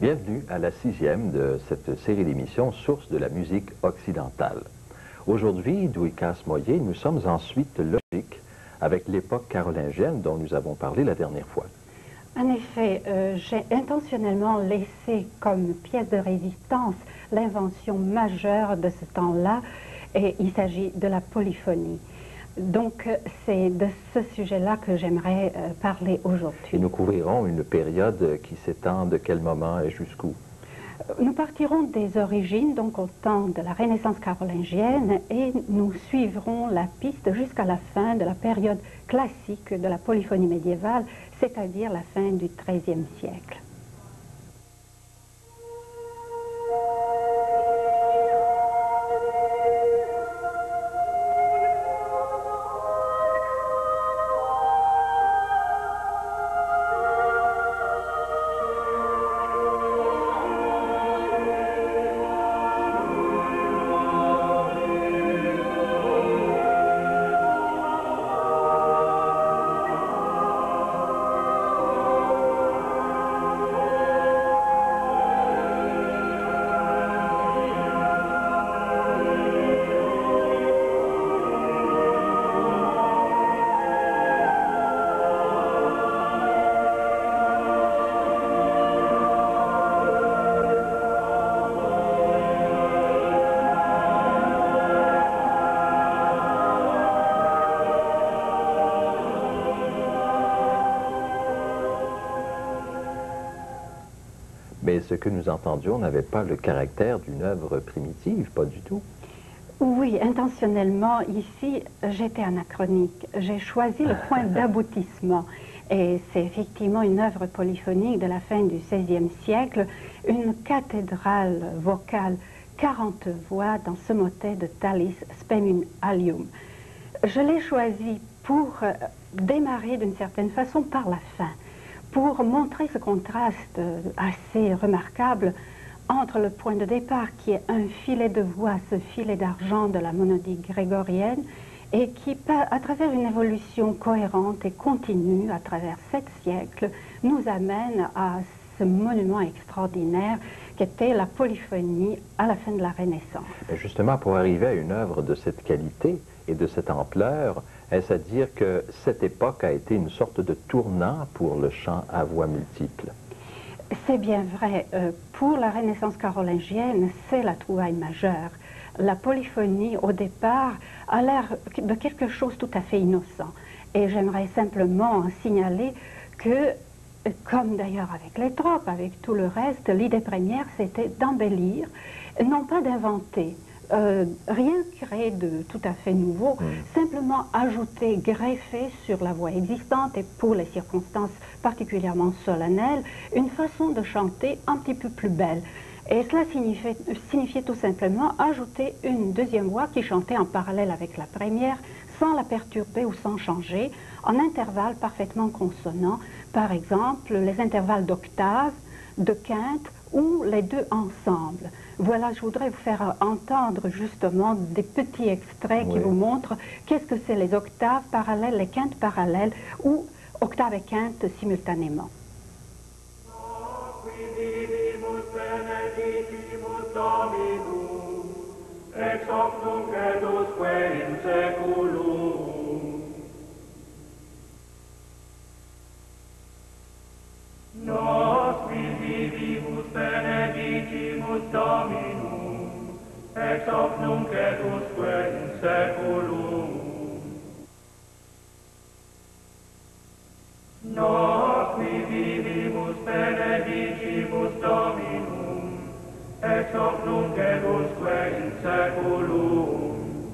Bienvenue à la 6e de cette série d'émissions Sources de la musique occidentale. Aujourd'hui, Douika Smoyer, nous sommes en suite logique avec l'époque carolingienne dont nous avons parlé la dernière fois. En effet, j'ai intentionnellement laissé comme pièce de résistance l'invention majeure de ce temps-là, et il s'agit de la polyphonie. Donc, c'est de ce sujet-là que j'aimerais parler aujourd'hui. Et nous couvrirons une période qui s'étend de quel moment et jusqu'où? Nous partirons des origines, donc au temps de la Renaissance carolingienne, et nous suivrons la piste jusqu'à la fin de la période classique de la polyphonie médiévale, c'est-à-dire la fin du XIIIe siècle. Mais ce que nous entendions n'avait pas le caractère d'une œuvre primitive, pas du tout. Oui, intentionnellement, ici, j'étais anachronique. J'ai choisi le point d'aboutissement. Et c'est effectivement une œuvre polyphonique de la fin du XVIe siècle, une cathédrale vocale, 40 voix dans ce motet de Thalys Spem in Alium. Je l'ai choisi pour démarrer d'une certaine façon par la fin, pour montrer ce contraste assez remarquable entre le point de départ qui est un filet de voix, ce filet d'argent de la monodie grégorienne, et qui, à travers une évolution cohérente et continue, à travers 7 siècles, nous amène à ce monument extraordinaire qu'était la polyphonie à la fin de la Renaissance. Et justement, pour arriver à une œuvre de cette qualité et de cette ampleur, est-ce à dire que cette époque a été une sorte de tournant pour le chant à voix multiples? C'est bien vrai. Pour la Renaissance carolingienne, c'est la trouvaille majeure. La polyphonie, au départ, a l'air de quelque chose tout à fait innocent. Et j'aimerais simplement signaler que, comme d'ailleurs avec les tropes, avec tout le reste, l'idée première, c'était d'embellir, non pas d'inventer. Rien créé de tout à fait nouveau, simplement ajouter, greffer sur la voix existante et pour les circonstances particulièrement solennelles, une façon de chanter un petit peu plus belle. Et cela signifiait tout simplement ajouter une deuxième voix qui chantait en parallèle avec la première, sans la perturber ou sans changer, en intervalles parfaitement consonants, par exemple les intervalles d'octave, de quinte ou les deux ensemble. Voilà, je voudrais vous faire entendre justement des petits extraits qui vous montrent qu'est-ce que c'est les octaves parallèles, les quintes parallèles ou octaves et quintes simultanément. Dominum, ex hoc nunc et usque in saeculum. Nos qui vivimus benedicimus Dominum, ex hoc nunc et usque in saeculum.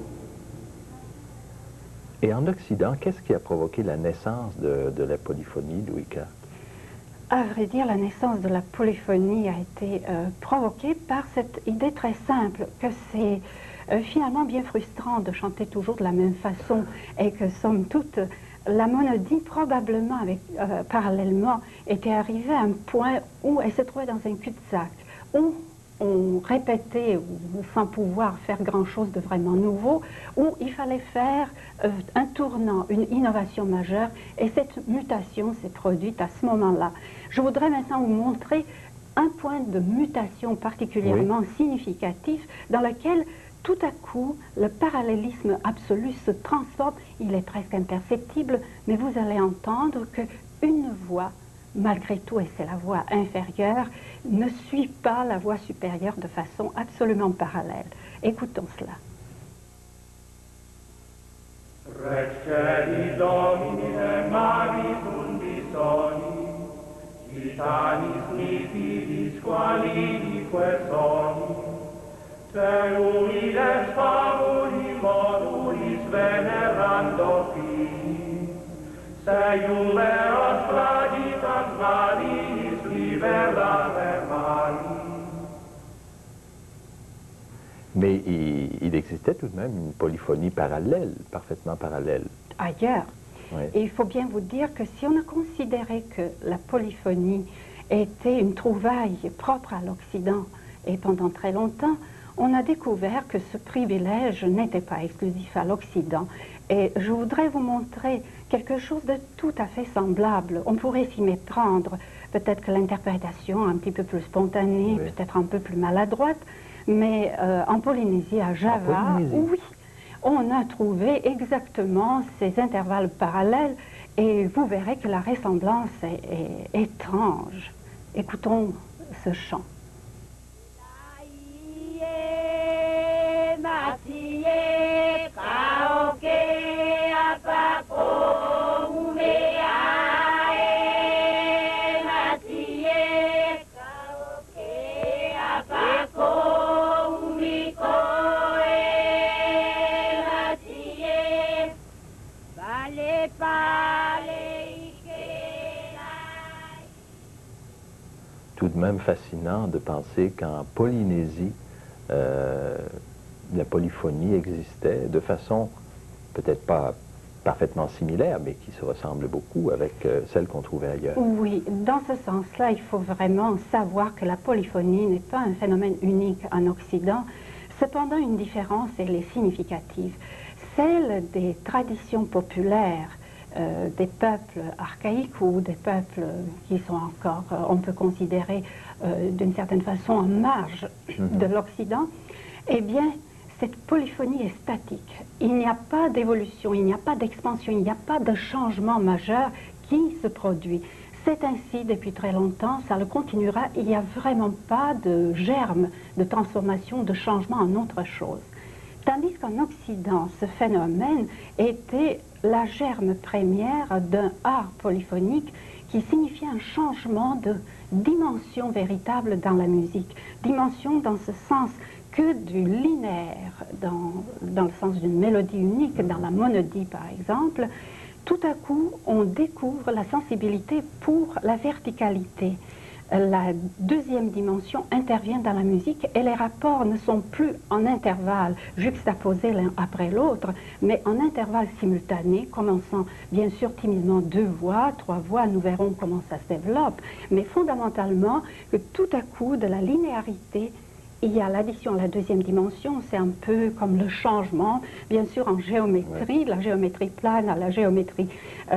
Et en Occident, qu'est-ce qui a provoqué la naissance de la polyphonie, Douika? À vrai dire, la naissance de la polyphonie a été provoquée par cette idée très simple que c'est finalement bien frustrant de chanter toujours de la même façon et que, somme toute, la monodie probablement parallèlement était arrivée à un point où elle se trouvait dans un cul-de-sac, où on répétait sans pouvoir faire grand-chose de vraiment nouveau, où il fallait faire un tournant, une innovation majeure, et cette mutation s'est produite à ce moment-là. Je voudrais maintenant vous montrer un point de mutation particulièrement significatif dans lequel tout à coup le parallélisme absolu se transforme. Il est presque imperceptible, mais vous allez entendre qu'une voix, malgré tout, et c'est la voix inférieure, ne suit pas la voix supérieure de façon absolument parallèle. Écoutons cela. Rex celi Domine magis undisoni, Titanis nitidis qualidique soni, te unides favori modulis venerando fili, se iuberos traditas variis libera mali. Mais il existait tout de même une polyphonie parallèle, parfaitement parallèle. Ailleurs. Oui. Et il faut bien vous dire que si on a considéré que la polyphonie était une trouvaille propre à l'Occident, et pendant très longtemps, on a découvert que ce privilège n'était pas exclusif à l'Occident. Et je voudrais vous montrer quelque chose de tout à fait semblable. On pourrait s'y méprendre. Peut-être que l'interprétation un petit peu plus spontanée, oui, peut-être un peu plus maladroite, mais en Polynésie, à Java, oui, on a trouvé exactement ces intervalles parallèles et vous verrez que la ressemblance est étrange. Écoutons ce chant. Tout de même fascinant de penser qu'en Polynésie, la polyphonie existait de façon peut-être pas parfaitement similaire, mais qui se ressemble beaucoup avec celle qu'on trouvait ailleurs. Oui, dans ce sens-là, il faut vraiment savoir que la polyphonie n'est pas un phénomène unique en Occident. Cependant, une différence, elle est significative. Celle des traditions populaires des peuples archaïques ou des peuples qui sont encore, on peut considérer d'une certaine façon en marge de l'Occident, eh bien, cette polyphonie est statique. Il n'y a pas d'évolution, il n'y a pas d'expansion, il n'y a pas de changement majeur qui se produit. C'est ainsi depuis très longtemps, ça le continuera, il n'y a vraiment pas de germe de transformation, de changement en autre chose. Tandis qu'en Occident, ce phénomène était la germe première d'un art polyphonique qui signifiait un changement de dimension véritable dans la musique. Dimension dans ce sens que du linéaire, dans le sens d'une mélodie unique, dans la monodie par exemple, tout à coup on découvre la sensibilité pour la verticalité. La deuxième dimension intervient dans la musique et les rapports ne sont plus en intervalles juxtaposés l'un après l'autre, mais en intervalles simultanés, commençant bien sûr timidement 2 voix, 3 voix, nous verrons comment ça se développe, mais fondamentalement que tout à coup de la linéarité, il y a l'addition à la deuxième dimension, c'est un peu comme le changement, bien sûr en géométrie, de la géométrie plane à la géométrie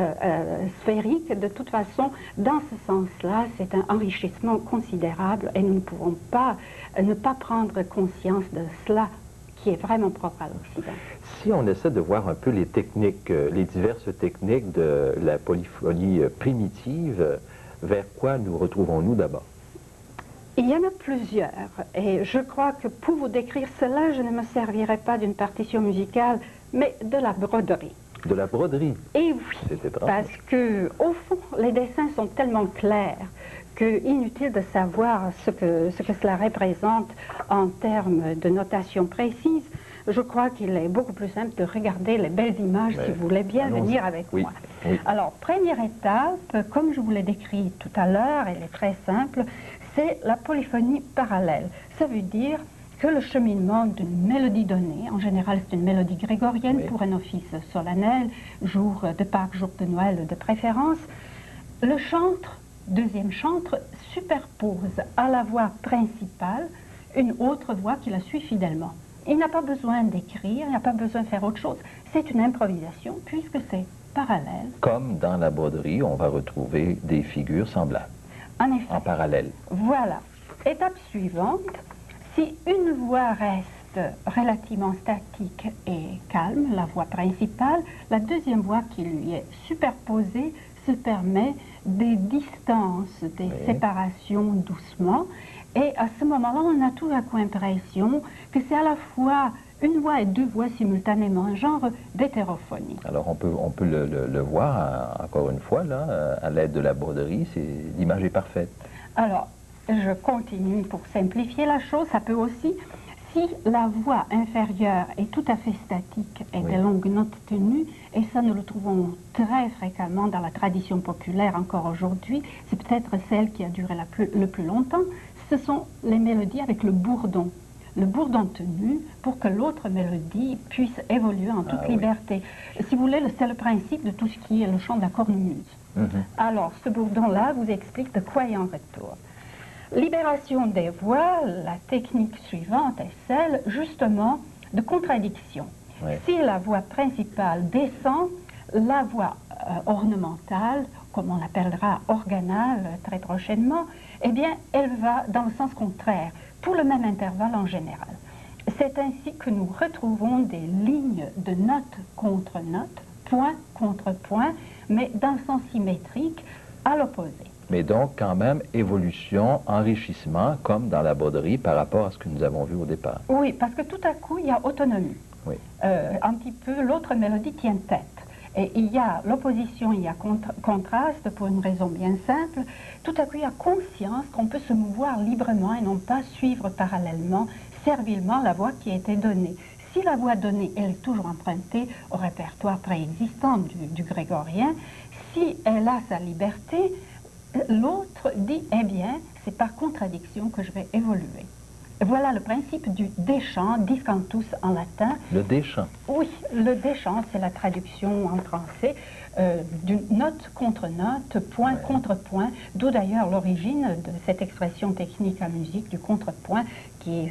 sphérique. De toute façon, dans ce sens-là, c'est un enrichissement considérable et nous ne pouvons pas ne pas prendre conscience de cela qui est vraiment propre à l'Occident. Si on essaie de voir un peu les techniques, les diverses techniques de la polyphonie primitive, vers quoi nous retrouvons-nous d'abord? Il y en a plusieurs, et je crois que pour vous décrire cela, je ne me servirai pas d'une partition musicale, mais de la broderie. De la broderie? Et oui, c'est étrange, parce que, au fond, les dessins sont tellement clairs qu'inutile de savoir ce que cela représente en termes de notation précise. Je crois qu'il est beaucoup plus simple de regarder les belles images, si vous voulez bien venir avec moi. Oui. Alors, première étape, comme je vous l'ai décrit tout à l'heure, elle est très simple, c'est la polyphonie parallèle. Ça veut dire que le cheminement d'une mélodie donnée, en général c'est une mélodie grégorienne pour un office solennel, jour de Pâques, jour de Noël de préférence, le chantre, deuxième chantre, superpose à la voix principale une autre voix qui la suit fidèlement. Il n'a pas besoin d'écrire, il n'a pas besoin de faire autre chose. C'est une improvisation puisque c'est parallèle. Comme dans la broderie, on va retrouver des figures semblables. En effet. En parallèle. Voilà. Étape suivante, si une voix reste relativement statique et calme, la voix principale, la deuxième voix qui lui est superposée se permet des distances, des séparations doucement. Et à ce moment-là, on a tout à coup l'impression que c'est à la fois une voix et deux voix simultanément, un genre d'hétérophonie. Alors on peut le voir, encore une fois, là, à l'aide de la broderie, l'image est parfaite. Alors, je continue pour simplifier la chose. Ça peut aussi, si la voix inférieure est tout à fait statique et des longues notes tenues, et ça nous le trouvons très fréquemment dans la tradition populaire encore aujourd'hui, c'est peut-être celle qui a duré le plus longtemps, ce sont les mélodies avec le bourdon. Le bourdon tenu pour que l'autre mélodie puisse évoluer en toute liberté. Si vous voulez, c'est le principe de tout ce qui est le chant de la cornemuse. Alors, ce bourdon-là vous explique de quoi il en retourne. Libération des voix, la technique suivante est celle, justement, de contradiction. Si la voix principale descend, la voix ornementale, comme on l'appellera organale très prochainement, eh bien, elle va dans le sens contraire, pour le même intervalle en général. C'est ainsi que nous retrouvons des lignes de note contre note, point contre point, mais dans le sens symétrique, à l'opposé. Mais donc, quand même, évolution, enrichissement, comme dans la broderie, par rapport à ce que nous avons vu au départ. Oui, parce que tout à coup, il y a autonomie. Un petit peu, l'autre mélodie tient tête. Et il y a l'opposition, il y a contraste pour une raison bien simple. Tout à coup, il y a conscience qu'on peut se mouvoir librement et non pas suivre parallèlement, servilement la voix qui a été donnée. Si la voix donnée, elle est toujours empruntée au répertoire préexistant du grégorien, si elle a sa liberté, l'autre dit, eh bien, c'est par contradiction que je vais évoluer. Voilà le principe du déchant, discantus en latin. Le déchant. Oui, le déchant, c'est la traduction en français d'une note contre note, point contre point, d'où d'ailleurs l'origine de cette expression technique en musique du contrepoint qui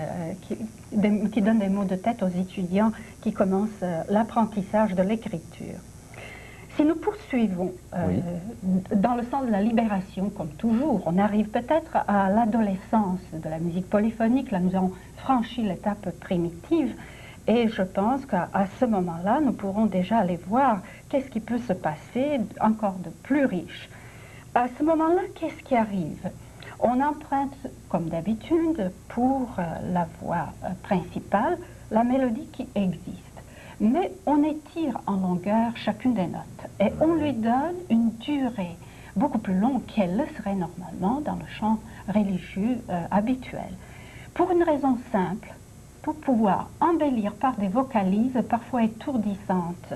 donne des mots de tête aux étudiants qui commencent l'apprentissage de l'écriture. Si nous poursuivons dans le sens de la libération, comme toujours, on arrive peut-être à l'adolescence de la musique polyphonique. Là, nous avons franchi l'étape primitive et je pense qu'à ce moment-là, nous pourrons déjà aller voir qu'est-ce qui peut se passer encore de plus riche. À ce moment-là, qu'est-ce qui arrive? On emprunte, comme d'habitude, pour la voix principale, la mélodie qui existe. Mais on étire en longueur chacune des notes et on lui donne une durée beaucoup plus longue qu'elle le serait normalement dans le chant religieux habituel. Pour une raison simple, pour pouvoir embellir par des vocalises parfois étourdissantes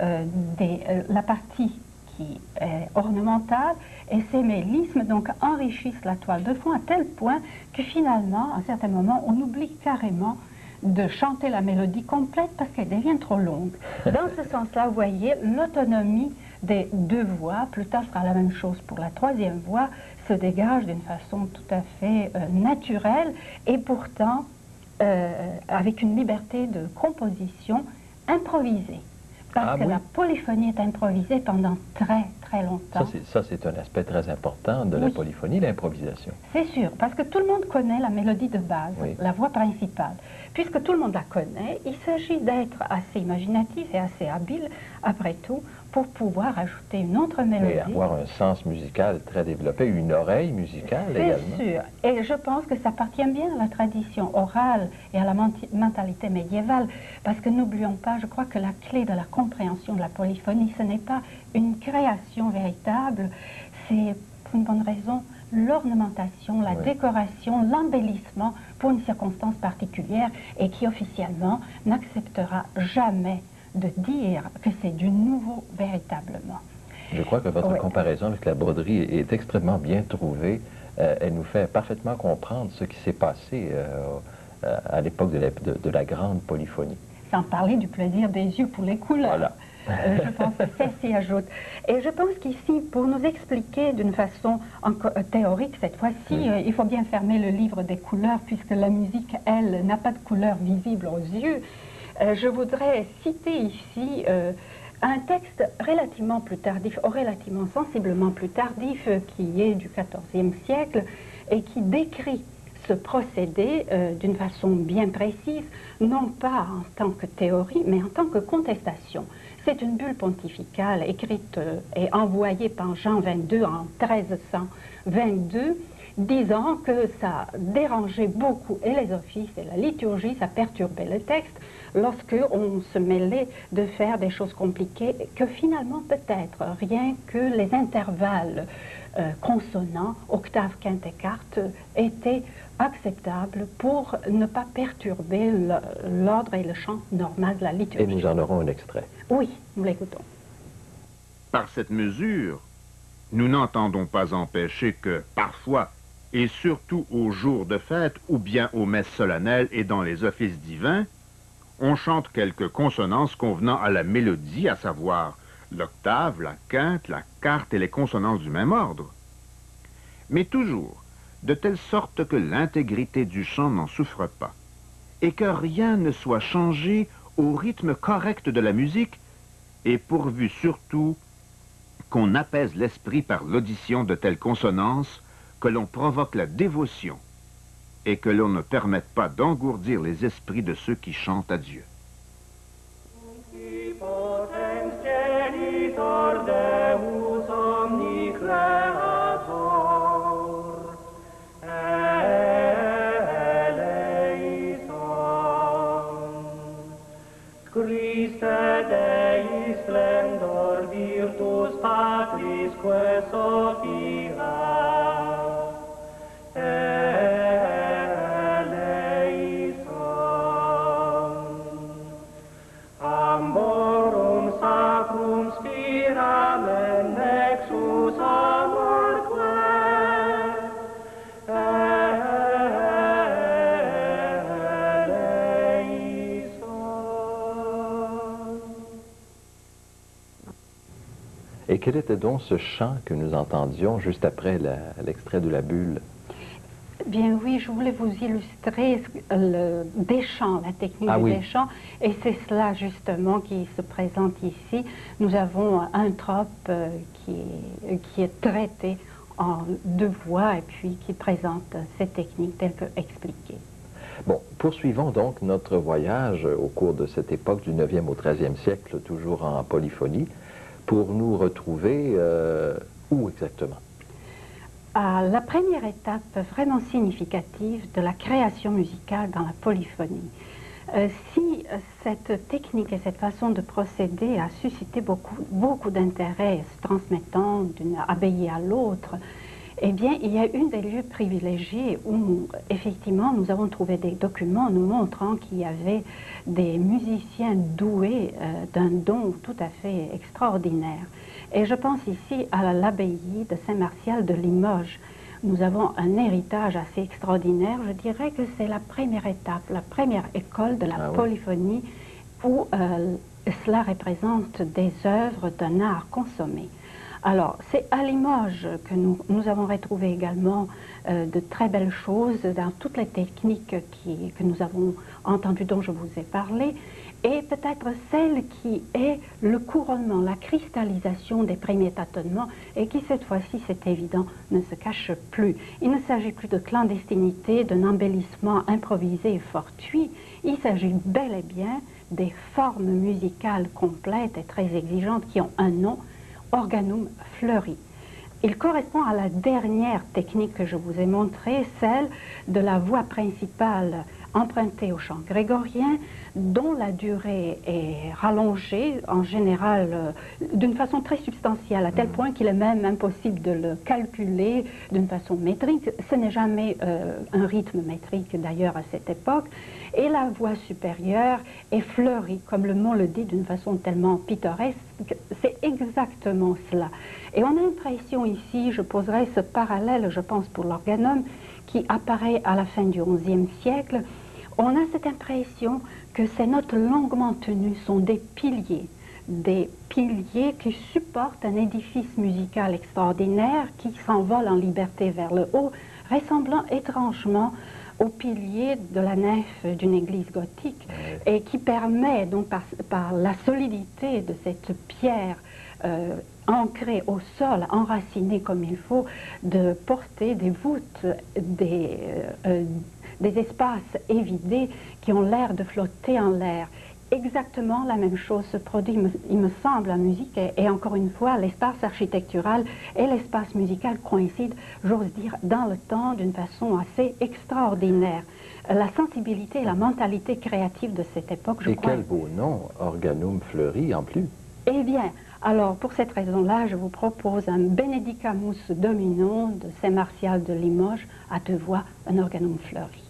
la partie qui est ornementale, et ces mélismes donc enrichissent la toile de fond à tel point que finalement, à un certain moment, on oublie carrément de chanter la mélodie complète parce qu'elle devient trop longue. Dans ce sens-là, vous voyez, l'autonomie des deux voix, plus tard sera la même chose pour la troisième voix, se dégage d'une façon tout à fait naturelle et pourtant avec une liberté de composition improvisée. Parce que la polyphonie est improvisée pendant très très longtemps. Ça, c'est un aspect très important de la polyphonie, l'improvisation. C'est sûr, parce que tout le monde connaît la mélodie de base, la voix principale. Puisque tout le monde la connaît, il s'agit d'être assez imaginatif et assez habile, après tout, pour pouvoir ajouter une autre mélodie. Et avoir un sens musical très développé, une oreille musicale également. C'est sûr. Et je pense que ça appartient bien à la tradition orale et à la mentalité médiévale. Parce que n'oublions pas, je crois que la clé de la compréhension de la polyphonie, ce n'est pas une création véritable, c'est pour une bonne raison l'ornementation, la décoration, l'embellissement pour une circonstance particulière et qui officiellement n'acceptera jamais de dire que c'est du nouveau véritablement. Je crois que votre comparaison avec la broderie est extrêmement bien trouvée. Elle nous fait parfaitement comprendre ce qui s'est passé à l'époque de la grande polyphonie. Sans parler du plaisir des yeux pour les couleurs. Voilà. Je pense que ça s'y ajoute. Et je pense qu'ici, pour nous expliquer d'une façon théorique cette fois-ci, il faut bien fermer le livre des couleurs puisque la musique, elle, n'a pas de couleur visible aux yeux. Je voudrais citer ici un texte relativement plus tardif, relativement sensiblement plus tardif, qui est du XIVe siècle, et qui décrit ce procédé d'une façon bien précise, non pas en tant que théorie, mais en tant que contestation. C'est une bulle pontificale écrite et envoyée par Jean XXII en 1322, disant que ça dérangeait beaucoup et les offices et la liturgie, ça perturbait le texte lorsqu'on se mêlait de faire des choses compliquées, que finalement peut-être rien que les intervalles consonants, octave, quinte et quarte, étaient acceptables pour ne pas perturber l'ordre et le chant normal de la liturgie. Et nous en aurons un extrait. Oui, nous l'écoutons. Par cette mesure, nous n'entendons pas empêcher que, parfois, et surtout aux jours de fête ou bien aux messes solennelles et dans les offices divins, on chante quelques consonances convenant à la mélodie, à savoir l'octave, la quinte, la quarte et les consonances du même ordre. Mais toujours, de telle sorte que l'intégrité du chant n'en souffre pas, et que rien ne soit changé au rythme correct de la musique, et pourvu surtout qu'on apaise l'esprit par l'audition de telles consonances, que l'on provoque la dévotion, et que l'on ne permette pas d'engourdir les esprits de ceux qui chantent à Dieu. Christe Dei splendor virtus Patris que Sophia eleison amborum sacrum spiramen nexus amorque Et quel était donc ce chant que nous entendions juste après l'extrait de la bulle? Bien oui, je voulais vous illustrer le déchant, la technique du déchant, et c'est cela justement qui se présente ici. Nous avons un trope qui est traité en deux voix et puis qui présente cette technique telle que expliquée. Bon, poursuivons donc notre voyage au cours de cette époque du 9e au 13e siècle, toujours en polyphonie, pour nous retrouver où exactement? La première étape vraiment significative de la création musicale dans la polyphonie. Si cette technique et cette façon de procéder a suscité beaucoup d'intérêt, se transmettant d'une abbaye à l'autre, eh bien, il y a une des lieux privilégiés où, effectivement, nous avons trouvé des documents nous montrant qu'il y avait des musiciens doués d'un don tout à fait extraordinaire. Et je pense ici à l'abbaye de Saint-Martial de Limoges. Nous avons un héritage assez extraordinaire. Je dirais que c'est la première étape, la première école de la polyphonie où cela représente des œuvres d'un art consommé. Alors, c'est à Limoges que nous avons retrouvé également de très belles choses dans toutes les techniques que nous avons entendues, dont je vous ai parlé, et peut-être celle qui est le couronnement, la cristallisation des premiers tâtonnements, et qui cette fois-ci, c'est évident, ne se cache plus. Il ne s'agit plus de clandestinité, d'un embellissement improvisé et fortuit, il s'agit bel et bien des formes musicales complètes et très exigeantes qui ont un nom, organum fleuri. Il correspond à la dernière technique que je vous ai montrée, celle de la voix principale empruntée au chant grégorien, dont la durée est rallongée, en général d'une façon très substantielle, à tel point qu'il est même impossible de le calculer d'une façon métrique. Ce n'est jamais un rythme métrique d'ailleurs à cette époque. Et la voix supérieure est fleurie, comme le mot le dit, d'une façon tellement pittoresque. C'est exactement cela. Et on a l'impression ici, je poserai ce parallèle, je pense, pour l'organum, qui apparaît à la fin du XIe siècle. On a cette impression que ces notes longuement tenues sont des piliers qui supportent un édifice musical extraordinaire qui s'envole en liberté vers le haut, ressemblant étrangement au pilier de la nef d'une église gothique, et qui permet donc par la solidité de cette pierre ancrée au sol, enracinée comme il faut, de porter des voûtes, des espaces évidés qui ont l'air de flotter en l'air. Exactement la même chose se produit, il me semble, en musique, et encore une fois, l'espace architectural et l'espace musical coïncident, j'ose dire, dans le temps d'une façon assez extraordinaire. La sensibilité et la mentalité créative de cette époque, je crois... Et quel beau nom, Organum Fleuri, en plus. Eh bien, alors, pour cette raison-là, je vous propose un Benedicamus Dominum de Saint-Martial de Limoges, à deux voix, un Organum Fleuri.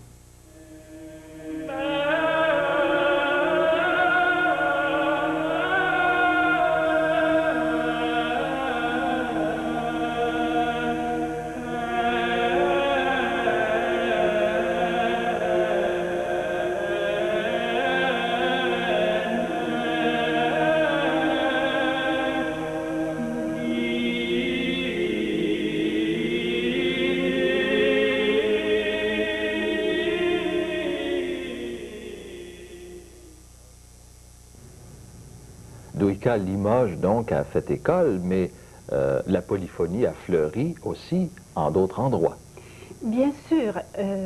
Douika Limoges, donc, a fait école, mais la polyphonie a fleuri aussi en d'autres endroits. Bien sûr,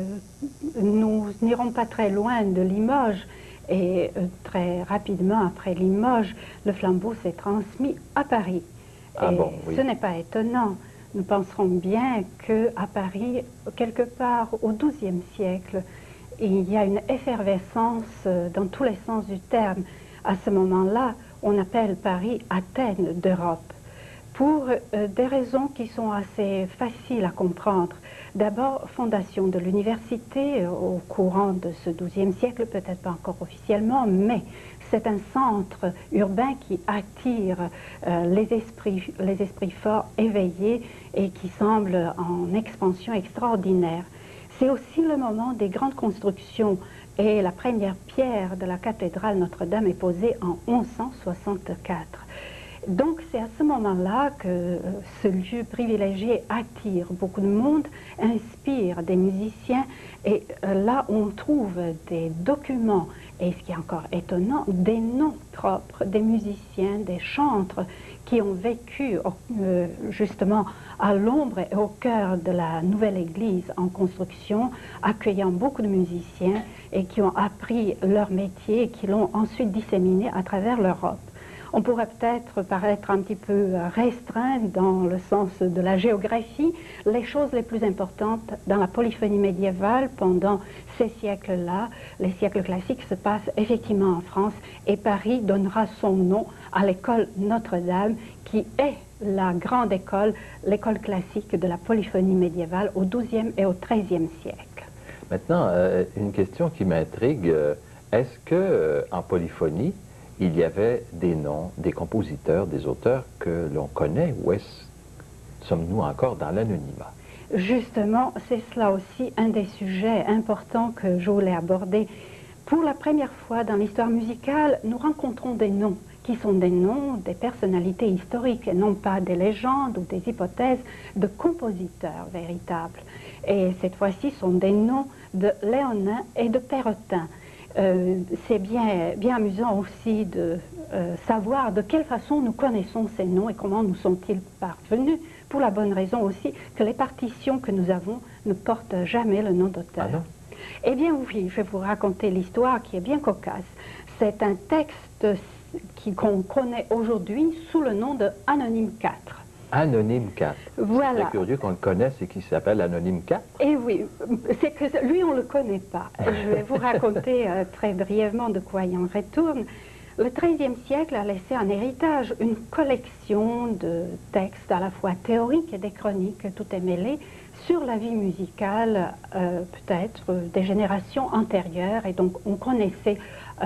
nous n'irons pas très loin de Limoges, et très rapidement après Limoges, le flambeau s'est transmis à Paris. Ah et bon, oui. ce n'est pas étonnant. Nous penserons bien qu'à Paris, quelque part au XIIe siècle, il y a une effervescence dans tous les sens du terme. À ce moment-là, on appelle Paris Athènes d'Europe, pour des raisons qui sont assez faciles à comprendre. D'abord, fondation de l'université au courant de ce XIIe siècle, peut-être pas encore officiellement, mais c'est un centre urbain qui attire les esprits forts, éveillés, et qui semble en expansion extraordinaire. C'est aussi le moment des grandes constructions, et la première pierre de la cathédrale Notre-Dame est posée en 1164. Donc c'est à ce moment-là que ce lieu privilégié attire beaucoup de monde, inspire des musiciens, et là on trouve des documents, et ce qui est encore étonnant, des noms propres des musiciens, des chantres qui ont vécu justement à l'ombre et au cœur de la nouvelle église en construction, accueillant beaucoup de musiciens et qui ont appris leur métier et qui l'ont ensuite disséminé à travers l'Europe. On pourrait peut-être paraître un petit peu restreint dans le sens de la géographie. Les choses les plus importantes dans la polyphonie médiévale pendant ces siècles-là, les siècles classiques, se passent effectivement en France, et Paris donnera son nom à l'école Notre-Dame, qui est la grande école, l'école classique de la polyphonie médiévale au XIIe et au XIIIe siècle. Maintenant, une question qui m'intrigue, est-ce que en polyphonie, il y avait des noms, des compositeurs, des auteurs que l'on connaît, ou sommes-nous encore dans l'anonymat? Justement, c'est cela aussi un des sujets importants que je voulais aborder. Pour la première fois dans l'histoire musicale, nous rencontrons des noms qui sont des noms des personnalités historiques, et non pas des légendes ou des hypothèses de compositeurs véritables. Et cette fois-ci, ce sont des noms de Léonin et de Perrotin. C'est bien amusant aussi de savoir de quelle façon nous connaissons ces noms et comment nous sont-ils parvenus, pour la bonne raison aussi que les partitions que nous avons ne portent jamais le nom d'auteur. Ah non? Eh bien oui, je vais vous raconter l'histoire qui est bien cocasse. C'est un texte qu'on connaît aujourd'hui sous le nom de Anonyme 4. Anonyme 4. Voilà. C'est curieux qu'on le connaisse et qu'il s'appelle Anonyme 4. Et oui, c'est que lui, on ne le connaît pas. Je vais vous raconter très brièvement de quoi il en retourne. Le XIIIe siècle a laissé en héritage une collection de textes à la fois théoriques et des chroniques, tout est mêlé, sur la vie musicale, peut-être des générations antérieures, et donc on connaissait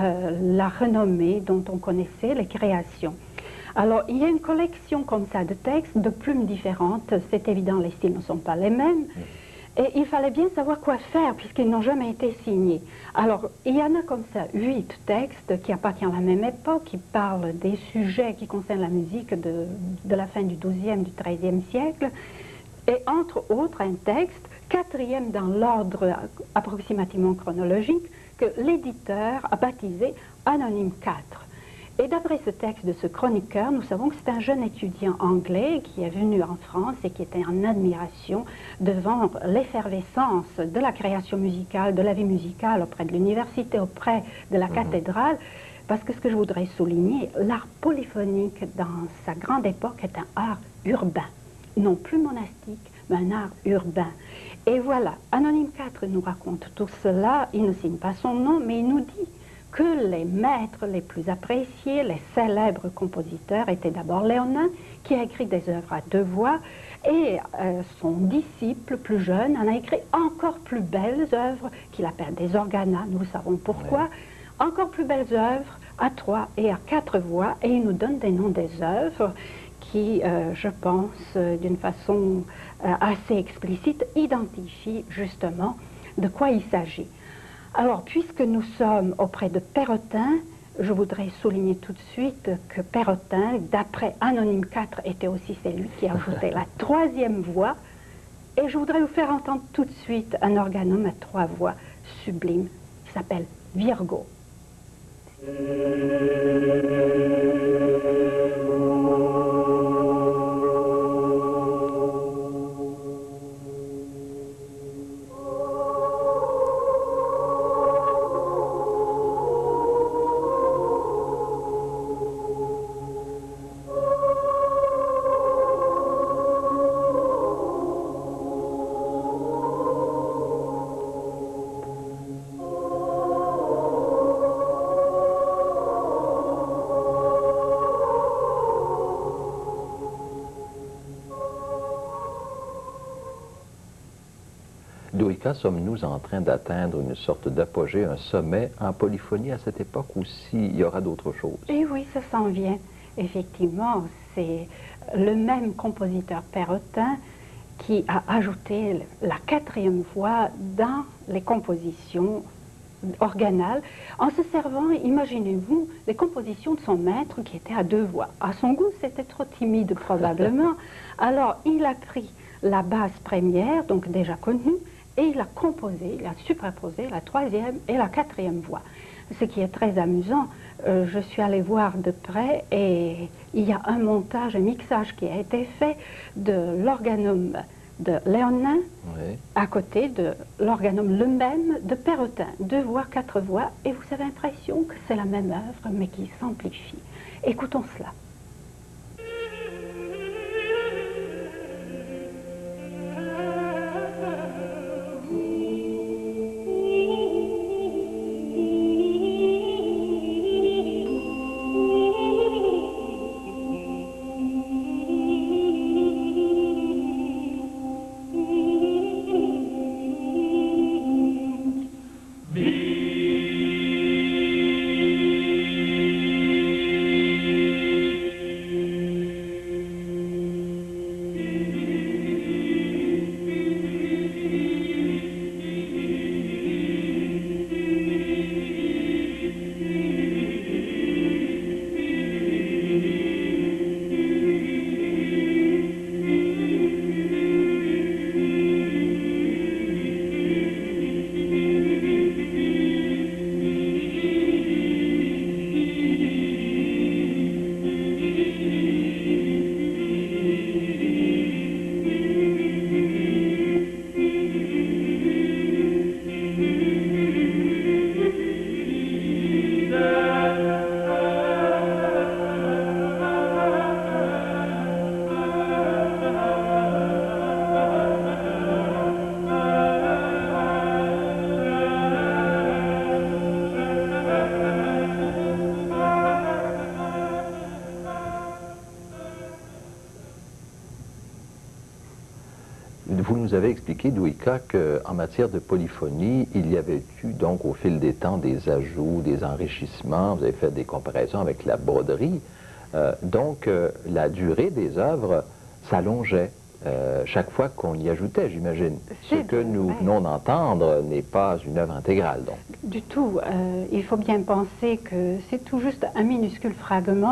la renommée dont on connaissait les créations. Alors, il y a une collection comme ça de textes, de plumes différentes, c'est évident, les styles ne sont pas les mêmes, et il fallait bien savoir quoi faire, puisqu'ils n'ont jamais été signés. Alors, il y en a comme ça 8 textes qui appartiennent à la même époque, qui parlent des sujets qui concernent la musique de la fin du XIIe, du XIIIe siècle, et entre autres un texte quatrième dans l'ordre approximativement chronologique que l'éditeur a baptisé Anonyme 4. Et d'après ce texte de ce chroniqueur, nous savons que c'est un jeune étudiant anglais qui est venu en France et qui était en admiration devant l'effervescence de la création musicale, de la vie musicale auprès de l'université, auprès de la cathédrale. Parce que ce que je voudrais souligner, l'art polyphonique dans sa grande époque est un art urbain, non plus monastique, mais un art urbain. Et voilà, Anonyme 4 nous raconte tout cela, il ne signe pas son nom, mais il nous dit que les maîtres les plus appréciés, les célèbres compositeurs, étaient d'abord Léonin, qui a écrit des œuvres à deux voix, et son disciple plus jeune en a écrit encore plus belles œuvres, qu'il appelle des organas, nous savons pourquoi, encore plus belles œuvres à trois et à quatre voix, et il nous donne des noms des œuvres qui, je pense, d'une façon assez explicite, identifient justement de quoi il s'agit. Alors, puisque nous sommes auprès de Perrotin, je voudrais souligner tout de suite que Perrotin, d'après Anonyme 4, était aussi celui qui ajoutait la troisième voix. Et je voudrais vous faire entendre tout de suite un organome à trois voix sublime qui s'appelle Virgo. Douika, sommes-nous en train d'atteindre une sorte d'apogée, un sommet en polyphonie à cette époque, ou s'il y aura d'autres choses? Et oui, ça s'en vient. Effectivement, c'est le même compositeur Perrotin qui a ajouté la quatrième voix dans les compositions organales, en se servant, imaginez-vous, des compositions de son maître qui étaient à deux voix. À son goût, c'était trop timide probablement. Alors, il a pris la basse première, donc déjà connue, et il a composé, il a superposé la troisième et la quatrième voix. Ce qui est très amusant, je suis allée voir de près et il y a un montage, un mixage qui a été fait de l'organome de Léonin à côté de l'organome le même de Perrotin. Deux voix, quatre voix, et vous avez l'impression que c'est la même œuvre mais qui s'amplifie. Écoutons cela. Vous nous avez expliqué, Douika, qu'en matière de polyphonie, il y avait eu donc au fil des temps des ajouts, des enrichissements, vous avez fait des comparaisons avec la broderie, donc la durée des œuvres s'allongeait chaque fois qu'on y ajoutait, j'imagine. Ce que nous venons d'entendre n'est pas une œuvre intégrale, donc. Du tout. Il faut bien penser que c'est tout juste un minuscule fragment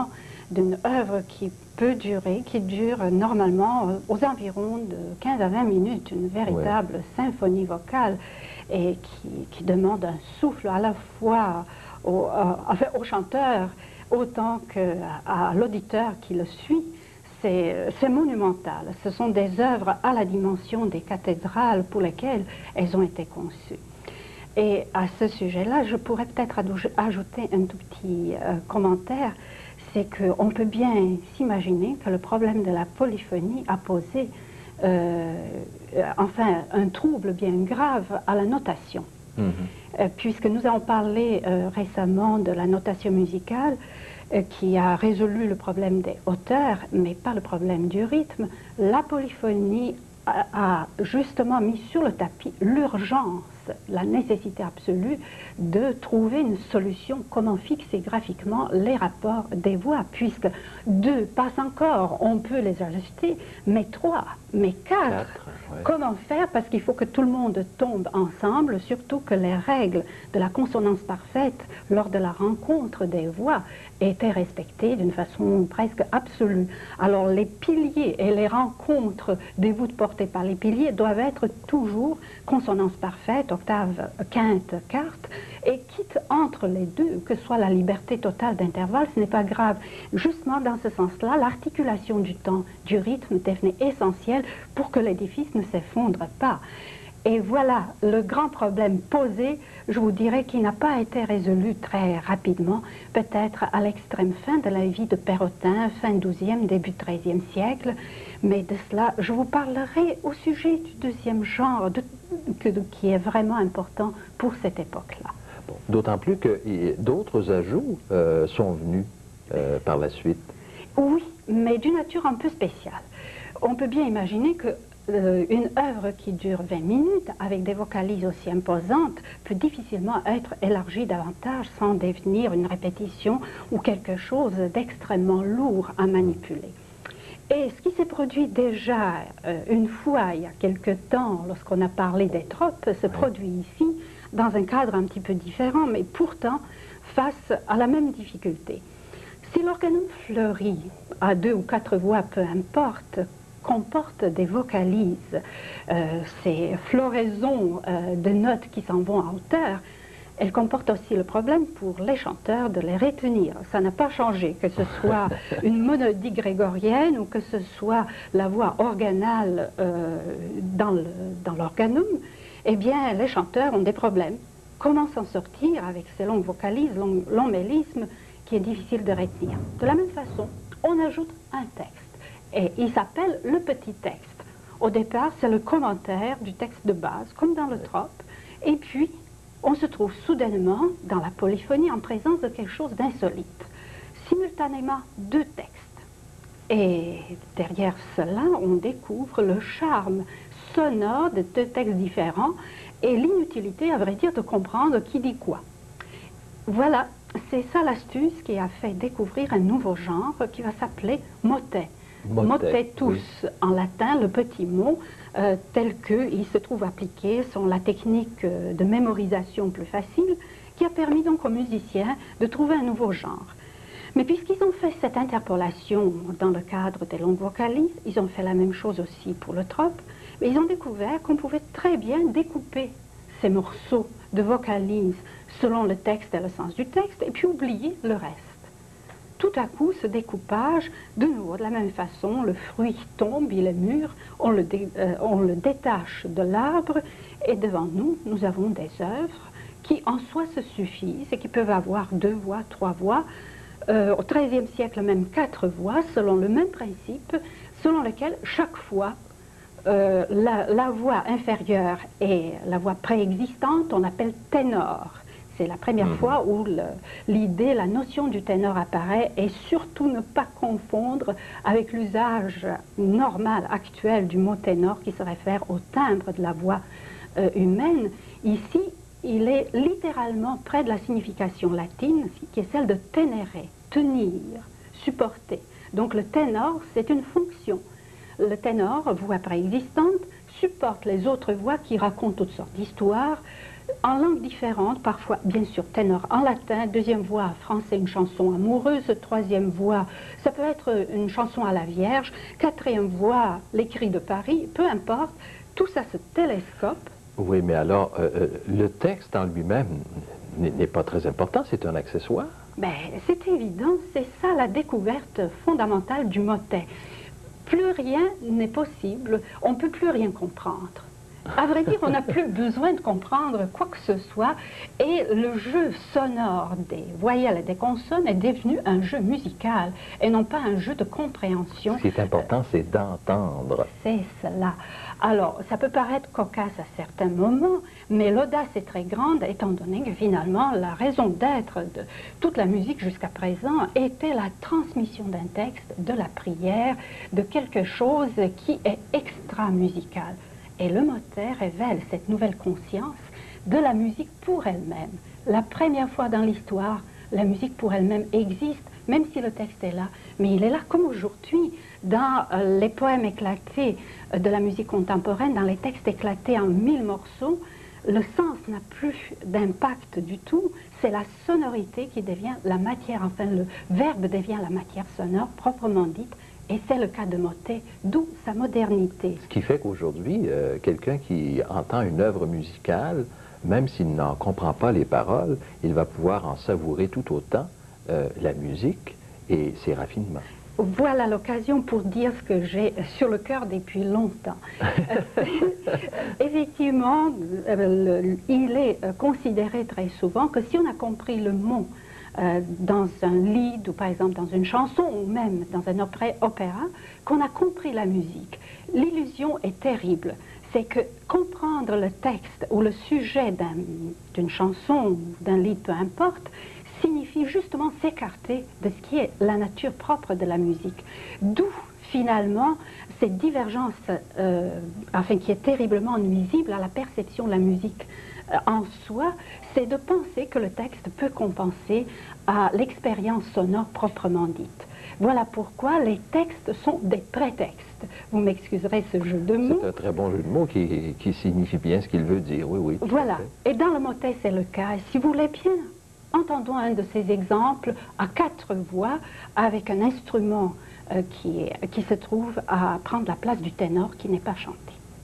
d'une œuvre qui peut durer, qui dure normalement aux environs de 15 à 20 minutes, une véritable symphonie vocale, et qui demande un souffle à la fois au chanteur autant qu'à l'auditeur qui le suit. C'est monumental. Ce sont des œuvres à la dimension des cathédrales pour lesquelles elles ont été conçues. Et à ce sujet-là, je pourrais peut-être ajouter un tout petit commentaire, c'est qu'on peut bien s'imaginer que le problème de la polyphonie a posé enfin un trouble bien grave à la notation. Puisque nous avons parlé récemment de la notation musicale, qui a résolu le problème des hauteurs, mais pas le problème du rythme, la polyphonie a justement mis sur le tapis l'urgence, la nécessité absolue de trouver une solution, comment fixer graphiquement les rapports des voix, puisque 2 passent encore, on peut les ajuster, mais 3, mais 4, comment faire? Parce qu'il faut que tout le monde tombe ensemble, surtout que les règles de la consonance parfaite lors de la rencontre des voix étaient respectées d'une façon presque absolue. Alors les piliers et les rencontres des voûtes portées par les piliers doivent être toujours consonance parfaite, octave, quinte, quarte, et quitte entre les deux, que soit la liberté totale d'intervalle, ce n'est pas grave. Justement dans ce sens-là, l'articulation du temps, du rythme devenait essentielle pour que l'édifice ne s'effondre pas. Et voilà le grand problème posé, je vous dirais, qui n'a pas été résolu très rapidement, peut-être à l'extrême fin de la vie de Perrotin, fin 12e, début 13e siècle. Mais de cela, je vous parlerai au sujet du deuxième genre, qui est vraiment important pour cette époque-là. Bon, d'autant plus que d'autres ajouts sont venus par la suite. Oui, mais d'une nature un peu spéciale. On peut bien imaginer que une œuvre qui dure 20 minutes, avec des vocalises aussi imposantes, peut difficilement être élargie davantage sans devenir une répétition ou quelque chose d'extrêmement lourd à manipuler. Et ce qui s'est produit déjà une fois, il y a quelque temps, lorsqu'on a parlé des tropes, se produit ici, dans un cadre un petit peu différent, mais pourtant face à la même difficulté. Si l'organum fleuri, à 2 ou 4 voix, peu importe, comporte des vocalises, ces floraisons de notes qui s'en vont à hauteur, elle comporte aussi le problème pour les chanteurs de les retenir. Ça n'a pas changé, que ce soit une monodie grégorienne ou que ce soit la voix organale dans l'organum, eh bien les chanteurs ont des problèmes. Comment s'en sortir avec ces longues vocalises, longs mélismes, qui est difficile de retenir? De la même façon, on ajoute un texte. Et il s'appelle le petit texte. Au départ, c'est le commentaire du texte de base, comme dans le trope. Et puis, on se trouve soudainement, dans la polyphonie, en présence de quelque chose d'insolite. Simultanément, 2 textes. Et derrière cela, on découvre le charme sonore de 2 textes différents et l'inutilité, à vrai dire, de comprendre qui dit quoi. Voilà, c'est ça l'astuce qui a fait découvrir un nouveau genre qui va s'appeler motet. Motetus, en latin, le petit mot, tel qu'il se trouve appliqué sur la technique de mémorisation plus facile, qui a permis donc aux musiciens de trouver un nouveau genre. Mais puisqu'ils ont fait cette interpolation dans le cadre des longues vocalises, ils ont fait la même chose aussi pour le trope, mais ils ont découvert qu'on pouvait très bien découper ces morceaux de vocalises selon le texte et le sens du texte, et puis oublier le reste. Tout à coup, ce découpage, de nouveau, de la même façon, le fruit tombe, il est mûr, on le détache de l'arbre, et devant nous, nous avons des œuvres qui en soi se suffisent et qui peuvent avoir 2 voix, 3 voix, au XIIIe siècle même 4 voix, selon le même principe, selon lequel chaque fois, la voix inférieure et la voix préexistante, on appelle ténor. C'est la première fois où l'idée, la notion du ténor apparaît, et surtout ne pas confondre avec l'usage normal actuel du mot ténor qui se réfère au timbre de la voix humaine. Ici, il est littéralement près de la signification latine, qui est celle de tenere, tenir, supporter. Donc le ténor, c'est une fonction. Le ténor, voix préexistante, supporte les autres voix qui racontent toutes sortes d'histoires, en langues différentes, parfois bien sûr ténor en latin, deuxième voix français, une chanson amoureuse, troisième voix, ça peut être une chanson à la Vierge, quatrième voix, les cris de Paris, peu importe, tout ça se télescope. Oui, mais alors, le texte en lui-même n'est pas très important, c'est un accessoire. Ben, c'est évident, c'est ça la découverte fondamentale du motet. Plus rien n'est possible, on ne peut plus rien comprendre. À vrai dire, on n'a plus besoin de comprendre quoi que ce soit, et le jeu sonore des voyelles et des consonnes est devenu un jeu musical, et non pas un jeu de compréhension. Ce qui est important, c'est d'entendre. C'est cela. Alors, ça peut paraître cocasse à certains moments, mais l'audace est très grande, étant donné que finalement, la raison d'être de toute la musique jusqu'à présent était la transmission d'un texte, de la prière, de quelque chose qui est extra-musical. Et le motet révèle cette nouvelle conscience de la musique pour elle-même. La première fois dans l'histoire, la musique pour elle-même existe, même si le texte est là. Mais il est là comme aujourd'hui, dans les poèmes éclatés de la musique contemporaine, dans les textes éclatés en 1000 morceaux, le sens n'a plus d'impact du tout, c'est la sonorité qui devient la matière, enfin le verbe devient la matière sonore proprement dite, et c'est le cas de motet, d'où sa modernité. Ce qui fait qu'aujourd'hui, quelqu'un qui entend une œuvre musicale, même s'il n'en comprend pas les paroles, il va pouvoir en savourer tout autant la musique et ses raffinements. Voilà l'occasion pour dire ce que j'ai sur le cœur depuis longtemps. Effectivement, il est considéré très souvent que si on a compris le mot dans un lied ou par exemple dans une chanson ou même dans un opéra, qu'on a compris la musique. L'illusion est terrible. C'est que comprendre le texte ou le sujet d'une chanson ou d'un lied, peu importe, signifie justement s'écarter de ce qui est la nature propre de la musique. D'où finalement cette divergence qui est terriblement nuisible à la perception de la musique en soi, c'est de penser que le texte peut compenser à l'expérience sonore proprement dite. Voilà pourquoi les textes sont des prétextes. Vous m'excuserez ce jeu de mots. C'est un très bon jeu de mots qui signifie bien ce qu'il veut dire, oui, oui. Voilà, et dans le motet c'est le cas. Et si vous voulez bien, entendons un de ces exemples à 4 voix avec un instrument qui se trouve à prendre la place du ténor qui n'est pas chanté.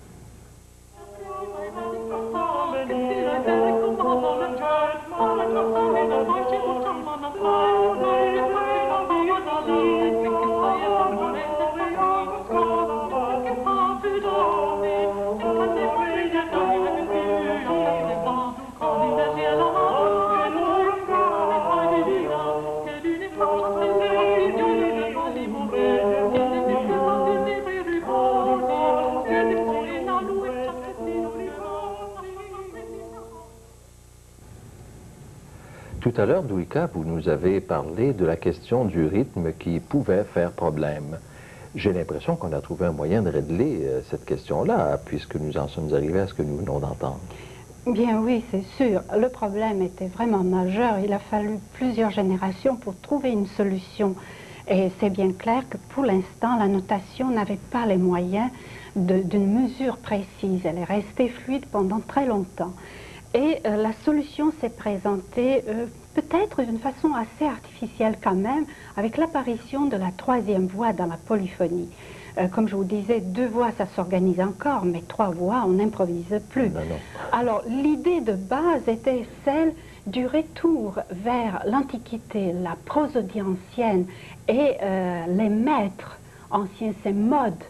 Tout à l'heure, Douika, vous nous avez parlé de la question du rythme qui pouvait faire problème. J'ai l'impression qu'on a trouvé un moyen de régler cette question-là, puisque nous en sommes arrivés à ce que nous venons d'entendre. Bien oui, c'est sûr. Le problème était vraiment majeur. Il a fallu plusieurs générations pour trouver une solution. Et c'est bien clair que pour l'instant, la notation n'avait pas les moyens d'une mesure précise. Elle est restée fluide pendant très longtemps. Et la solution s'est présentée peut-être d'une façon assez artificielle quand même, avec l'apparition de la 3e voix dans la polyphonie. Comme je vous disais, 2 voix, ça s'organise encore, mais 3 voix, on n'improvise plus. Non, non. Alors, l'idée de base était celle du retour vers l'Antiquité, la prosodie ancienne et les maîtres anciens, ces modes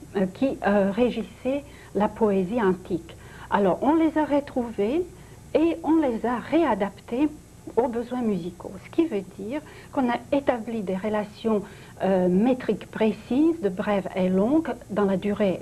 qui régissaient la poésie antique. Alors, on les a retrouvés et on les a réadaptés aux besoins musicaux. Ce qui veut dire qu'on a établi des relations métriques précises de brève et longue dans la durée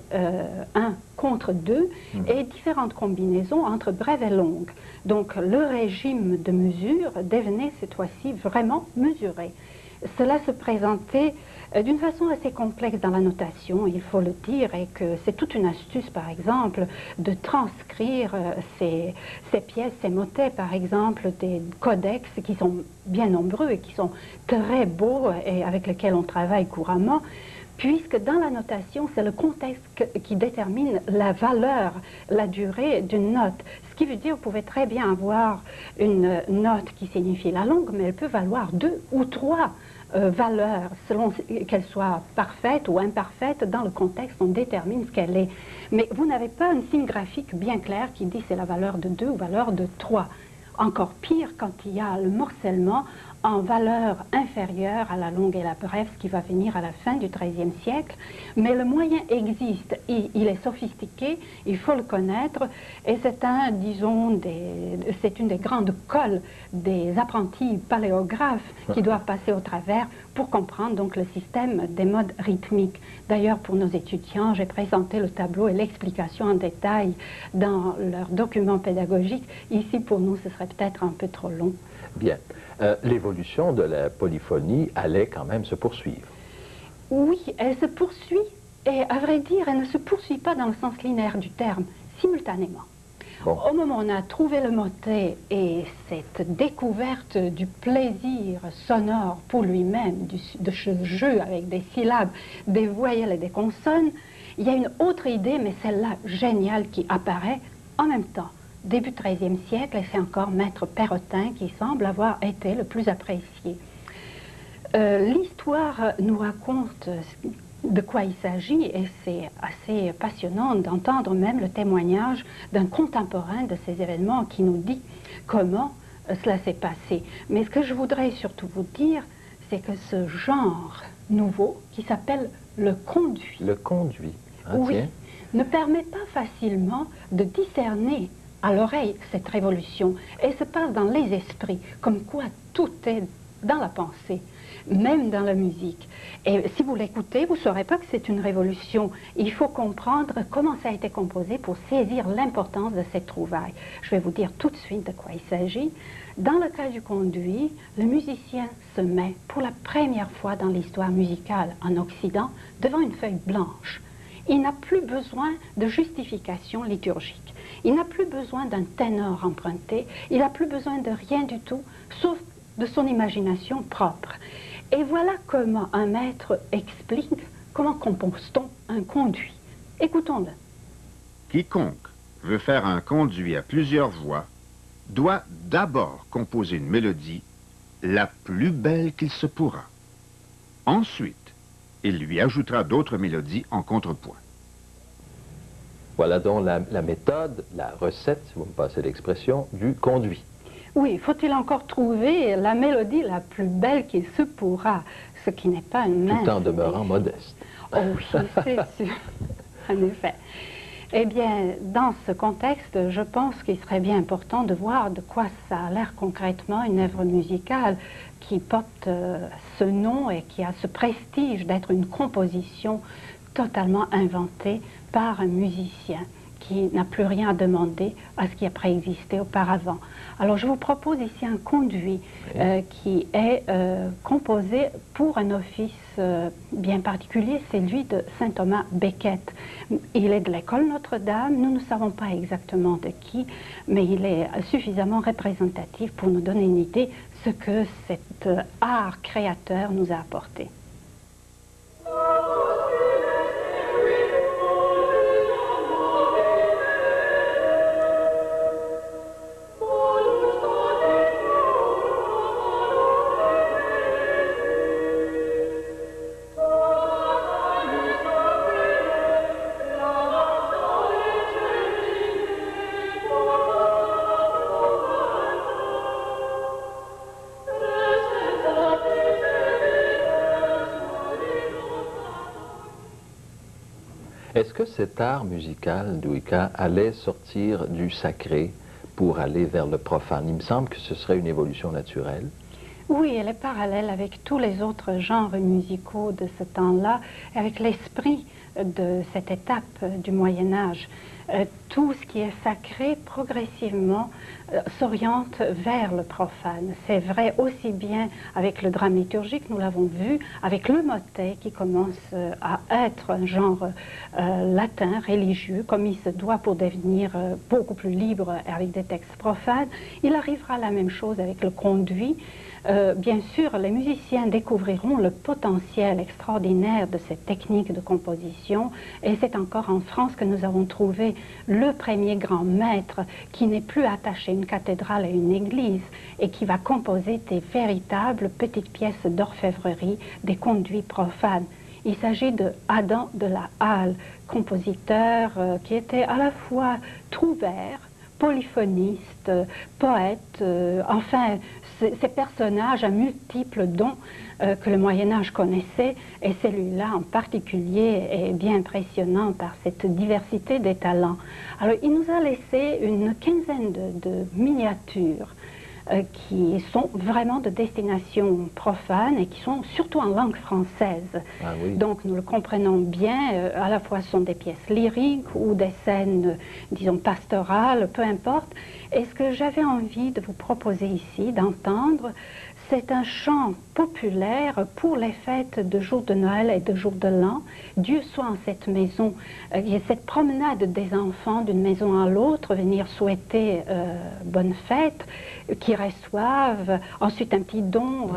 1 contre 2 et différentes combinaisons entre brève et longue. Donc, le régime de mesure devenait cette fois-ci vraiment mesuré. Cela se présentait d'une façon assez complexe dans la notation, il faut le dire, et que c'est toute une astuce, par exemple, de transcrire ces pièces, ces motets, par exemple, des codex qui sont bien nombreux et qui sont très beaux et avec lesquels on travaille couramment, puisque dans la notation, c'est le contexte qui détermine la valeur, la durée d'une note. Ce qui veut dire que vous pouvez très bien avoir une note qui signifie la langue, mais elle peut valoir 2 ou 3 valeurs, selon qu'elle soit parfaite ou imparfaite. Dans le contexte, on détermine ce qu'elle est. Mais vous n'avez pas un signe graphique bien clair qui dit c'est la valeur de 2 ou valeur de 3. Encore pire quand il y a le morcellement en valeur inférieure à la longue et la brève, ce qui va venir à la fin du XIIIe siècle. Mais le moyen existe, il est sophistiqué, il faut le connaître, et c'est c'est une des grandes coles des apprentis paléographes qui doivent passer au travers pour comprendre donc le système des modes rythmiques. D'ailleurs, pour nos étudiants, j'ai présenté le tableau et l'explication en détail dans leur document pédagogique. Ici, pour nous, ce serait peut-être un peu trop long. Bien. L'évolution de la polyphonie allait quand même se poursuivre. Oui, elle se poursuit, et à vrai dire, elle ne se poursuit pas dans le sens linéaire du terme, simultanément. Bon. Au moment où on a trouvé le motet et cette découverte du plaisir sonore pour lui-même, de ce jeu avec des syllabes, des voyelles et des consonnes, il y a une autre idée, mais celle-là géniale, qui apparaît en même temps. Début XIIIe siècle, et c'est encore Maître Perrotin qui semble avoir été le plus apprécié. L'histoire nous raconte de quoi il s'agit, et c'est assez passionnant d'entendre même le témoignage d'un contemporain de ces événements qui nous dit comment cela s'est passé. Mais ce que je voudrais surtout vous dire, c'est que ce genre nouveau, qui s'appelle le conduit, oui, ne permet pas facilement de discerner à l'oreille cette révolution. Elle se passe dans les esprits, comme quoi tout est dans la pensée, même dans la musique. Et si vous l'écoutez, vous ne saurez pas que c'est une révolution. Il faut comprendre comment ça a été composé pour saisir l'importance de cette trouvaille. Je vais vous dire tout de suite de quoi il s'agit. Dans le cas du conduit, le musicien se met pour la première fois dans l'histoire musicale en Occident devant une feuille blanche. Il n'a plus besoin de justification liturgique. Il n'a plus besoin d'un ténor emprunté, il n'a plus besoin de rien du tout, sauf de son imagination propre. Et voilà comment un maître explique comment compose-t-on un conduit. Écoutons-le. Quiconque veut faire un conduit à plusieurs voix doit d'abord composer une mélodie la plus belle qu'il se pourra. Ensuite, il lui ajoutera d'autres mélodies en contrepoint. Voilà donc la méthode, la recette, si vous me passez l'expression, du conduit. Oui, faut-il encore trouver la mélodie la plus belle qu'il se pourra, ce qui n'est pas une mince... Tout en demeurant modeste. Oh oui, c'est sûr, en effet. Eh bien, dans ce contexte, je pense qu'il serait bien important de voir de quoi ça a l'air concrètement une œuvre musicale qui porte ce nom et qui a ce prestige d'être une composition totalement inventée par un musicien qui n'a plus rien à demander à ce qui a préexisté auparavant. Alors je vous propose ici un conduit qui est composé pour un office bien particulier, c'est celui de saint Thomas Becket. Il est de l'école Notre-Dame, nous ne savons pas exactement de qui, mais il est suffisamment représentatif pour nous donner une idée de ce que cet art créateur nous a apporté. Est-ce que cet art musical, Douika, allait sortir du sacré pour aller vers le profane? Il me semble que ce serait une évolution naturelle. Oui, elle est parallèle avec tous les autres genres musicaux de ce temps-là, avec l'esprit de cette étape du Moyen-Âge. Tout ce qui est sacré, progressivement, s'oriente vers le profane. C'est vrai aussi bien avec le drame liturgique, nous l'avons vu, avec le motet qui commence à être un genre latin, religieux, comme il se doit pour devenir beaucoup plus libre avec des textes profanes. Il arrivera la même chose avec le conduit. bien sûr, les musiciens découvriront le potentiel extraordinaire de cette technique de composition, et c'est encore en France que nous avons trouvé le premier grand maître qui n'est plus attaché à une cathédrale et une église, et qui va composer des véritables petites pièces d'orfèvrerie, des conduits profanes. Il s'agit de Adam de la Halle, compositeur qui était à la fois trouvère, polyphoniste, poète, enfin, ces personnages à multiples dons que le Moyen-Âge connaissait, et celui-là en particulier est bien impressionnant par cette diversité des talents. Alors, il nous a laissé une quinzaine de miniatures qui sont vraiment de destination profane et qui sont surtout en langue française. Ah oui. Donc nous le comprenons bien, à la fois ce sont des pièces lyriques ou des scènes, disons, pastorales, peu importe. Et ce que j'avais envie de vous proposer ici, d'entendre, c'est un chant populaire pour les fêtes de jour de Noël et de jour de l'an. Dieu soit en cette maison. Il y a cette promenade des enfants d'une maison à l'autre, venir souhaiter bonne fête, qui reçoivent ensuite un petit don,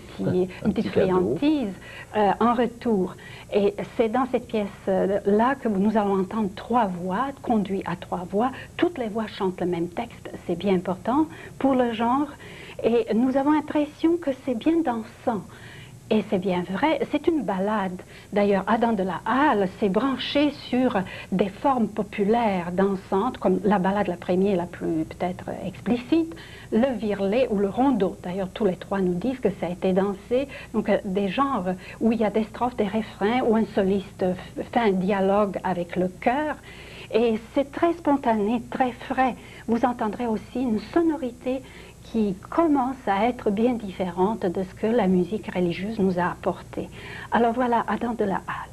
une petite friandise en retour. Et c'est dans cette pièce-là que nous allons entendre trois voix, conduits à trois voix. Toutes les voix chantent le même texte, c'est bien important pour le genre. Et nous avons l'impression que c'est bien dansant. Et c'est bien vrai, c'est une ballade. D'ailleurs, Adam de la Halle s'est branché sur des formes populaires dansantes, comme la ballade la première, la plus peut-être explicite, le virlet ou le rondeau. D'ailleurs, tous les trois nous disent que ça a été dansé. Donc, des genres où il y a des strophes, des refrains, où un soliste fait un dialogue avec le chœur. Et c'est très spontané, très frais. Vous entendrez aussi une sonorité qui commence à être bien différente de ce que la musique religieuse nous a apporté. Alors voilà, Adam de la Halle.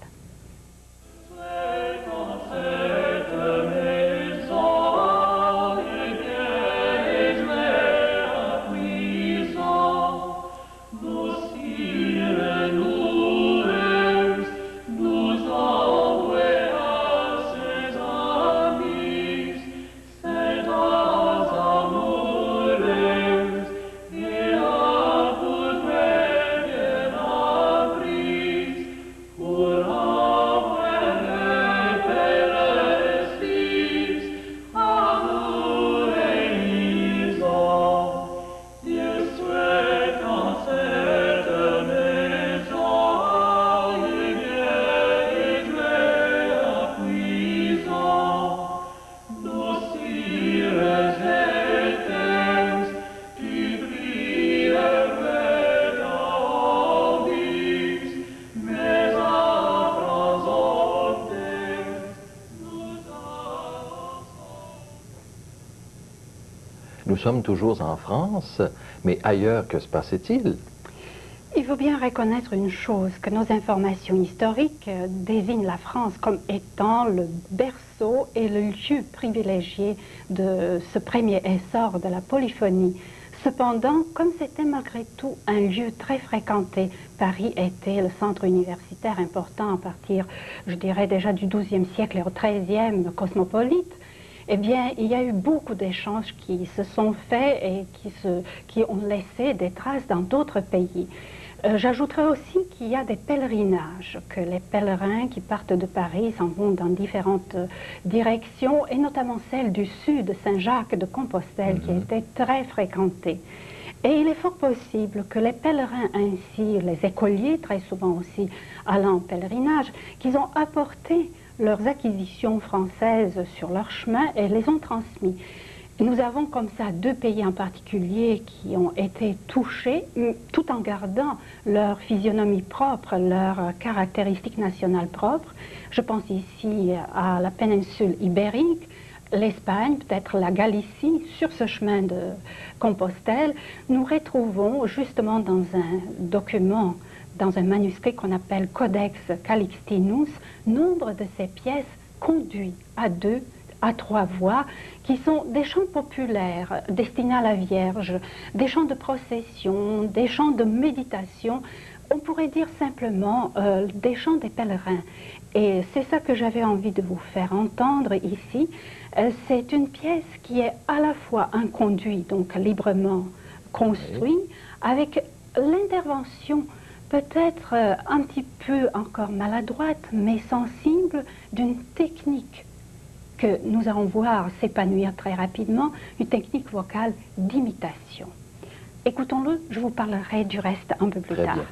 Nous sommes toujours en France, mais ailleurs, que se passait-il? Il faut bien reconnaître une chose, que nos informations historiques désignent la France comme étant le berceau et le lieu privilégié de ce premier essor de la polyphonie. Cependant, comme c'était malgré tout un lieu très fréquenté, Paris était le centre universitaire important à partir, je dirais déjà du XIIe siècle et au XIIIe, cosmopolite, eh bien, il y a eu beaucoup d'échanges qui se sont faits et qui ont laissé des traces dans d'autres pays. J'ajouterai aussi qu'il y a des pèlerinages, que les pèlerins qui partent de Paris s'en vont dans différentes directions, et notamment celle du sud, Saint-Jacques de Compostelle, qui était très fréquentée. Et il est fort possible que les pèlerins ainsi, les écoliers très souvent aussi allant en pèlerinage, qu'ils ont apporté leurs acquisitions françaises sur leur chemin et les ont transmis. Nous avons comme ça deux pays en particulier qui ont été touchés, tout en gardant leur physionomie propre, leurs caractéristiques nationales propres. Je pense ici à la péninsule ibérique, l'Espagne, peut-être la Galicie. Sur ce chemin de Compostelle, nous retrouvons justement dans un document, dans un manuscrit qu'on appelle Codex Calixtinus, nombre de ces pièces conduites à deux, à trois voix, qui sont des chants populaires destinés à la Vierge, des chants de procession, des chants de méditation, on pourrait dire simplement des chants des pèlerins. Et c'est ça que j'avais envie de vous faire entendre ici. C'est une pièce qui est à la fois un conduit, donc librement construit, avec l'intervention peut-être un petit peu encore maladroite, mais sensible, d'une technique que nous allons voir s'épanouir très rapidement, une technique vocale d'imitation. Écoutons-le, je vous parlerai du reste un peu plus tard. Bien.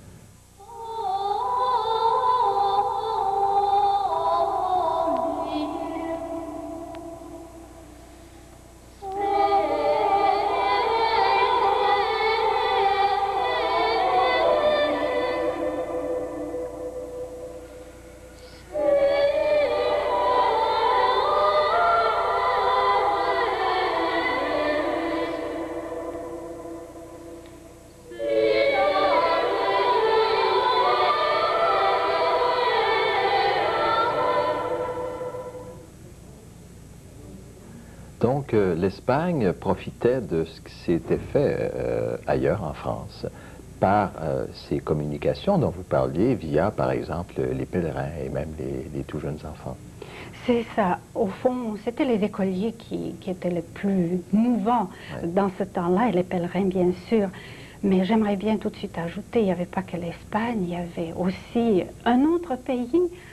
Donc, l'Espagne profitait de ce qui s'était fait ailleurs en France par ces communications dont vous parliez via, par exemple, les pèlerins et même les tout jeunes enfants. C'est ça. Au fond, c'était les écoliers qui étaient les plus mouvants dans ce temps-là, et les pèlerins, bien sûr. Mais j'aimerais bien tout de suite ajouter, il n'y avait pas que l'Espagne, il y avait aussi un autre pays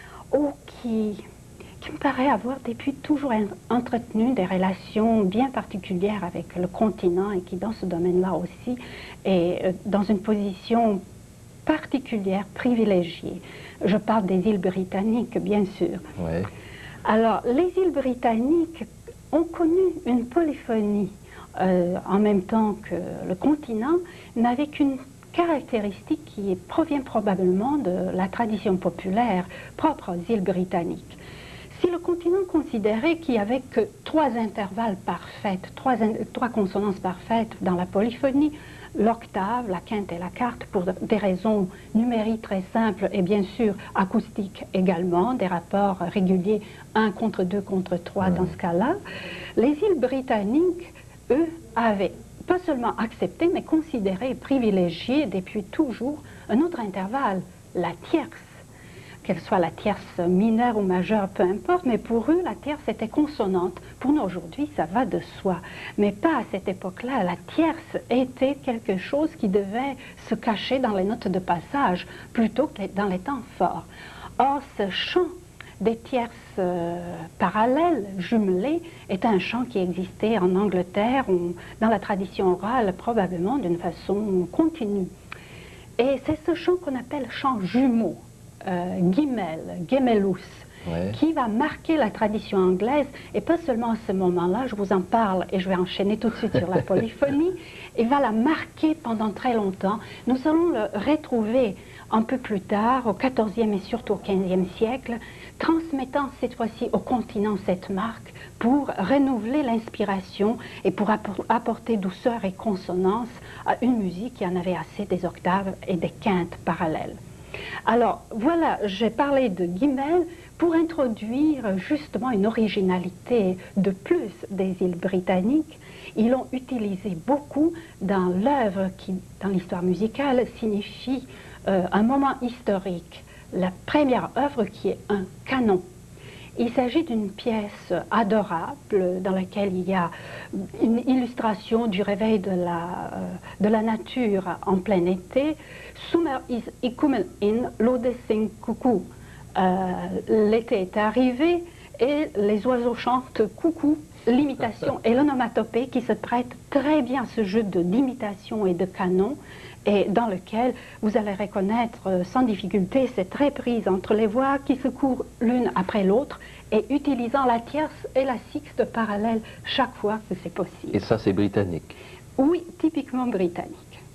qui me paraît avoir depuis toujours entretenu des relations bien particulières avec le continent et qui, dans ce domaine-là aussi, est dans une position particulière, privilégiée. Je parle des îles britanniques, bien sûr. Ouais. Alors, les îles britanniques ont connu une polyphonie en même temps que le continent, mais avec une caractéristique qui provient probablement de la tradition populaire propre aux îles britanniques. Si le continent considérait qu'il n'y avait que 3 intervalles parfaits, 3 consonances parfaites dans la polyphonie, l'octave, la quinte et la quarte, pour des raisons numériques très simples et bien sûr acoustiques également, des rapports réguliers 1 contre 2 contre 3 dans ce cas-là, les îles britanniques, eux, avaient pas seulement accepté, mais considéré et privilégié depuis toujours un autre intervalle, la tierce. Qu'elle soit la tierce mineure ou majeure, peu importe, mais pour eux, la tierce était consonante. Pour nous, aujourd'hui, ça va de soi. Mais pas à cette époque-là. La tierce était quelque chose qui devait se cacher dans les notes de passage, plutôt que dans les temps forts. Or, ce chant des tierces parallèles, jumelées, est un chant qui existait en Angleterre, dans la tradition orale, probablement d'une façon continue. Et c'est ce chant qu'on appelle chant jumeau. Gemellus, qui va marquer la tradition anglaise, et pas seulement à ce moment-là, je vous en parle et je vais enchaîner tout de suite sur la polyphonie, et va la marquer pendant très longtemps. Nous allons le retrouver un peu plus tard, au XIVe et surtout au XVe siècle, transmettant cette fois-ci au continent cette marque pour renouveler l'inspiration et pour apporter douceur et consonance à une musique qui en avait assez des octaves et des quintes parallèles. Alors voilà, j'ai parlé de Gimel pour introduire justement une originalité de plus des îles britanniques. Ils l'ont utilisé beaucoup dans l'œuvre qui, dans l'histoire musicale, signifie un moment historique. La première œuvre qui est un canon. Il s'agit d'une pièce adorable dans laquelle il y a une illustration du réveil de la nature en plein été. Summer is coming in, l'ode sing coucou. L'été est arrivé et les oiseaux chantent coucou. L'imitation et l'onomatopée qui se prêtent très bien à ce jeu d'imitation et de canon, et dans lequel vous allez reconnaître sans difficulté cette reprise entre les voix qui se courent l'une après l'autre et utilisant la tierce et la sixte parallèle chaque fois que c'est possible. Et ça, c'est britannique? Oui, typiquement britannique.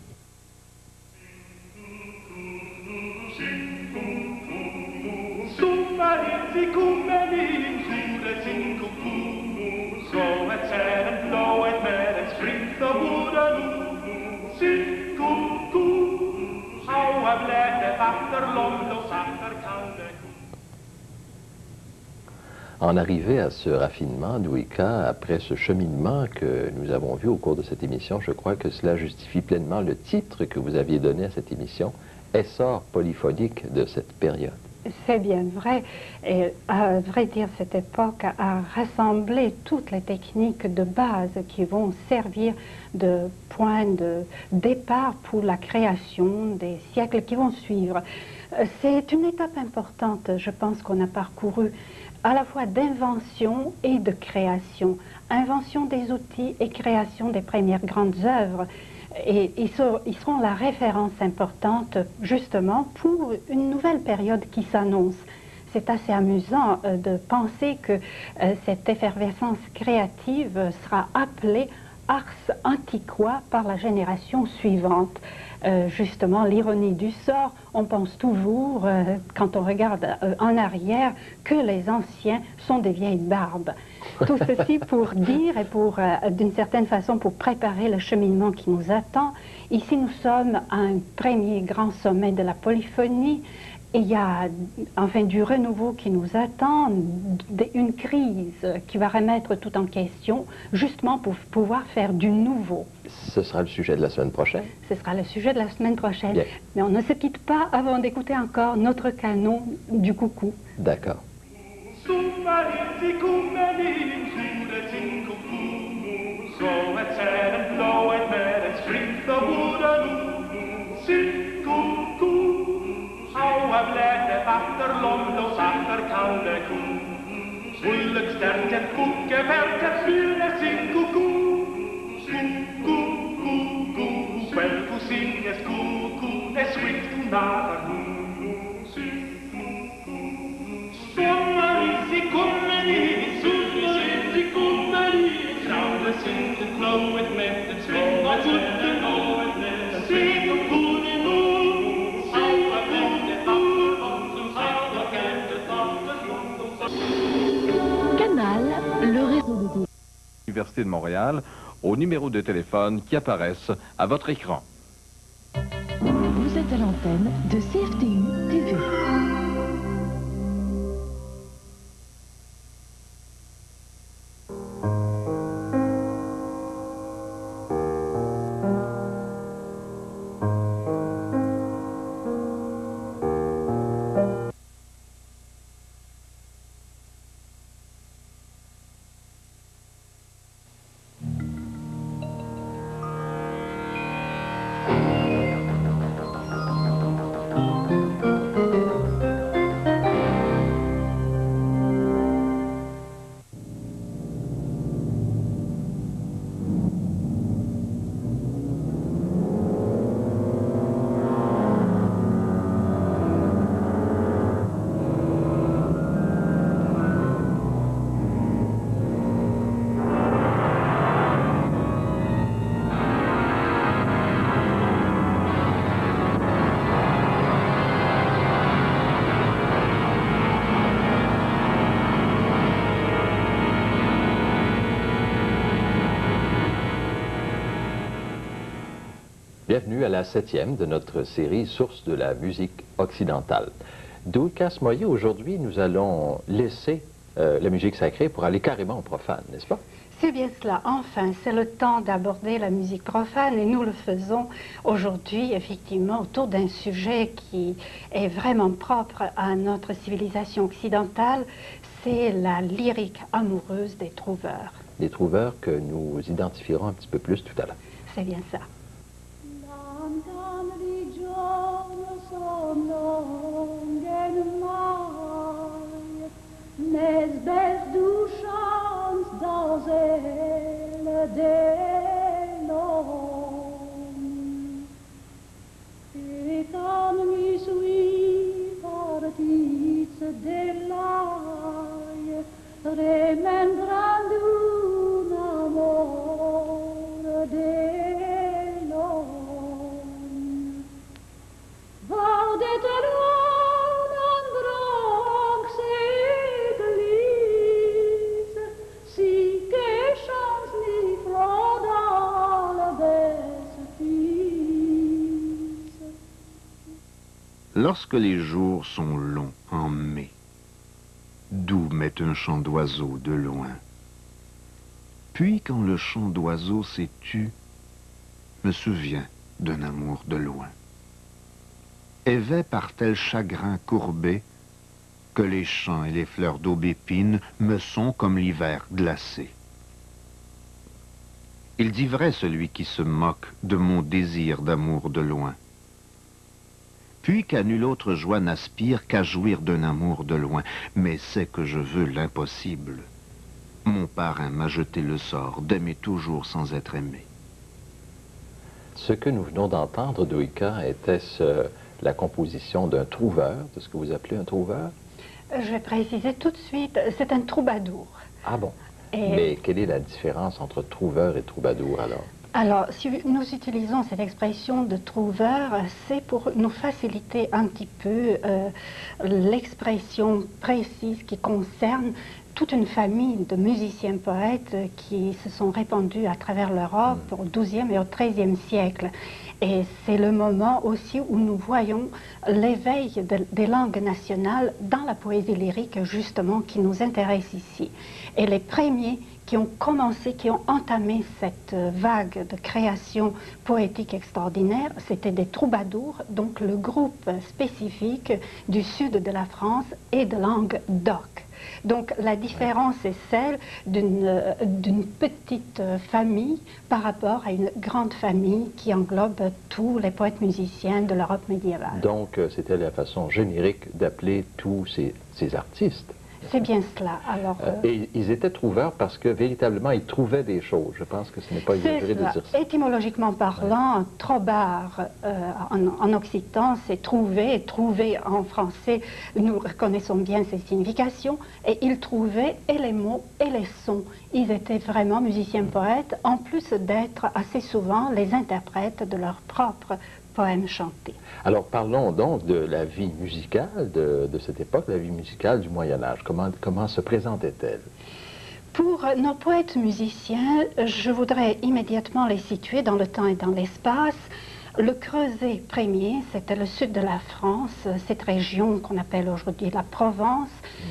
En arriver à ce raffinement, Douika, après ce cheminement que nous avons vu au cours de cette émission, je crois que cela justifie pleinement le titre que vous aviez donné à cette émission, Essor polyphonique de cette période. C'est bien vrai. Et à vrai dire, cette époque a rassemblé toutes les techniques de base qui vont servir de point de départ pour la création des siècles qui vont suivre. C'est une étape importante, je pense, qu'on a parcourue, à la fois d'invention et de création. Invention des outils et création des premières grandes œuvres. Et ils seront la référence importante justement pour une nouvelle période qui s'annonce. C'est assez amusant de penser que cette effervescence créative sera appelée ars antiqua par la génération suivante. Justement, l'ironie du sort, on pense toujours, quand on regarde en arrière, que les anciens sont des vieilles barbes. Tout ceci pour dire et pour, d'une certaine façon, pour préparer le cheminement qui nous attend. Ici, nous sommes à un premier grand sommet de la polyphonie. Et il y a enfin du renouveau qui nous attend, une crise qui va remettre tout en question, justement pour pouvoir faire du nouveau. Ce sera le sujet de la semaine prochaine. Ce sera le sujet de la semaine prochaine. Bien. Mais on ne se quitte pas avant d'écouter encore notre canon du coucou. D'accord. Achter lomlos, achter koude koe. Moeilijk sterft het koekje, werkt het vuur en zingt koekoe. Koe, koe, koe, wel koe zinges koe, koe, des schrikt koe naar koe. Sommer is die kommerie, zomer is die kommerie. Vrouwen zingt het blauwet met het zwing van voeten nooit net. Zing op koe in moe. Canal, le réseau de Université de Montréal, au numéro de téléphone qui apparaissent à votre écran. Vous êtes à l'antenne de CFTU TV. Bienvenue à la 7e de notre série Sources de la musique occidentale. Doukas Moyer, aujourd'hui, nous allons laisser la musique sacrée pour aller carrément au profane, n'est-ce pas? C'est bien cela. Enfin, c'est le temps d'aborder la musique profane et nous le faisons aujourd'hui, effectivement, autour d'un sujet qui est vraiment propre à notre civilisation occidentale. C'est la lyrique amoureuse des trouveurs. Des trouveurs que nous identifierons un petit peu plus tout à l'heure. C'est bien ça. Mes belles douchants dans elle des longs. Et quand mi suis partit de l'ail, remembrant un amor de longs. Vau de teron en bronx église, si que chance mi froda le bestice. Lorsque les jours sont longs en mai, doux met un chant d'oiseau de loin. Puis quand le chant d'oiseau s'est tu, me souviens d'un amour de loin. Éveille par tel chagrin courbé que les champs et les fleurs d'aubépine me sont comme l'hiver glacé. Il dit vrai celui qui se moque de mon désir d'amour de loin. Puis qu'à nulle autre joie n'aspire qu'à jouir d'un amour de loin, mais c'est que je veux l'impossible. Mon parrain m'a jeté le sort d'aimer toujours sans être aimé. Ce que nous venons d'entendre, Douika, était-ce la composition d'un trouveur, de ce que vous appelez un trouveur? Je vais préciser tout de suite, c'est un troubadour. Ah bon? Et Mais quelle est la différence entre trouveur et troubadour alors? alors, si nous utilisons cette expression de trouveur, c'est pour nous faciliter un petit peu l'expression précise qui concerne toute une famille de musiciens poètes qui se sont répandus à travers l'Europe au XIIe et au XIIIe siècle. Et c'est le moment aussi où nous voyons l'éveil des langues nationales dans la poésie lyrique, justement, qui nous intéresse ici. Et les premiers qui ont commencé, qui ont entamé cette vague de création poétique extraordinaire, c'était des troubadours, donc le groupe spécifique du sud de la France et de langue d'oc. Donc la différence est celle d'une petite famille par rapport à une grande famille qui englobe tous les poètes musiciens de l'Europe médiévale. Donc c'était la façon générique d'appeler tous ces artistes. C'est bien cela. Alors, et ils étaient trouveurs parce que véritablement ils trouvaient des choses. Je pense que ce n'est pas exagéré de dire ça. Étymologiquement parlant, trobar en occitan, c'est trouver, et trouver en français, nous reconnaissons bien ses significations, et ils trouvaient et les mots et les sons. Ils étaient vraiment musiciens-poètes, en plus d'être assez souvent les interprètes de leurs propres poèmes chantés. Alors parlons donc de la vie musicale de cette époque, la vie musicale du Moyen-Âge. Comment se présentait-elle? Pour nos poètes musiciens, je voudrais immédiatement les situer dans le temps et dans l'espace. Le Creuset premier, c'était le sud de la France, cette région qu'on appelle aujourd'hui la Provence,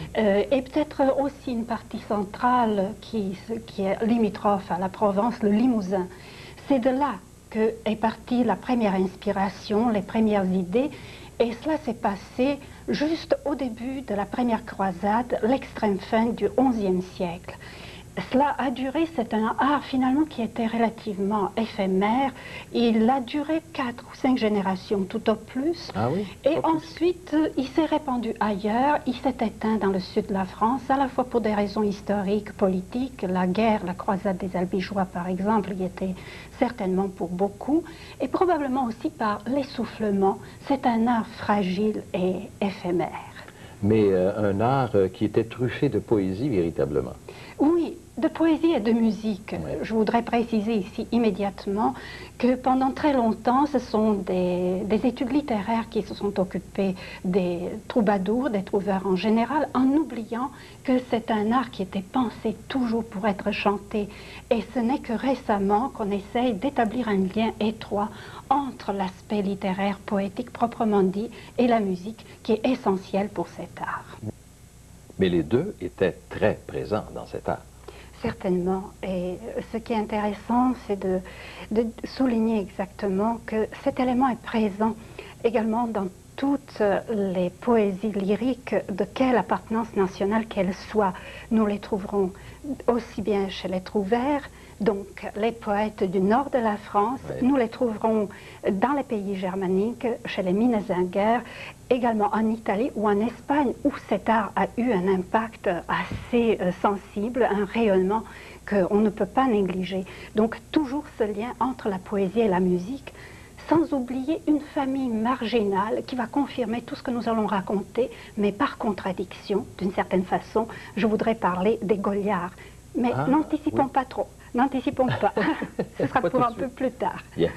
et peut-être aussi une partie centrale qui est limitrophe à la Provence, le Limousin. C'est de là est partie la première inspiration, les premières idées, et cela s'est passé juste au début de la première croisade, l'extrême fin du XIe siècle. Cela a duré, c'est un art finalement qui était relativement éphémère. Il a duré 4 ou 5 générations tout au plus. Ah oui, et ensuite, il s'est répandu ailleurs. Il s'est éteint dans le sud de la France, à la fois pour des raisons historiques, politiques. La guerre, la croisade des Albigeois par exemple, y était certainement pour beaucoup. Et probablement aussi par l'essoufflement. C'est un art fragile et éphémère. Mais un art qui était truffé de poésie véritablement. Oui, de poésie et de musique. Oui. Je voudrais préciser ici immédiatement que pendant très longtemps, ce sont des études littéraires qui se sont occupées des troubadours, des trouveurs en général, en oubliant que c'est un art qui était pensé toujours pour être chanté. Et ce n'est que récemment qu'on essaye d'établir un lien étroit entre l'aspect littéraire, poétique proprement dit, et la musique, qui est essentielle pour cet art. Mais les deux étaient très présents dans cet art. Certainement. Et ce qui est intéressant, c'est de souligner exactement que cet élément est présent également dans toutes les poésies lyriques, de quelle appartenance nationale qu'elles soient. Nous les trouverons aussi bien chez les trouvères, donc les poètes du nord de la France, oui. Nous les trouverons dans les pays germaniques, chez les Minnesänger, également en Italie ou en Espagne, où cet art a eu un impact assez sensible, un rayonnement qu'on ne peut pas négliger. Donc toujours ce lien entre la poésie et la musique, sans oublier une famille marginale qui va confirmer tout ce que nous allons raconter, mais par contradiction, d'une certaine façon. Je voudrais parler des Goliards. Mais n'anticipons pas trop, n'anticipons pas. Ce sera pour un peu plus tard. Bien.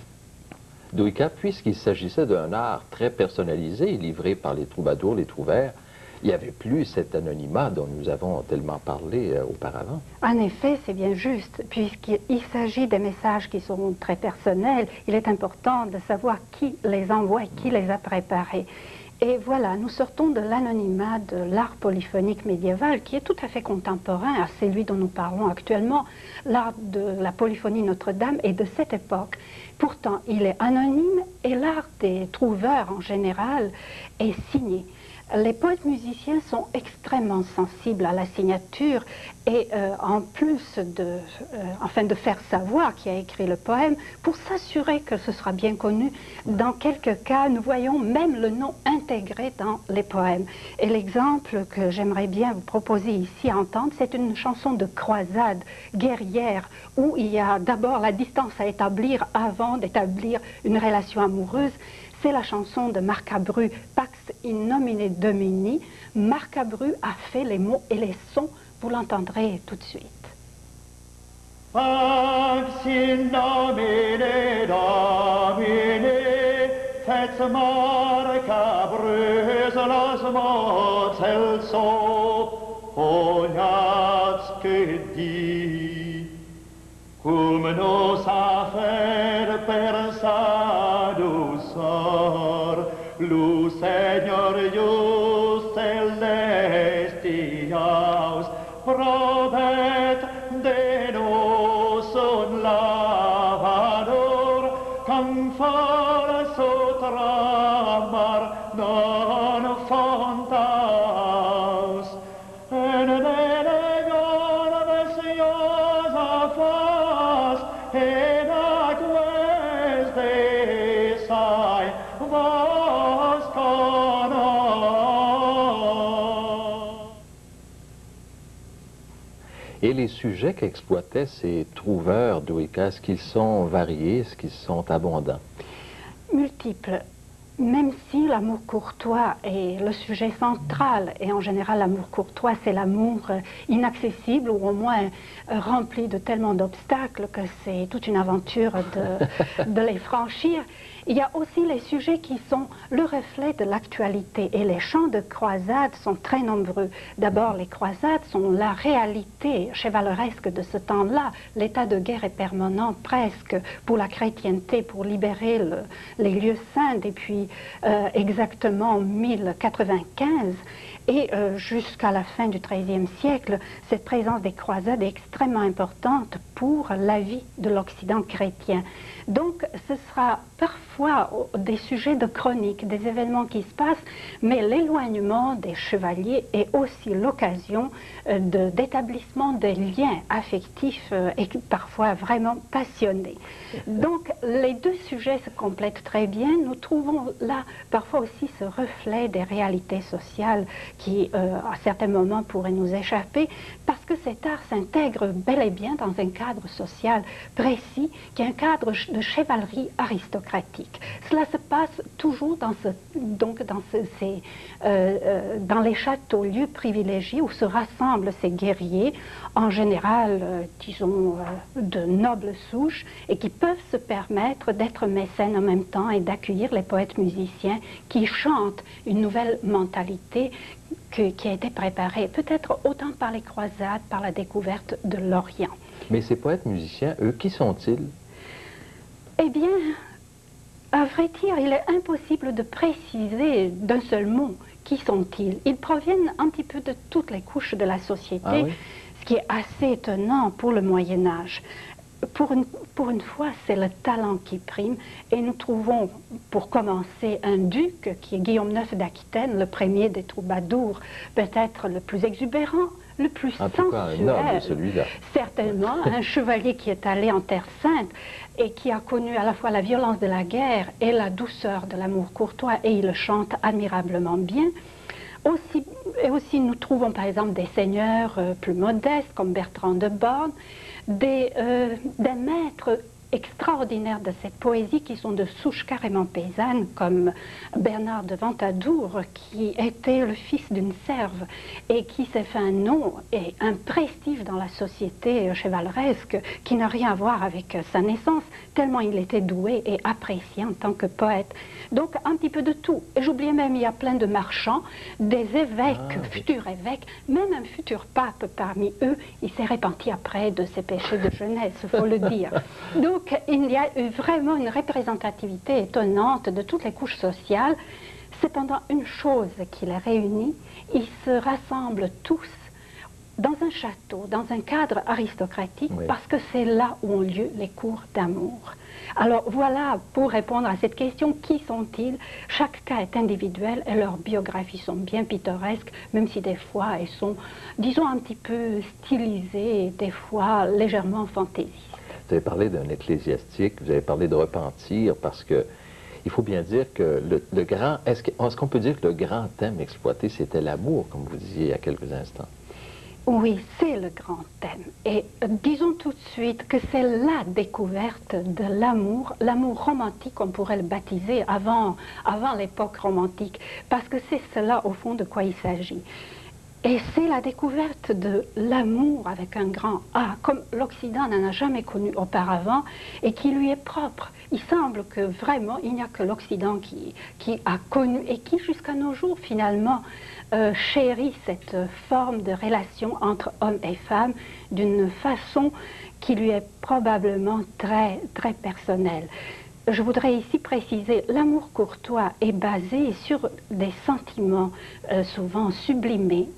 Douika, puisqu'il s'agissait d'un art très personnalisé, livré par les troubadours, les trouvères, il n'y avait plus cet anonymat dont nous avons tellement parlé auparavant. En effet, c'est bien juste. Puisqu'il s'agit des messages qui seront très personnels, il est important de savoir qui les envoie et qui les a préparés. Et voilà, nous sortons de l'anonymat de l'art polyphonique médiéval qui est tout à fait contemporain à celui dont nous parlons actuellement. L'art de la polyphonie Notre-Dame est de cette époque. Pourtant, il est anonyme et l'art des trouveurs en général est signé. Les poètes musiciens sont extrêmement sensibles à la signature et en plus de faire savoir qui a écrit le poème, pour s'assurer que ce sera bien connu, dans quelques cas, nous voyons même le nom intégré dans les poèmes. Et l'exemple que j'aimerais bien vous proposer ici à entendre, c'est une chanson de croisade guerrière, où il y a d'abord la distance à établir avant d'établir une relation amoureuse. C'est la chanson de Marcabru, Pax in nomine Domini. Marcabru a fait les mots et les sons, vous l'entendrez tout de suite. Pax in nomine Domini, fets Marcabrus los mots elso, ognats que dit, cum nos affaire pensadus or, lu Seignor ius celestiaus, probet de nos un lavador, cam falso tramar non fontaus, en denegon messiosa fas, en aques de sai vos conos. Et les sujets qu'exploitaient ces trouveurs d'Ouika, est-ce qu'ils sont variés, est-ce qu'ils sont abondants? Multiples. Même si l'amour courtois est le sujet central, et en général l'amour courtois c'est l'amour inaccessible ou au moins rempli de tellement d'obstacles que c'est toute une aventure de les franchir, il y a aussi les sujets qui sont le reflet de l'actualité et les chants de croisade sont très nombreux. D'abord les croisades sont la réalité chevaleresque de ce temps-là. L'état de guerre est permanent presque pour la chrétienté, pour libérer les lieux saints depuis exactement 1095 et jusqu'à la fin du XIIIe siècle, cette présence des croisades est extrêmement importante pour la vie de l'Occident chrétien. Donc ce sera parfois des sujets de chronique, des événements qui se passent, mais l'éloignement des chevaliers est aussi l'occasion d'établissement des liens affectifs et parfois vraiment passionnés. Donc les deux sujets se complètent très bien. Nous trouvons là parfois aussi ce reflet des réalités sociales qui à certains moments pourraient nous échapper parce que cet art s'intègre bel et bien dans un cadre social précis qui est un cadre de chevalerie aristocratique. Cela se passe toujours dans les châteaux, lieux privilégiés où se rassemblent ces guerriers, en général, disons, de nobles souches, et qui peuvent se permettre d'être mécènes en même temps et d'accueillir les poètes musiciens qui chantent une nouvelle mentalité qui a été préparée peut-être autant par les croisades, par la découverte de l'Orient. Mais ces poètes musiciens, eux, qui sont-ils? Eh bien, à vrai dire, il est impossible de préciser d'un seul mot qui sont-ils. Ils proviennent un petit peu de toutes les couches de la société, ah oui? Ce qui est assez étonnant pour le Moyen-Âge. Pour une fois, c'est le talent qui prime, et nous trouvons, pour commencer, un duc, qui est Guillaume IX d'Aquitaine, le premier des troubadours, peut-être le plus exubérant, le plus sensuel. En tout cas, un noble, celui-là. Certainement, un chevalier qui est allé en Terre Sainte et qui a connu à la fois la violence de la guerre et la douceur de l'amour courtois, et il le chante admirablement bien. Aussi, nous trouvons par exemple des seigneurs plus modestes, comme Bertrand de Born, des maîtres extraordinaires de cette poésie qui sont de souche carrément paysanne, comme Bernard de Ventadour, qui était le fils d'une serve et qui s'est fait un nom et un prestige dans la société chevaleresque qui n'a rien à voir avec sa naissance, tellement il était doué et apprécié en tant que poète. Donc un petit peu de tout. Et j'oubliais même, il y a plein de marchands, des évêques, futurs évêques, même un futur pape parmi eux. Il s'est repenti après de ses péchés de jeunesse, il faut le dire. Donc il y a eu vraiment une représentativité étonnante de toutes les couches sociales. Cependant, une chose qui les réunit, ils se rassemblent tous dans un château, dans un cadre aristocratique, Oui. parce que c'est là où ont lieu les cours d'amour. Alors voilà, pour répondre à cette question, qui sont-ils? Chaque cas est individuel et leurs biographies sont bien pittoresques, même si des fois elles sont, disons, un petit peu stylisées et des fois légèrement fantaisistes. Vous avez parlé d'un ecclésiastique, vous avez parlé de repentir, parce que il faut bien dire que le grand... Est-ce qu'on peut dire que le grand thème exploité, c'était l'amour, comme vous disiez il y a quelques instants? Oui, c'est le grand thème. Et disons tout de suite que c'est la découverte de l'amour romantique, on pourrait le baptiser avant l'époque romantique, parce que c'est cela au fond de quoi il s'agit. Et c'est la découverte de l'amour avec un grand A, comme l'Occident n'en a jamais connu auparavant et qui lui est propre. Il semble que vraiment, il n'y a que l'Occident qui a connu et qui, jusqu'à nos jours, finalement, chérit cette forme de relation entre hommes et femmes d'une façon qui lui est probablement très, très personnelle. Je voudrais ici préciser, l'amour courtois est basé sur des sentiments souvent sublimés,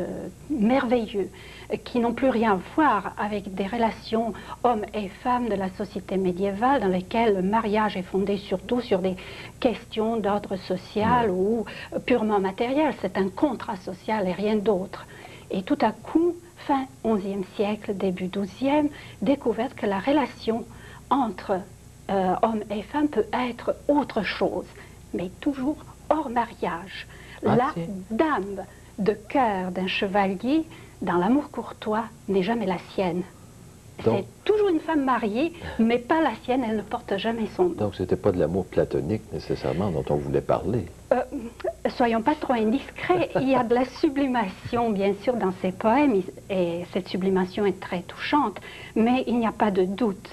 merveilleux, qui n'ont plus rien à voir avec des relations hommes et femmes de la société médiévale dans lesquelles le mariage est fondé surtout sur des questions d'ordre social ou purement matériel. C'est un contrat social et rien d'autre. Et tout à coup, fin XIe siècle, début XIIe, découverte que la relation entre hommes et femmes peut être autre chose, mais toujours hors mariage. La dame de cœur d'un chevalier, dans l'amour courtois, n'est jamais la sienne. C'est toujours une femme mariée, mais pas la sienne, elle ne porte jamais son nom. Donc, c'était pas de l'amour platonique, nécessairement, dont on voulait parler. Soyons pas trop indiscrets, il y a de la sublimation, bien sûr, dans ces poèmes, et cette sublimation est très touchante, mais il n'y a pas de doute.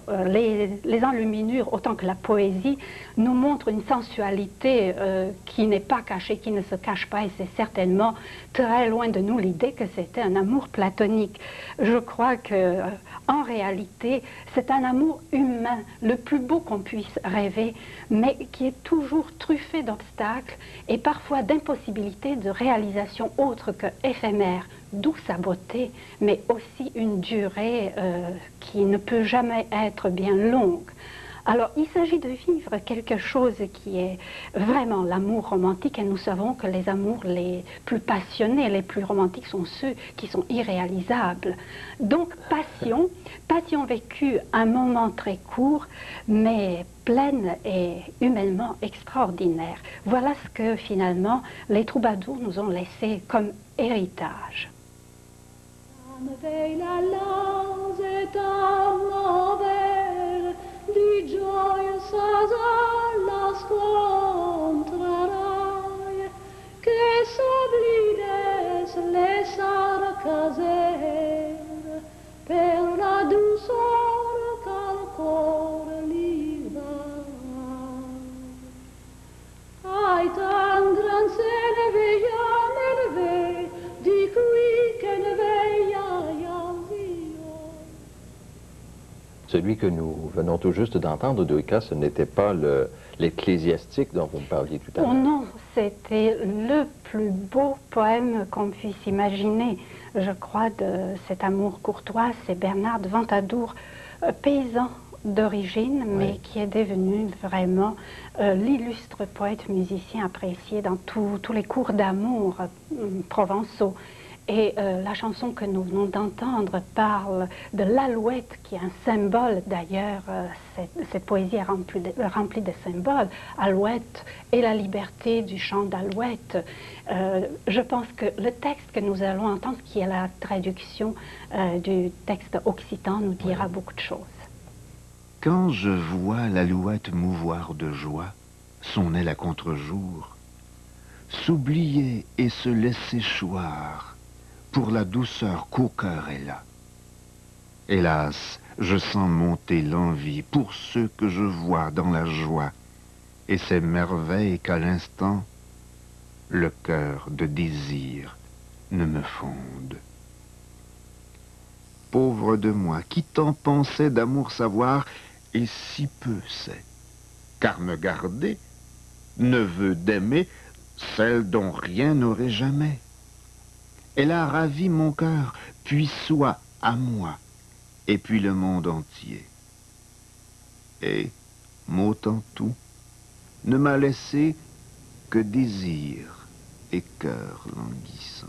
Les enluminures, autant que la poésie, nous montrent une sensualité qui n'est pas cachée, qui ne se cache pas, et c'est certainement très loin de nous l'idée que c'était un amour platonique. Je crois que, en réalité, c'est un amour humain, le plus beau qu'on puisse rêver, mais qui est toujours truffé d'obstacles et parfois d'impossibilités de réalisation autre que éphémère, d'où sa beauté, mais aussi une durée qui ne peut jamais être bien longue. Alors, il s'agit de vivre quelque chose qui est vraiment l'amour romantique, et nous savons que les amours les plus passionnés, les plus romantiques sont ceux qui sont irréalisables. Donc, passion vécue un moment très court, mais pleine et humainement extraordinaire. Voilà ce que finalement les troubadours nous ont laissé comme héritage. Di gioia la scontrarai, che soblides le sarà caser, per la dulzor cal cor li dà. Ai tan gran se ne veia, di qui che ne veia Celui que nous venons tout juste d'entendre, Douika, ce n'était pas l'ecclésiastique dont vous me parliez tout à l'heure. Oh non, c'était le plus beau poème qu'on puisse imaginer, je crois, de cet amour courtois. C'est Bernard de Ventadour, paysan d'origine, mais qui est devenu vraiment l'illustre poète musicien apprécié dans tous les cours d'amour provençaux. Et la chanson que nous venons d'entendre parle de l'alouette, qui est un symbole d'ailleurs. Cette poésie est remplie de symboles. Alouette et la liberté du chant d'alouette. Je pense que le texte que nous allons entendre, qui est la traduction du texte occitan, nous dira beaucoup de choses. Quand je vois l'alouette mouvoir de joie, son aile à contre-jour, s'oublier et se laisser choir, pour la douceur qu'au cœur est là. Hélas, je sens monter l'envie pour ceux que je vois dans la joie, et ces merveilles qu'à l'instant, le cœur de désir ne me fonde. Pauvre de moi, qui tant pensait d'amour savoir, et si peu sait, car me garder ne veut d'aimer celle dont rien n'aurait jamais. Elle a ravi mon cœur, puis soit à moi, et puis le monde entier. Et, mot en tout, ne m'a laissé que désir et cœur languissant.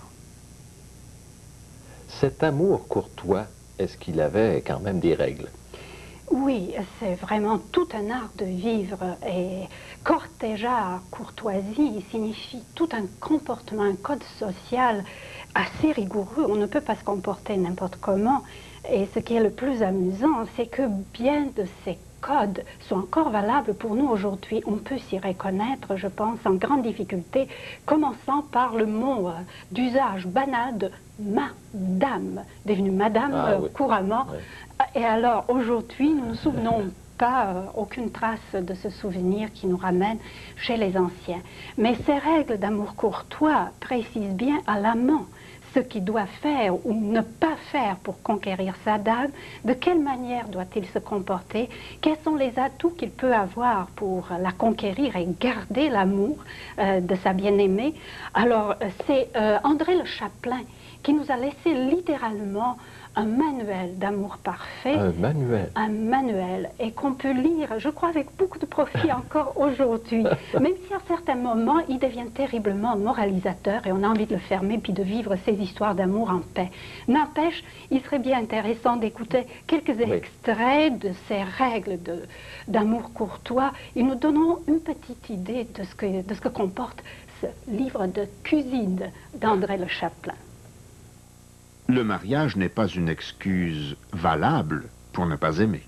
Cet amour courtois, est-ce qu'il avait quand même des règles? Oui, c'est vraiment tout un art de vivre et cortégeat, courtoisie, signifie tout un comportement, un code social assez rigoureux. On ne peut pas se comporter n'importe comment. Et ce qui est le plus amusant, c'est que bien de ces codes sont encore valables pour nous aujourd'hui. On peut s'y reconnaître, je pense, en grande difficulté, commençant par le mot d'usage banal de madame, devenu madame couramment. Oui. Et alors, aujourd'hui, nous ne nous souvenons pas aucune trace de ce souvenir qui nous ramène chez les anciens. Mais ces règles d'amour courtois précisent bien à l'amant ce qu'il doit faire ou ne pas faire pour conquérir sa dame, de quelle manière doit-il se comporter, quels sont les atouts qu'il peut avoir pour la conquérir et garder l'amour de sa bien-aimée. Alors, c'est André Le Chapelain qui nous a laissé littéralement un manuel d'amour parfait. Un manuel. Un manuel, et qu'on peut lire, je crois, avec beaucoup de profit encore aujourd'hui. Même si à certains moments, il devient terriblement moralisateur et on a envie de le fermer puis de vivre ces histoires d'amour en paix. N'empêche, il serait bien intéressant d'écouter quelques extraits de ces règles d'amour courtois et nous donnons une petite idée de ce que comporte ce livre de cuisine d'André Le Chapelain. Le mariage n'est pas une excuse valable pour ne pas aimer.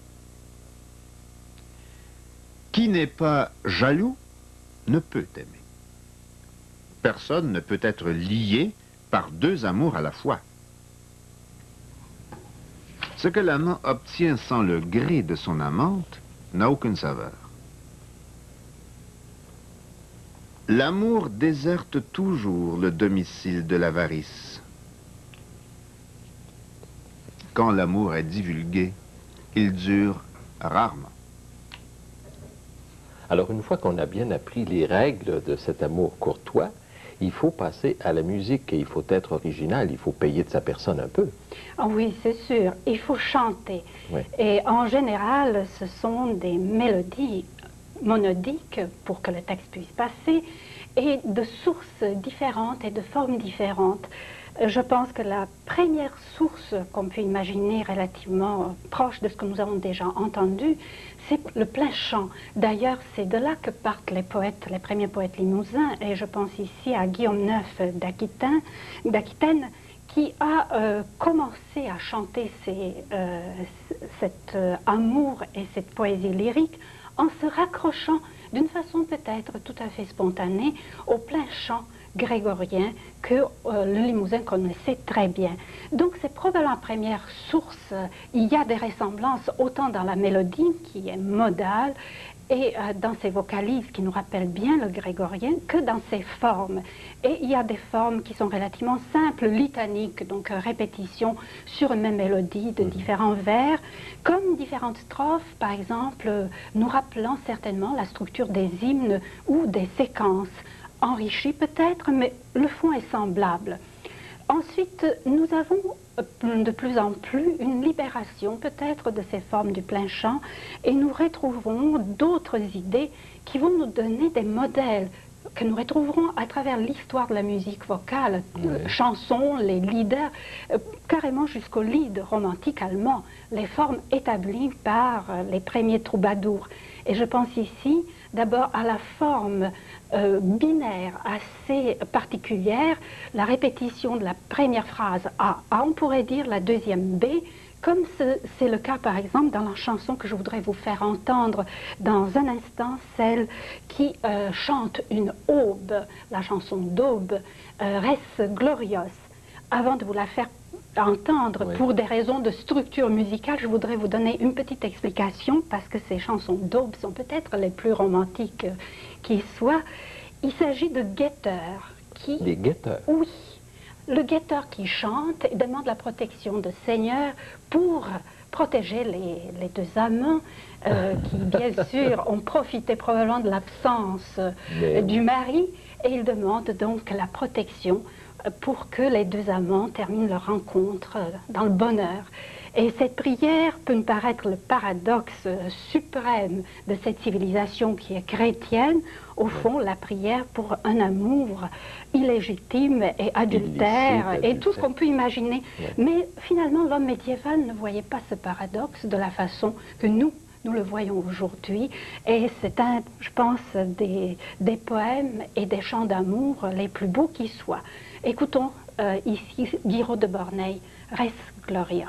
Qui n'est pas jaloux ne peut aimer. Personne ne peut être lié par deux amours à la fois. Ce que l'amant obtient sans le gré de son amante n'a aucune saveur. L'amour déserte toujours le domicile de l'avarice. Quand l'amour est divulgué, il dure rarement. Alors, une fois qu'on a bien appris les règles de cet amour courtois, il faut passer à la musique et il faut être original, il faut payer de sa personne un peu. Oh oui, c'est sûr, il faut chanter. Oui. Et en général, ce sont des mélodies monodiques pour que le texte puisse passer et de sources différentes et de formes différentes. Je pense que la première source qu'on peut imaginer relativement proche de ce que nous avons déjà entendu, c'est le plein chant. D'ailleurs, c'est de là que partent les poètes, les premiers poètes limousins, et je pense ici à Guillaume IX d'Aquitaine, qui a commencé à chanter cet amour et cette poésie lyrique en se raccrochant d'une façon peut-être tout à fait spontanée au plein chant grégorien que le Limousin connaissait très bien. Donc c'est probablement la première source. Il y a des ressemblances autant dans la mélodie qui est modale et dans ses vocalises qui nous rappellent bien le grégorien que dans ses formes. Et il y a des formes qui sont relativement simples, litaniques, donc répétition sur une même mélodie de différents vers, comme différentes strophes, par exemple, nous rappelant certainement la structure des hymnes ou des séquences, enrichies peut-être, mais le fond est semblable. Ensuite, nous avons de plus en plus une libération peut-être de ces formes du plein chant et nous retrouvons d'autres idées qui vont nous donner des modèles que nous retrouverons à travers l'histoire de la musique vocale, chansons, les leaders, carrément jusqu'au lead romantique allemand, les formes établies par les premiers troubadours. Et je pense ici d'abord à la forme binaire assez particulière, la répétition de la première phrase A. On pourrait dire la deuxième B, comme c'est le cas par exemple dans la chanson que je voudrais vous faire entendre dans un instant, celle qui chante une aube, la chanson d'aube, Res Glorios. Avant de vous la faire entendre, pour des raisons de structure musicale, je voudrais vous donner une petite explication parce que ces chansons d'aube sont peut-être les plus romantiques qui soient. Il s'agit de guetteurs qui... Des guetteurs? Oui. Le guetteur qui chante et demande la protection de Seigneur pour protéger les deux amants qui, bien sûr, ont profité probablement de l'absence du mari et il demande donc la protection pour que les deux amants terminent leur rencontre dans le bonheur. Et cette prière peut nous paraître le paradoxe suprême de cette civilisation qui est chrétienne, au fond la prière pour un amour illégitime et adultère, illicite, et tout ce qu'on peut imaginer. Ouais. Mais finalement l'homme médiéval ne voyait pas ce paradoxe de la façon que nous le voyons aujourd'hui, et c'est un, je pense, des poèmes et des chants d'amour les plus beaux qui soient. Écoutons ici Guiraud de Borneille, Res Glorias.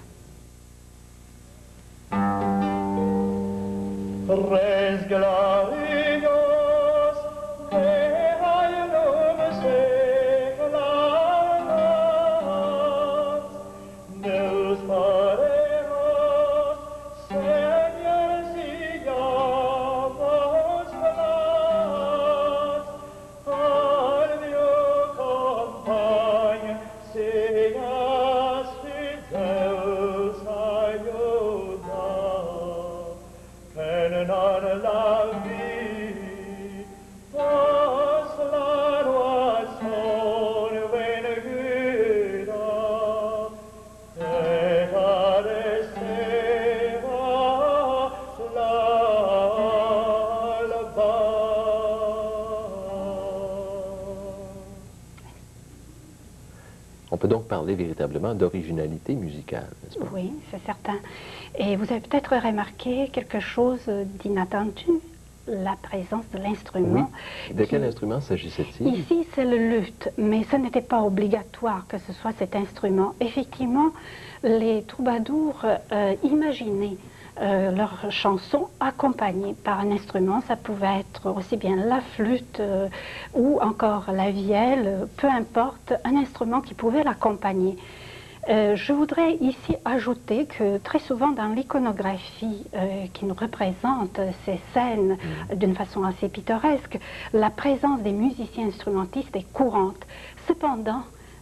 Res glorios, deainum secularis, Deus pareos, Seigneur siamos flas, al mio compagne, seas fidels aiuta, non la vie, pas la roisson veneguda, et adestera l'alba. On peut donc parler véritablement d'originalité musicale, n'est-ce pas? Oui, c'est certain. Et vous avez peut-être remarqué quelque chose d'inattendu, la présence de l'instrument. Oui. De quel instrument s'agissait-il? Ici, c'est le luth, mais ce n'était pas obligatoire que ce soit cet instrument. Effectivement, les troubadours imaginaient leurs chansons accompagnées par un instrument. Ça pouvait être aussi bien la flûte ou encore la vielle, peu importe, un instrument qui pouvait l'accompagner. Je voudrais ici ajouter que très souvent dans l'iconographie qui nous représente ces scènes d'une façon assez pittoresque, la présence des musiciens instrumentistes est courante. Cependant,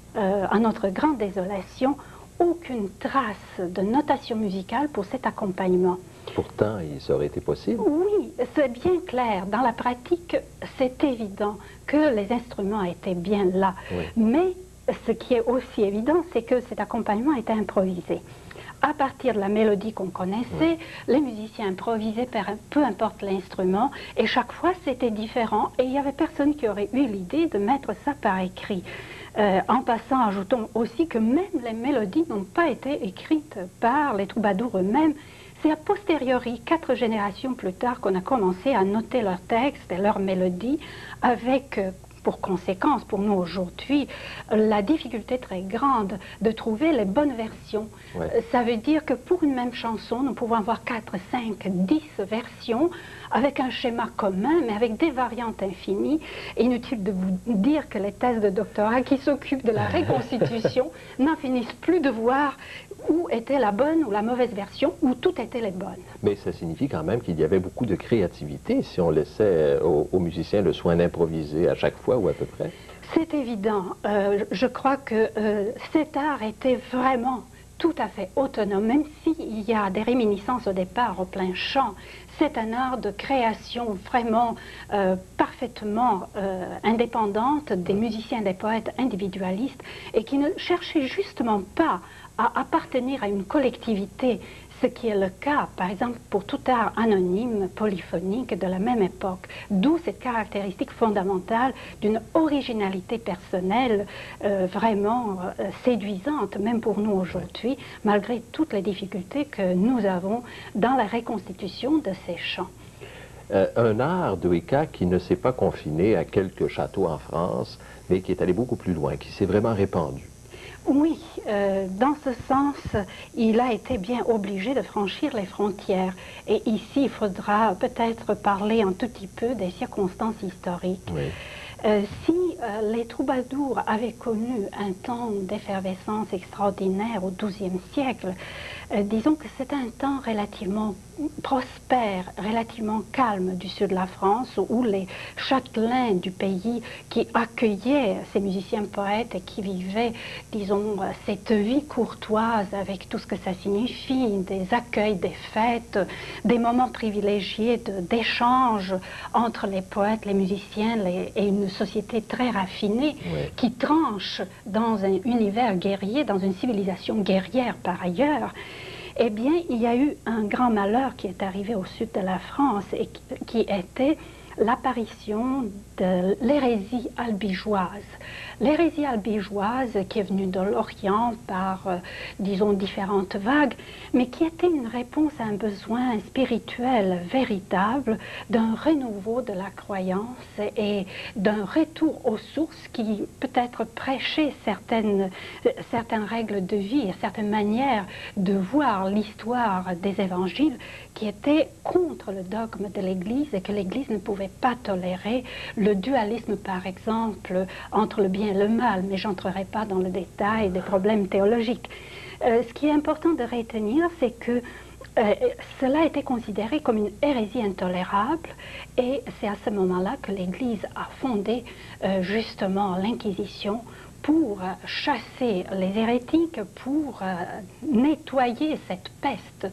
à notre grande désolation, aucune trace de notation musicale pour cet accompagnement. Pourtant, il aurait été possible. Oui, c'est bien clair. Dans la pratique, c'est évident que les instruments étaient bien là. Oui. Mais ce qui est aussi évident, c'est que cet accompagnement était improvisé. À partir de la mélodie qu'on connaissait, les musiciens improvisaient, peu importe l'instrument, et chaque fois c'était différent, et il n'y avait personne qui aurait eu l'idée de mettre ça par écrit. En passant, ajoutons aussi que même les mélodies n'ont pas été écrites par les troubadours eux-mêmes. C'est a posteriori, 4 générations plus tard, qu'on a commencé à noter leurs textes et leurs mélodies avec pour conséquence, pour nous aujourd'hui, la difficulté très grande de trouver les bonnes versions. Ouais. Ça veut dire que pour une même chanson, nous pouvons avoir 4, 5, 10 versions avec un schéma commun, mais avec des variantes infinies. Inutile de vous dire que les thèses de doctorat qui s'occupent de la reconstitution n'en finissent plus de voir où était la bonne ou la mauvaise version, où toutes étaient les bonnes. Mais ça signifie quand même qu'il y avait beaucoup de créativité si on laissait aux musiciens le soin d'improviser à chaque fois ou à peu près. C'est évident. Je crois que cet art était vraiment tout à fait autonome, même s'il y a des réminiscences au départ au plein chant. C'est un art de création vraiment parfaitement indépendante des musiciens, des poètes individualistes, et qui ne cherchaient justement pas à appartenir à une collectivité, ce qui est le cas, par exemple, pour tout art anonyme, polyphonique de la même époque. D'où cette caractéristique fondamentale d'une originalité personnelle vraiment séduisante, même pour nous aujourd'hui, malgré toutes les difficultés que nous avons dans la reconstitution de ces chants. Un art de Wicca qui ne s'est pas confiné à quelques châteaux en France, mais qui est allé beaucoup plus loin, qui s'est vraiment répandu. Oui, dans ce sens, il a été bien obligé de franchir les frontières. Et ici, il faudra peut-être parler un tout petit peu des circonstances historiques. Oui. Si les troubadours avaient connu un temps d'effervescence extraordinaire au XIIe siècle, disons que c'est un temps relativement prospère, relativement calme du sud de la France, où les châtelains du pays qui accueillaient ces musiciens poètes et qui vivaient, disons, cette vie courtoise avec tout ce que ça signifie, des accueils, des fêtes, des moments privilégiés d'échange entre les poètes, les musiciens et une société très raffiné, qui tranche dans un univers guerrier, dans une civilisation guerrière par ailleurs, eh bien, il y a eu un grand malheur qui est arrivé au sud de la France et qui était l'apparition de l'hérésie albigeoise. L'hérésie albigeoise qui est venue de l'Orient par, disons, différentes vagues, mais qui était une réponse à un besoin spirituel véritable d'un renouveau de la croyance et d'un retour aux sources qui peut-être prêchait certaines règles de vie, certaines manières de voir l'histoire des évangiles qui étaient contre le dogme de l'Église et que l'Église ne pouvait pas tolérer le dualisme, par exemple, entre le bien et le mal, mais j'entrerai pas dans le détail des problèmes théologiques. Ce qui est important de retenir, c'est que cela était considéré comme une hérésie intolérable et c'est à ce moment-là que l'Église a fondé justement l'Inquisition pour chasser les hérétiques, pour nettoyer cette peste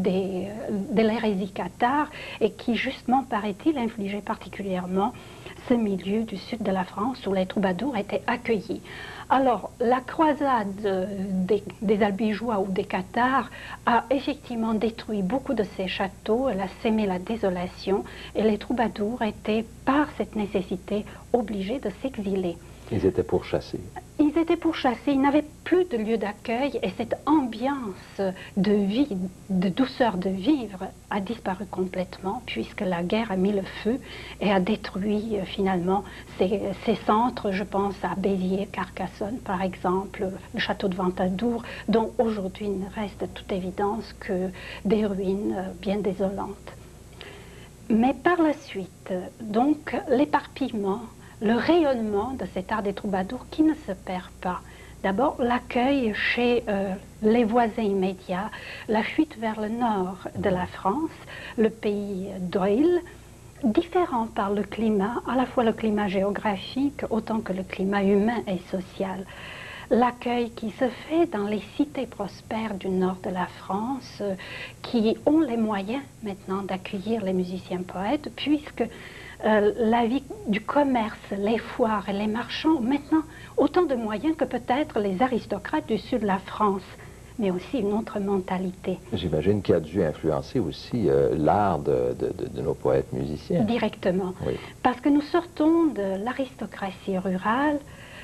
de l'hérésie cathare et qui justement, paraît-il, infligeait particulièrement ce milieu du sud de la France où les troubadours étaient accueillis. Alors, la croisade des albigeois ou des cathares a effectivement détruit beaucoup de ces châteaux, elle a sémé la désolation et les troubadours étaient, par cette nécessité, obligés de s'exiler. Ils étaient pourchassés. Ils étaient pourchassés, ils n'avaient plus de lieu d'accueil et cette ambiance de vie, de douceur de vivre a disparu complètement puisque la guerre a mis le feu et a détruit finalement ces centres. Je pense à Béziers, Carcassonne par exemple, le château de Ventadour, dont aujourd'hui il ne reste de toute évidence que des ruines bien désolantes. Mais par la suite, donc l'éparpillement, le rayonnement de cet art des troubadours qui ne se perd pas. D'abord, l'accueil chez les voisins immédiats, la fuite vers le nord de la France, le pays d'Oil, différent par le climat, à la fois le climat géographique autant que le climat humain et social. L'accueil qui se fait dans les cités prospères du nord de la France, qui ont les moyens maintenant d'accueillir les musiciens poètes, puisque la vie du commerce, les foires et les marchands ont maintenant autant de moyens que peut-être les aristocrates du sud de la France, mais aussi une autre mentalité. J'imagine qu'il a dû influencer aussi l'art de nos poètes musiciens. Directement, oui. Parce que nous sortons de l'aristocratie rurale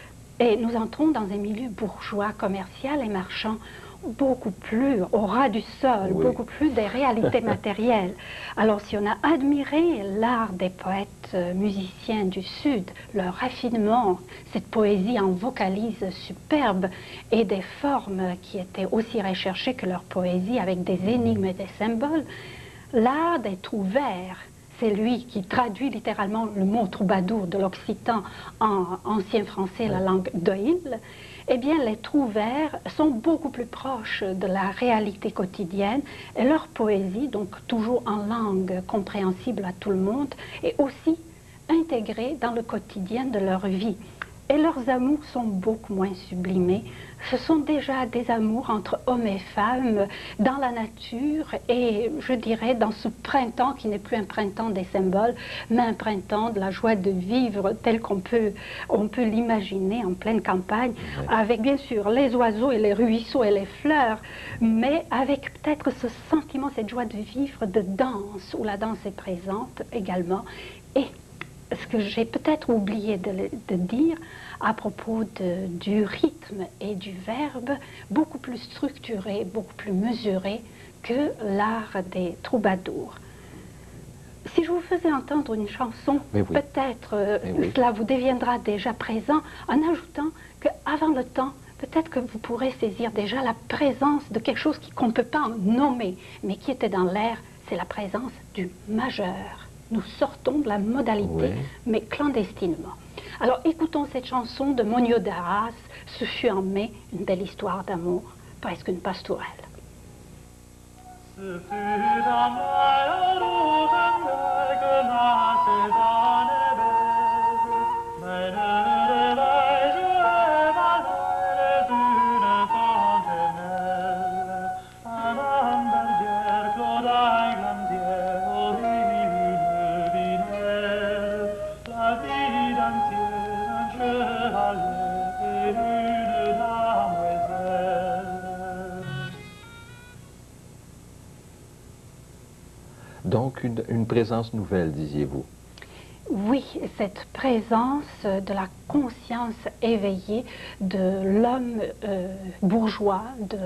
et nous entrons dans un milieu bourgeois, commercial et marchand, beaucoup plus au ras du sol, oui. Beaucoup plus des réalités matérielles. Alors si on a admiré l'art des poètes musiciens du Sud, leur raffinement, cette poésie en vocalise superbe et des formes qui étaient aussi recherchées que leur poésie avec des énigmes et des symboles, l'art des trouvères, c'est lui qui traduit littéralement le mot troubadour de l'occitan en ancien français, la langue d'Oïl. Eh bien, les trouvères sont beaucoup plus proches de la réalité quotidienne et leur poésie, donc toujours en langue compréhensible à tout le monde, est aussi intégrée dans le quotidien de leur vie. Et leurs amours sont beaucoup moins sublimés. Ce sont déjà des amours entre hommes et femmes dans la nature et je dirais dans ce printemps qui n'est plus un printemps des symboles, mais un printemps de la joie de vivre tel qu'on peut l'imaginer en pleine campagne, oui. Avec bien sûr les oiseaux et les ruisseaux et les fleurs, mais avec peut-être ce sentiment, cette joie de vivre de danse, où la danse est présente également. Et ce que j'ai peut-être oublié de dire à propos du rythme et du verbe, beaucoup plus structuré, beaucoup plus mesuré que l'art des troubadours. Si je vous faisais entendre une chanson, oui. Peut-être oui. Cela vous deviendra déjà présent en ajoutant qu'avant le temps, peut-être que vous pourrez saisir déjà la présence de quelque chose qu'on ne peut pas nommer, mais qui était dans l'air, c'est la présence du majeur. Nous sortons de la modalité, oui. Mais clandestinement. Alors écoutons cette chanson de Monio d'Arras, Ce fut en mai, une belle histoire d'amour, presque une pastorelle. Ce fut en mai, que nasse dans les berges, mais ne devais-je malheur d'une fontenelle, un hamburger, Claude Glandier, la vie entière, un Donc une présence nouvelle, disiez-vous? Oui, cette présence de la conscience éveillée de l'homme bourgeois,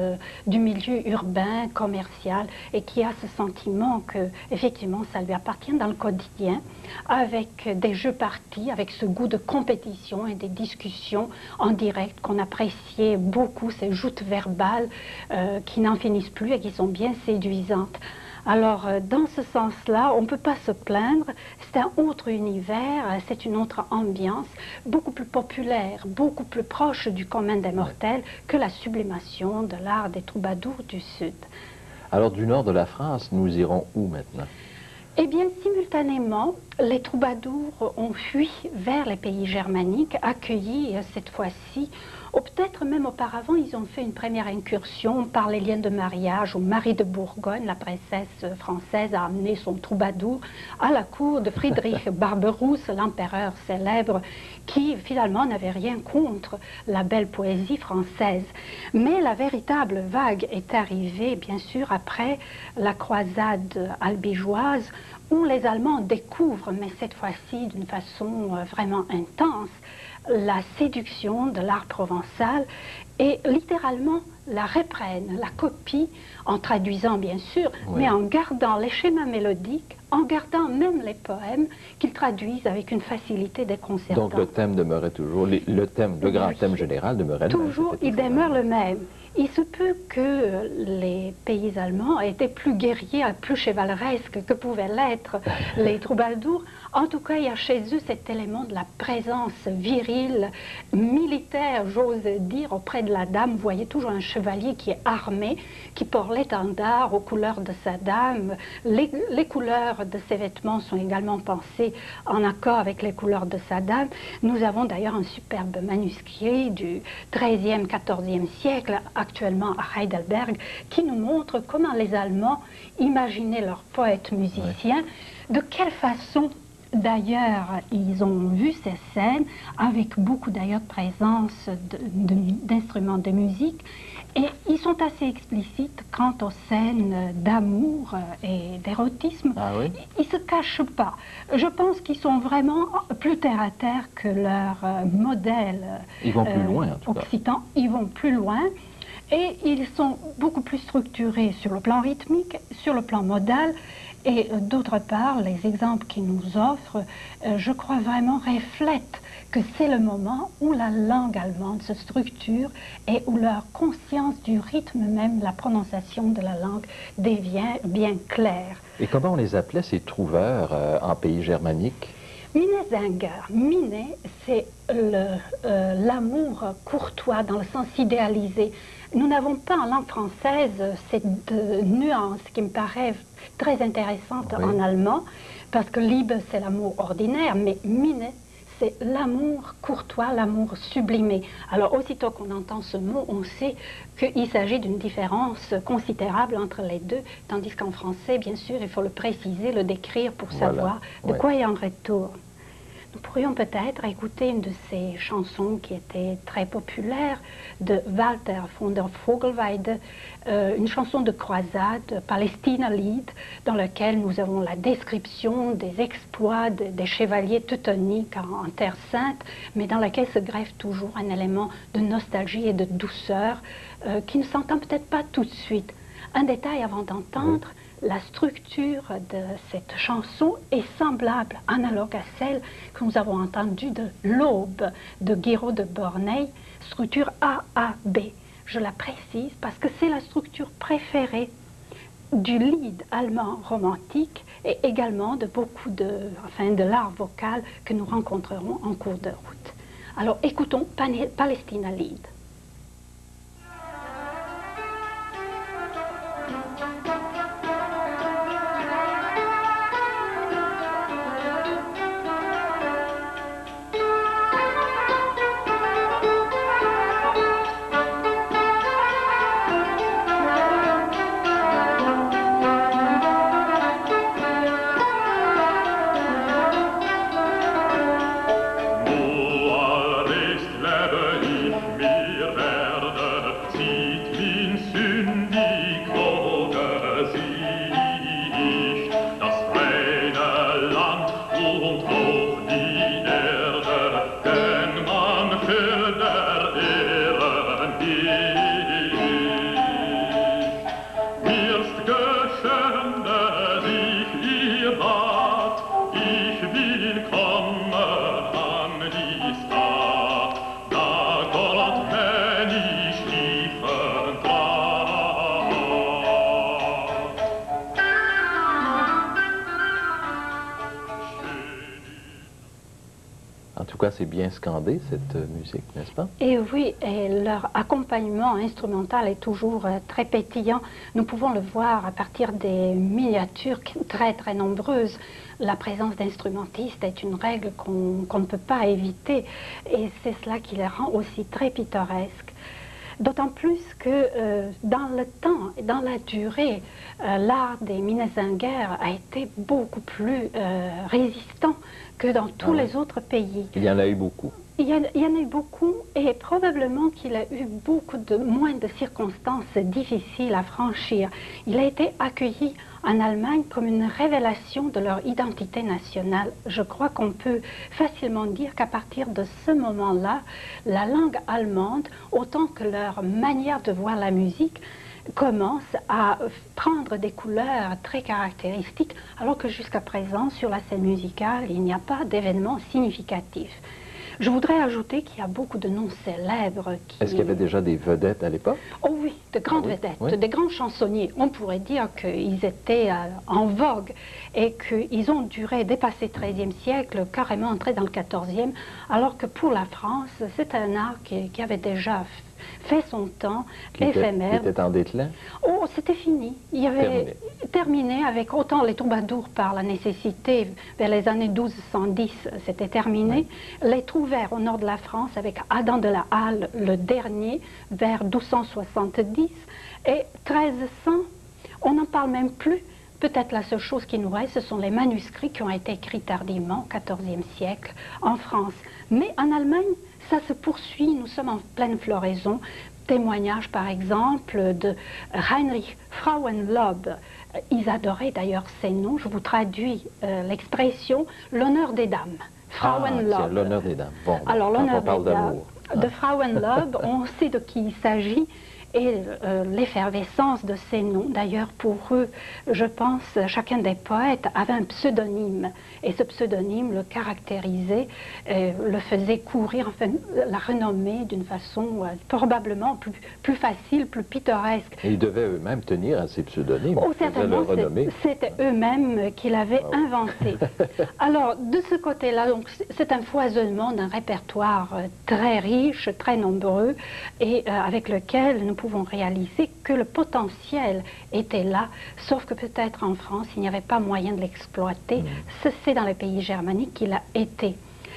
du milieu urbain, commercial, et qui a ce sentiment que, effectivement, ça lui appartient dans le quotidien, avec des jeux partis, avec ce goût de compétition et des discussions en direct qu'on appréciait beaucoup, ces joutes verbales qui n'en finissent plus et qui sont bien séduisantes. Alors, dans ce sens-là, on ne peut pas se plaindre, c'est un autre univers, c'est une autre ambiance, beaucoup plus populaire, beaucoup plus proche du commun des mortels que la sublimation de l'art des troubadours du Sud. Alors, du nord de la France, nous irons où maintenant? Eh bien, simultanément, les troubadours ont fui vers les pays germaniques, accueillis cette fois-ci, ou peut-être même auparavant, ils ont fait une première incursion par les liens de mariage où Marie de Bourgogne, la princesse française, a amené son troubadour à la cour de Friedrich Barberousse, l'empereur célèbre, qui finalement n'avait rien contre la belle poésie française. Mais la véritable vague est arrivée, bien sûr, après la croisade albigeoise, où les Allemands découvrent, mais cette fois-ci d'une façon vraiment intense, la séduction de l'art provençal et littéralement la reprennent, la copient, en traduisant bien sûr, oui, mais en gardant les schémas mélodiques, en gardant même les poèmes qu'ils traduisent avec une facilité déconcertante. Donc le thème demeurait toujours, le grand thème général demeurait le même. Toujours, il demeure le même. Il se peut que les pays allemands étaient plus guerriers, plus chevaleresques que pouvaient l'être les troubadours. En tout cas, il y a chez eux cet élément de la présence virile, militaire, j'ose dire, auprès de la dame. Vous voyez toujours un chevalier qui est armé, qui porte l'étendard aux couleurs de sa dame. Les couleurs de ses vêtements sont également pensées en accord avec les couleurs de sa dame. Nous avons d'ailleurs un superbe manuscrit du XIIIe, XIVe siècle, actuellement à Heidelberg, qui nous montre comment les Allemands imaginaient leurs poètes musiciens, de quelle façon d'ailleurs ils ont vu ces scènes, avec beaucoup d'ailleurs de présence d'instruments de musique, et ils sont assez explicites quant aux scènes d'amour et d'érotisme. Ah oui? Ils ne se cachent pas. Je pense qu'ils sont vraiment plus terre à terre que leur modèle ils vont plus loin, en tout cas. occitan. Ils vont plus loin. Et ils sont beaucoup plus structurés sur le plan rythmique, sur le plan modal, et d'autre part, les exemples qu'ils nous offrent, je crois vraiment reflètent que c'est le moment où la langue allemande se structure et où leur conscience du rythme même, la prononciation de la langue, devient bien claire. Et comment on les appelait, ces trouveurs, en pays germanique? Minnesänger. Minne, c'est l'amour courtois dans le sens idéalisé. Nous n'avons pas en langue française cette nuance qui me paraît très intéressante en allemand, parce que Liebe, c'est l'amour ordinaire, mais Minne, c'est l'amour courtois, l'amour sublimé. Alors, aussitôt qu'on entend ce mot, on sait qu'il s'agit d'une différence considérable entre les deux, tandis qu'en français, bien sûr, il faut le préciser, le décrire pour savoir de quoi il en retourne. Nous pourrions peut-être écouter une de ces chansons qui était très populaire de Walter von der Vogelweide, une chanson de croisade, Palästina-Lied, dans laquelle nous avons la description des exploits des chevaliers teutoniques en Terre Sainte, mais dans laquelle se greffe toujours un élément de nostalgie et de douceur qui ne s'entend peut-être pas tout de suite. Un détail avant d'entendre, la structure de cette chanson est semblable, analogue à celle que nous avons entendue de l'Aube de Guiraud de Bornay, structure AAB. Je la précise parce que c'est la structure préférée du lied allemand romantique et également de beaucoup de l'art vocal que nous rencontrerons en cours de route. Alors écoutons Palästina-Lied. Lebe ich mich quoi c'est bien scandé, cette musique, n'est-ce pas? Et oui, et leur accompagnement instrumental est toujours très pétillant. Nous pouvons le voir à partir des miniatures très très nombreuses. La présence d'instrumentistes est une règle qu'on ne peut pas éviter, et c'est cela qui les rend aussi très pittoresques. D'autant plus que dans le temps et dans la durée, l'art des Minnesänger a été beaucoup plus résistant que dans tous les autres pays. Il y en a eu beaucoup. Il y en a eu beaucoup, et probablement qu'il a eu moins de circonstances difficiles à franchir. Il a été accueilli en Allemagne comme une révélation de leur identité nationale. Je crois qu'on peut facilement dire qu'à partir de ce moment-là, la langue allemande, autant que leur manière de voir la musique, commence à prendre des couleurs très caractéristiques, alors que jusqu'à présent, sur la scène musicale, il n'y a pas d'événements significatifs. Je voudrais ajouter qu'il y a beaucoup de noms célèbres qui... Est-ce qu'il y avait déjà des vedettes à l'époque? Oh oui, de grandes vedettes, des grands chansonniers. On pourrait dire qu'ils étaient en vogue et qu'ils ont dépasser le XIIIe siècle, carrément entré dans le XIVe, alors que pour la France, c'est un art qui avait déjà fait son temps, éphémère. Qui était en déclin? Oh, c'était fini. Il y avait terminé avec autant les troubadours par la nécessité, vers les années 1210, c'était terminé. Oui. Les trouvères au nord de la France avec Adam de la Halle, le dernier, vers 1270. Et 1300, on n'en parle même plus. Peut-être la seule chose qui nous reste, ce sont les manuscrits qui ont été écrits tardivement, au XIVe siècle, en France. Mais en Allemagne, ça se poursuit, nous sommes en pleine floraison. Témoignage par exemple de Heinrich Frauenlob. Ils adoraient d'ailleurs ces noms, je vous traduis l'expression, l'honneur des dames. Frauenlob. L'honneur des dames. Bon, alors l'honneur des dames de Frauenlob, on sait de qui il s'agit. Et l'effervescence de ces noms, d'ailleurs pour eux, je pense, chacun des poètes avait un pseudonyme, et ce pseudonyme le caractérisait, le faisait courir, enfin, la renommée d'une façon probablement plus facile, plus pittoresque. Et ils devaient eux-mêmes tenir à ces pseudonymes. Oh, certainement, c'était eux-mêmes qui l'avaient inventé. Alors, de ce côté-là, c'est un foisonnement d'un répertoire très riche, très nombreux, et avec lequel nous pouvons réaliser que le potentiel était là, sauf que peut-être en France, il n'y avait pas moyen de l'exploiter. C'est dans les pays germaniques qu'il a été.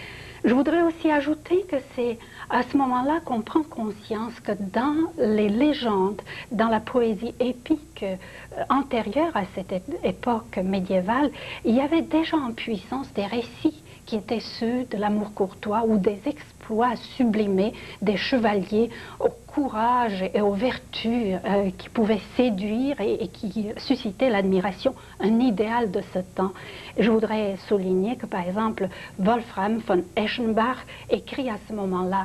Je voudrais aussi ajouter que c'est à ce moment-là qu'on prend conscience que dans les légendes, dans la poésie épique antérieure à cette époque médiévale, il y avait déjà en puissance des récits qui étaient ceux de l'amour courtois ou des exploits sublimés des chevaliers au courage et aux vertus qui pouvaient séduire et qui suscitaient l'admiration, un idéal de ce temps. Je voudrais souligner que par exemple Wolfram von Eschenbach écrit à ce moment-là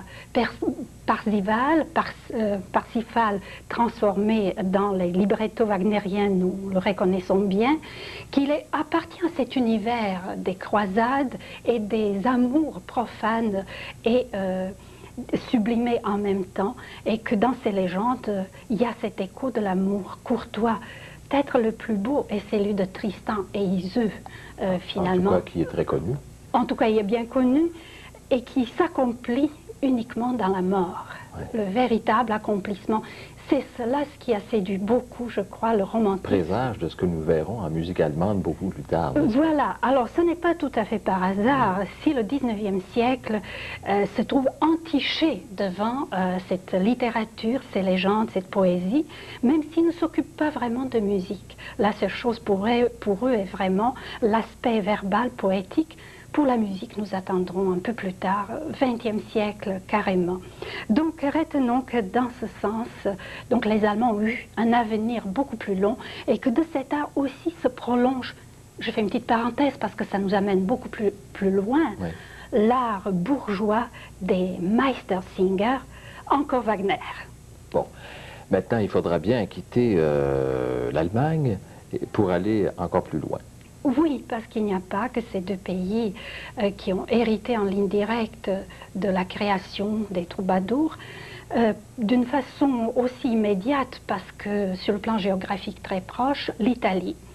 Parsifal transformé dans les librettos wagnériens, nous le reconnaissons bien, qu'il appartient à cet univers des croisades et des amours profanes et sublimés en même temps, et que dans ces légendes, il y a cet écho de l'amour courtois. Peut-être le plus beau est celui de Tristan et Iseult, finalement. En tout cas, qui est très connu. En tout cas, il est bien connu, et qui s'accomplit uniquement dans la mort. Le véritable accomplissement. C'est cela ce qui a séduit beaucoup, je crois, le romantisme. Présage de ce que nous verrons en musique allemande beaucoup plus tard. Voilà. Alors, ce n'est pas tout à fait par hasard si le 19e siècle se trouve entiché devant cette littérature, ces légendes, cette poésie, même s'ils ne s'occupent pas vraiment de musique. La seule chose pour eux est vraiment l'aspect verbal, poétique. Pour la musique, nous attendrons un peu plus tard, 20e siècle carrément. Donc retenons que dans ce sens, donc les Allemands ont eu un avenir beaucoup plus long, et que de cet art aussi se prolonge, je fais une petite parenthèse parce que ça nous amène beaucoup plus loin, l'art bourgeois des Meistersinger, encore Wagner. Bon, maintenant il faudra bien quitter l'Allemagne pour aller encore plus loin. Oui, parce qu'il n'y a pas que ces deux pays qui ont hérité en ligne directe de la création des troubadours, d'une façon aussi immédiate, parce que sur le plan géographique très proche, l'Italie.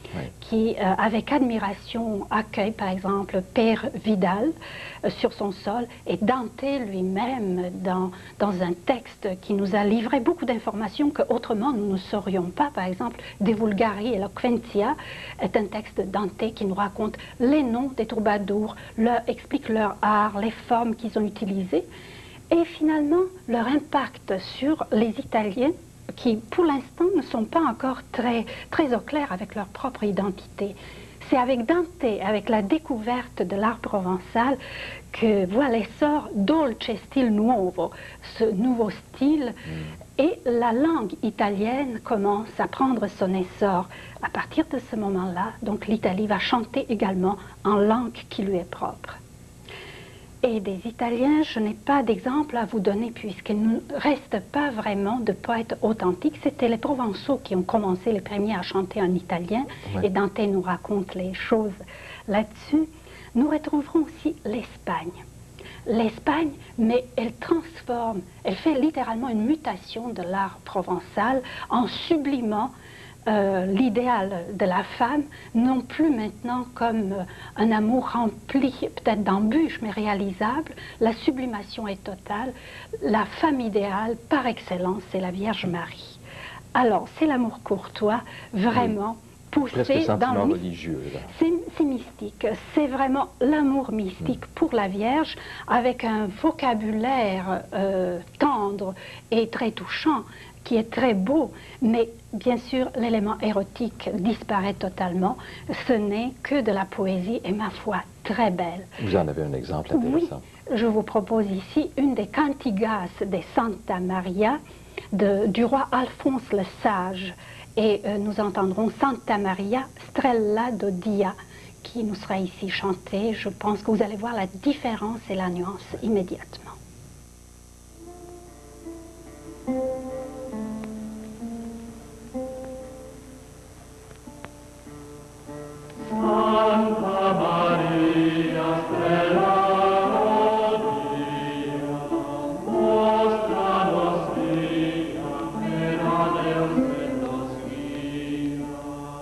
qui, avec admiration, accueille par exemple Père Vidal sur son sol, et Dante lui-même, dans un texte qui nous a livré beaucoup d'informations qu'autrement nous ne saurions pas. Par exemple, De Vulgari Eloquentia est un texte de Dante qui nous raconte les noms des troubadours, explique leur art, les formes qu'ils ont utilisées, et finalement leur impact sur les Italiens, qui pour l'instant ne sont pas encore très au clair avec leur propre identité. C'est avec Dante, avec la découverte de l'art provençal, que voit l'essor Dolce Stil Nuovo, ce nouveau style, et la langue italienne commence à prendre son essor. À partir de ce moment-là, donc l'Italie va chanter également en langue qui lui est propre. Et des Italiens, je n'ai pas d'exemple à vous donner puisqu'il ne reste pas vraiment de poètes authentiques. C'était les Provençaux qui ont commencé les premiers à chanter en italien, et Dante nous raconte les choses là-dessus. Nous retrouverons aussi l'Espagne. L'Espagne, mais elle transforme, elle fait littéralement une mutation de l'art provençal en sublimant l'idéal de la femme, non plus maintenant comme un amour rempli peut-être d'embûches, mais réalisable. La sublimation est totale. La femme idéale, par excellence, c'est la Vierge Marie. Alors, c'est l'amour courtois, vraiment poussé dans le religieux. C'est mystique, c'est vraiment l'amour mystique pour la Vierge, avec un vocabulaire tendre et très touchant, qui est très beau, mais bien sûr l'élément érotique disparaît totalement. Ce n'est que de la poésie et, ma foi, très belle. Vous en avez un exemple intéressant. Oui, je vous propose ici une des cantigas de Santa Maria du roi Alphonse le Sage, et nous entendrons Santa Maria Strella do Dia qui nous sera ici chantée. Je pense que vous allez voir la différence et la nuance immédiatement. Santa Maria Strella Dia, mostra nos via, vera Deus et nos guia.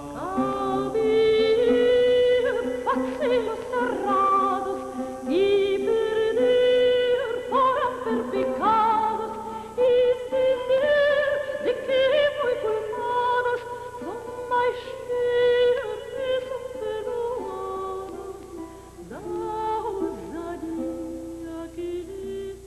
Abrir facelos cerrados y perder foram perpicados y sentir de que muy culpados son mais cheiros e são perdoados da ousadia que lhes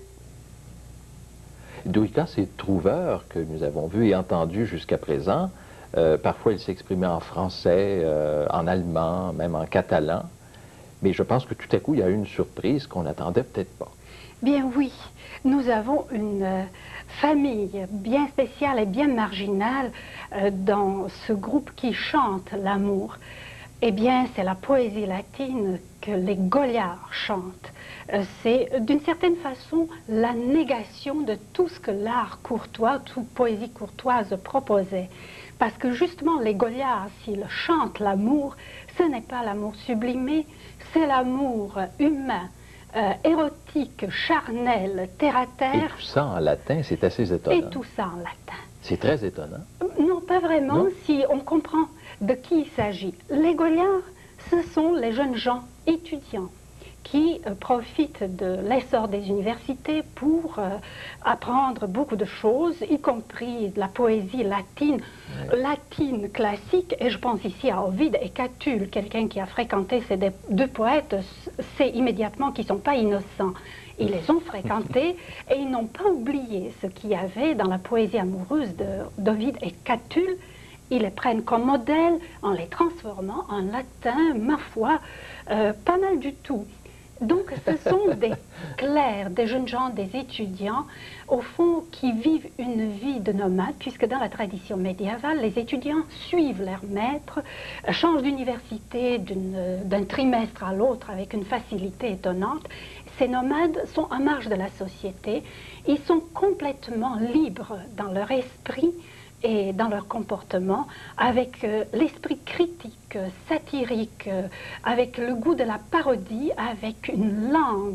Douika, ces trouveurs que nous avons vus et entendus jusqu'à présent, parfois ils s'exprimaient en français, en allemand, même en catalan, mais je pense que tout à coup il y a eu une surprise qu'on n'attendait peut-être pas. Bien oui, nous avons une famille bien spéciale et bien marginale dans ce groupe qui chante l'amour. Eh bien, c'est la poésie latine que les Goliards chantent. C'est d'une certaine façon la négation de tout ce que l'art courtois, toute poésie courtoise proposait. Parce que justement, les Goliards, s'ils chantent l'amour, ce n'est pas l'amour sublimé, c'est l'amour humain, érotique, charnel, terre-à-terre. Et tout ça en latin, c'est assez étonnant. Et tout ça en latin. C'est très étonnant. Non, pas vraiment, non? Si on comprend de qui il s'agit. Les Goliards, ce sont les jeunes gens étudiants qui profitent de l'essor des universités pour apprendre beaucoup de choses, y compris de la poésie latine, latine classique, et je pense ici à Ovide et Catulle. Quelqu'un qui a fréquenté ces deux poètes sait immédiatement qu'ils ne sont pas innocents. Ils les ont fréquentés et ils n'ont pas oublié ce qu'il y avait dans la poésie amoureuse d'Ovide et Catulle. Ils les prennent comme modèle en les transformant en latin, ma foi, pas mal du tout. Donc ce sont des clercs, des jeunes gens, des étudiants, au fond, qui vivent une vie de nomade, puisque dans la tradition médiévale, les étudiants suivent leurs maîtres, changent d'université d'un trimestre à l'autre avec une facilité étonnante. Ces nomades sont en marge de la société, ils sont complètement libres dans leur esprit et dans leur comportement, avec l'esprit critique, satirique, avec le goût de la parodie, avec une langue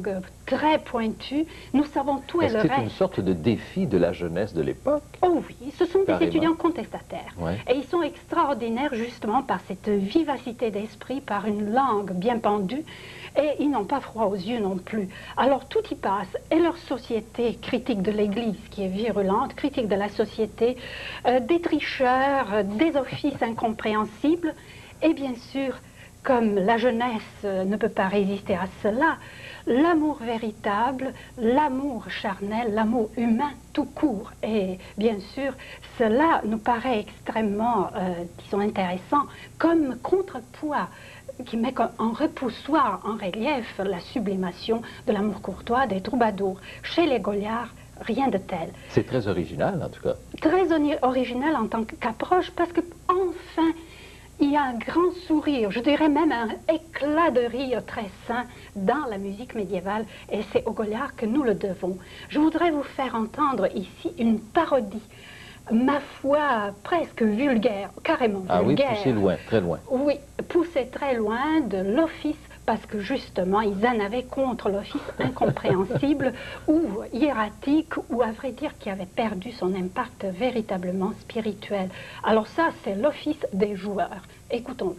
très pointus. Nous savons tout et Est-ce le que c'est une reste. sorte de défi de la jeunesse de l'époque? Oh oui, ce sont des Carrément. étudiants contestataires. Ouais. Et ils sont extraordinaires justement par cette vivacité d'esprit, par une langue bien pendue. Et ils n'ont pas froid aux yeux non plus. Alors tout y passe. Et leur société critique de l'Église, qui est virulente, critique de la société, des tricheurs, des offices incompréhensibles. Et bien sûr, comme la jeunesse ne peut pas résister à cela, l'amour véritable, l'amour charnel, l'amour humain tout court. Et bien sûr, cela nous paraît extrêmement, disons, intéressant comme contrepoids qui met en repoussoir, en relief, la sublimation de l'amour courtois des troubadours. Chez les Gauliards, rien de tel. C'est très original, en tout cas. Très original en tant qu'approche, parce que enfin, il y a un grand sourire, je dirais même un éclat de rire très sain dans la musique médiévale, et c'est aux Gauliards que nous le devons. Je voudrais vous faire entendre ici une parodie, ma foi, presque vulgaire, carrément vulgaire. Ah oui, poussé loin, très loin. Oui, poussé très loin de l'office, parce que justement, ils en avaient contre l'office incompréhensible ou hiératique, ou à vrai dire qui avait perdu son impact véritablement spirituel. Alors ça, c'est l'office des joueurs. Écoutons-le.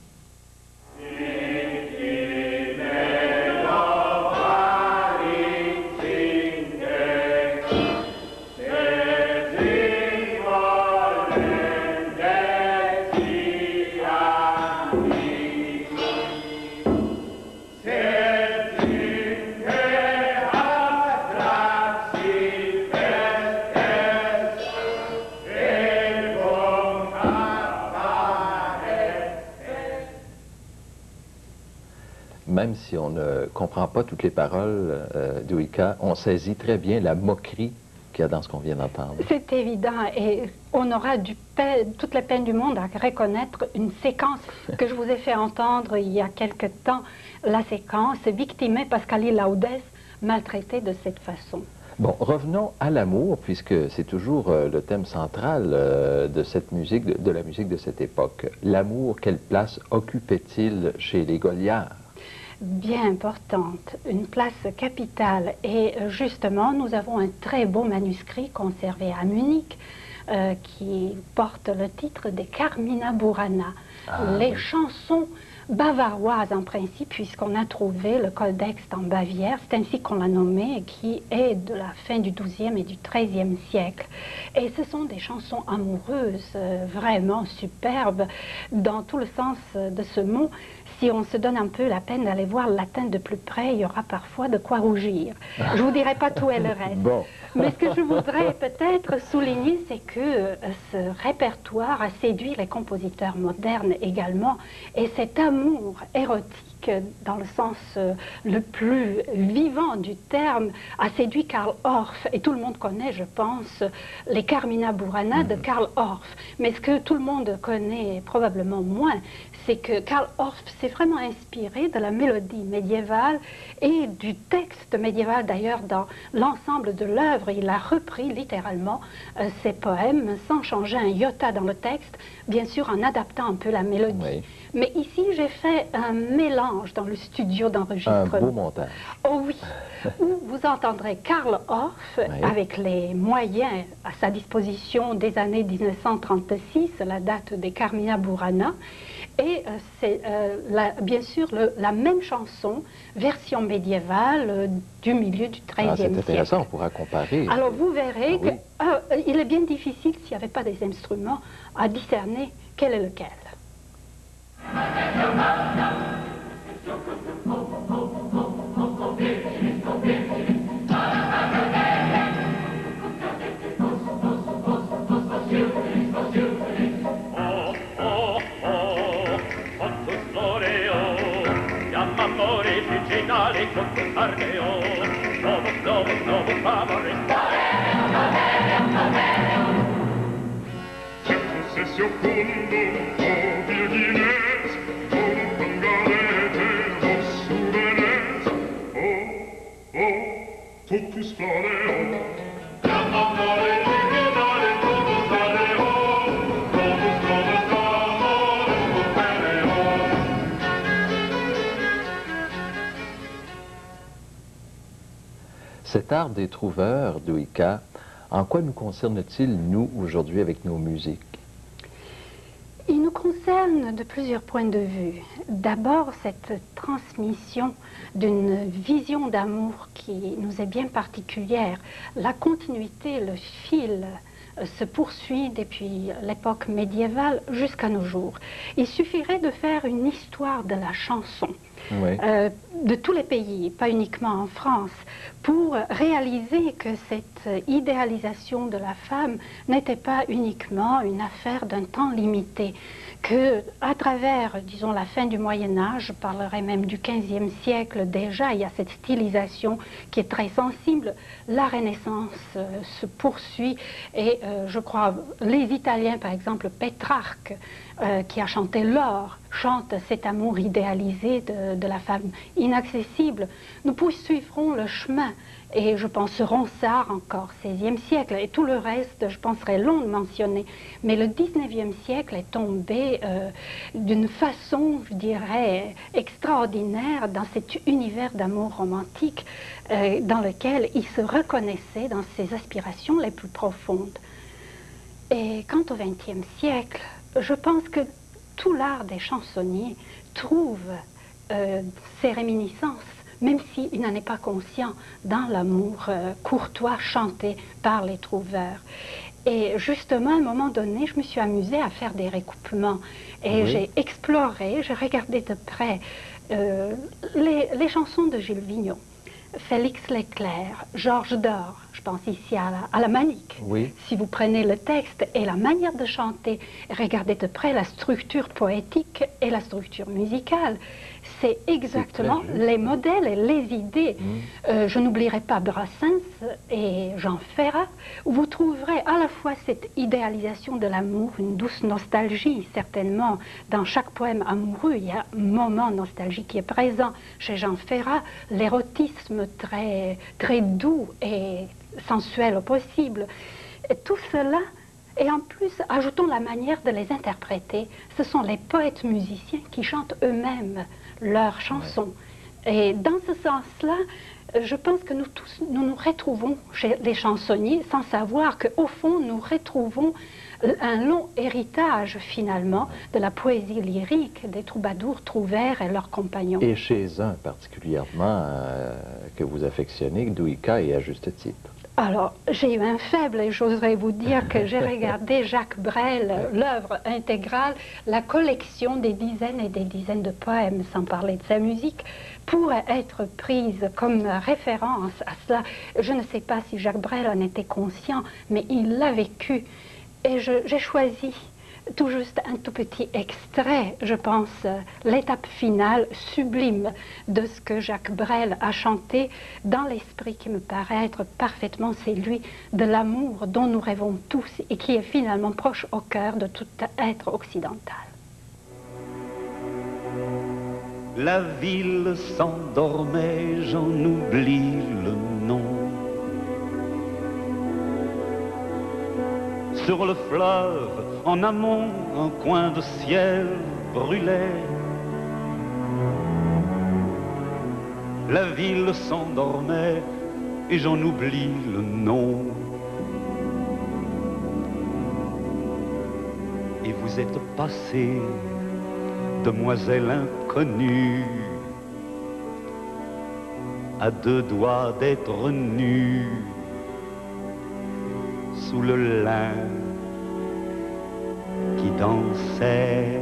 Même si on ne comprend pas toutes les paroles d'Ouika, on saisit très bien la moquerie qu'il y a dans ce qu'on vient d'entendre. C'est évident, et on aura toute la peine du monde à reconnaître une séquence que je vous ai fait entendre il y a quelque temps, la séquence « Victimé Pascali Laudes », maltraité de cette façon. Bon, revenons à l'amour, puisque c'est toujours le thème central de cette musique, de la musique de cette époque. L'amour, quelle place occupait-il chez les Gauliards? Bien importante, une place capitale. Et justement, nous avons un très beau manuscrit conservé à Munich qui porte le titre des Carmina Burana, les chansons bavaroises en principe, puisqu'on a trouvé le codex en Bavière, c'est ainsi qu'on l'a nommé, qui est de la fin du XIIe et du XIIIe siècle. Et ce sont des chansons amoureuses, vraiment superbes, dans tout le sens de ce mot. Si on se donne un peu la peine d'aller voir le latin de plus près, il y aura parfois de quoi rougir. Je ne vous dirai pas tout et le reste. Bon. Mais ce que je voudrais peut-être souligner, c'est que ce répertoire a séduit les compositeurs modernes également. Et cet amour érotique, dans le sens le plus vivant du terme, a séduit Karl Orff. Et tout le monde connaît, je pense, les Carmina Burana de Karl Orff. Mais ce que tout le monde connaît probablement moins, c'est que Karl Orff s'est vraiment inspiré de la mélodie médiévale et du texte médiéval. D'ailleurs, dans l'ensemble de l'œuvre, il a repris littéralement ses poèmes sans changer un iota dans le texte, bien sûr en adaptant un peu la mélodie. Oui. Mais ici, j'ai fait un mélange dans le studio d'enregistrement. Un beau montage. Oh oui, où vous entendrez Karl Orff avec les moyens à sa disposition des années 1936, la date des Carmina Burana, et c'est bien sûr la même chanson, version médiévale du milieu du XIIIe siècle. C'est intéressant, on pourra comparer. Alors vous verrez qu'il est bien difficile, s'il n'y avait pas des instruments, à discerner quel est lequel. Cet art des trouveurs, Douika, en quoi nous concerne-t-il, nous, aujourd'hui, avec nos musiques? Il nous concerne de plusieurs points de vue. D'abord, cette transmission d'une vision d'amour qui nous est bien particulière. La continuité, le fil se poursuit depuis l'époque médiévale jusqu'à nos jours. Il suffirait de faire une histoire de la chanson, Oui. de tous les pays, pas uniquement en France, pour réaliser que cette idéalisation de la femme n'était pas uniquement une affaire d'un temps limité, que à travers, disons, la fin du Moyen-Âge, je parlerai même du XVe siècle déjà, il y a cette stylisation qui est très sensible. La Renaissance se poursuit et je crois, les Italiens, par exemple, Pétrarque, qui a chanté l'or, chante cet amour idéalisé de la femme inaccessible. Nous poursuivrons le chemin, et je pense Ronsard encore, XVIe siècle, et tout le reste, je penserais long de mentionner. Mais le XIXe siècle est tombé d'une façon, je dirais, extraordinaire dans cet univers d'amour romantique dans lequel il se reconnaissait dans ses aspirations les plus profondes. Et quant au XXe siècle, je pense que tout l'art des chansonniers trouve ses réminiscences, même s'il n'en est pas conscient, dans l'amour courtois chanté par les trouveurs. Et justement, à un moment donné, je me suis amusée à faire des recoupements. Et Oui. j'ai exploré, j'ai regardé de près les chansons de Gilles Vigneault, Félix Leclerc, Georges Dor, je pense ici à la Manique. Oui. Si vous prenez le texte et la manière de chanter, regardez de près la structure poétique et la structure musicale. C'est exactement C'est très juste. les modèles et les idées. Je n'oublierai pas Brassens et Jean Ferrat, où vous trouverez à la fois cette idéalisation de l'amour, une douce nostalgie, certainement. Dans chaque poème amoureux, il y a un moment nostalgique qui est présent. Chez Jean Ferrat, l'érotisme très, très doux et sensuel au possible. Et tout cela, et en plus, ajoutons la manière de les interpréter. Ce sont les poètes musiciens qui chantent eux-mêmes leurs chansons. Et dans ce sens-là, je pense que nous tous, nous retrouvons chez les chansonniers, sans savoir qu'au fond, nous retrouvons un long héritage, finalement, de la poésie lyrique des troubadours, trouvères et leurs compagnons. Et chez un particulièrement que vous affectionnez, Douika, et à juste titre. Alors, j'ai eu un faible et j'oserais vous dire que j'ai regardé Jacques Brel, l'œuvre intégrale, la collection des dizaines et des dizaines de poèmes, sans parler de sa musique, pour être prise comme référence à cela. Je ne sais pas si Jacques Brel en était conscient, mais il l'a vécu. Et j'ai choisi tout juste un tout petit extrait, je pense, l'étape finale sublime de ce que Jacques Brel a chanté dans l'esprit qui me paraît être parfaitement celui de l'amour dont nous rêvons tous et qui est finalement proche au cœur de tout être occidental. La ville s'endormait, j'en oublie le nom. Sur le fleuve, en amont, un coin de ciel brûlait. La ville s'endormait et j'en oublie le nom. Et vous êtes passée, demoiselle inconnue, à deux doigts d'être nue, sous le lin qui dansait.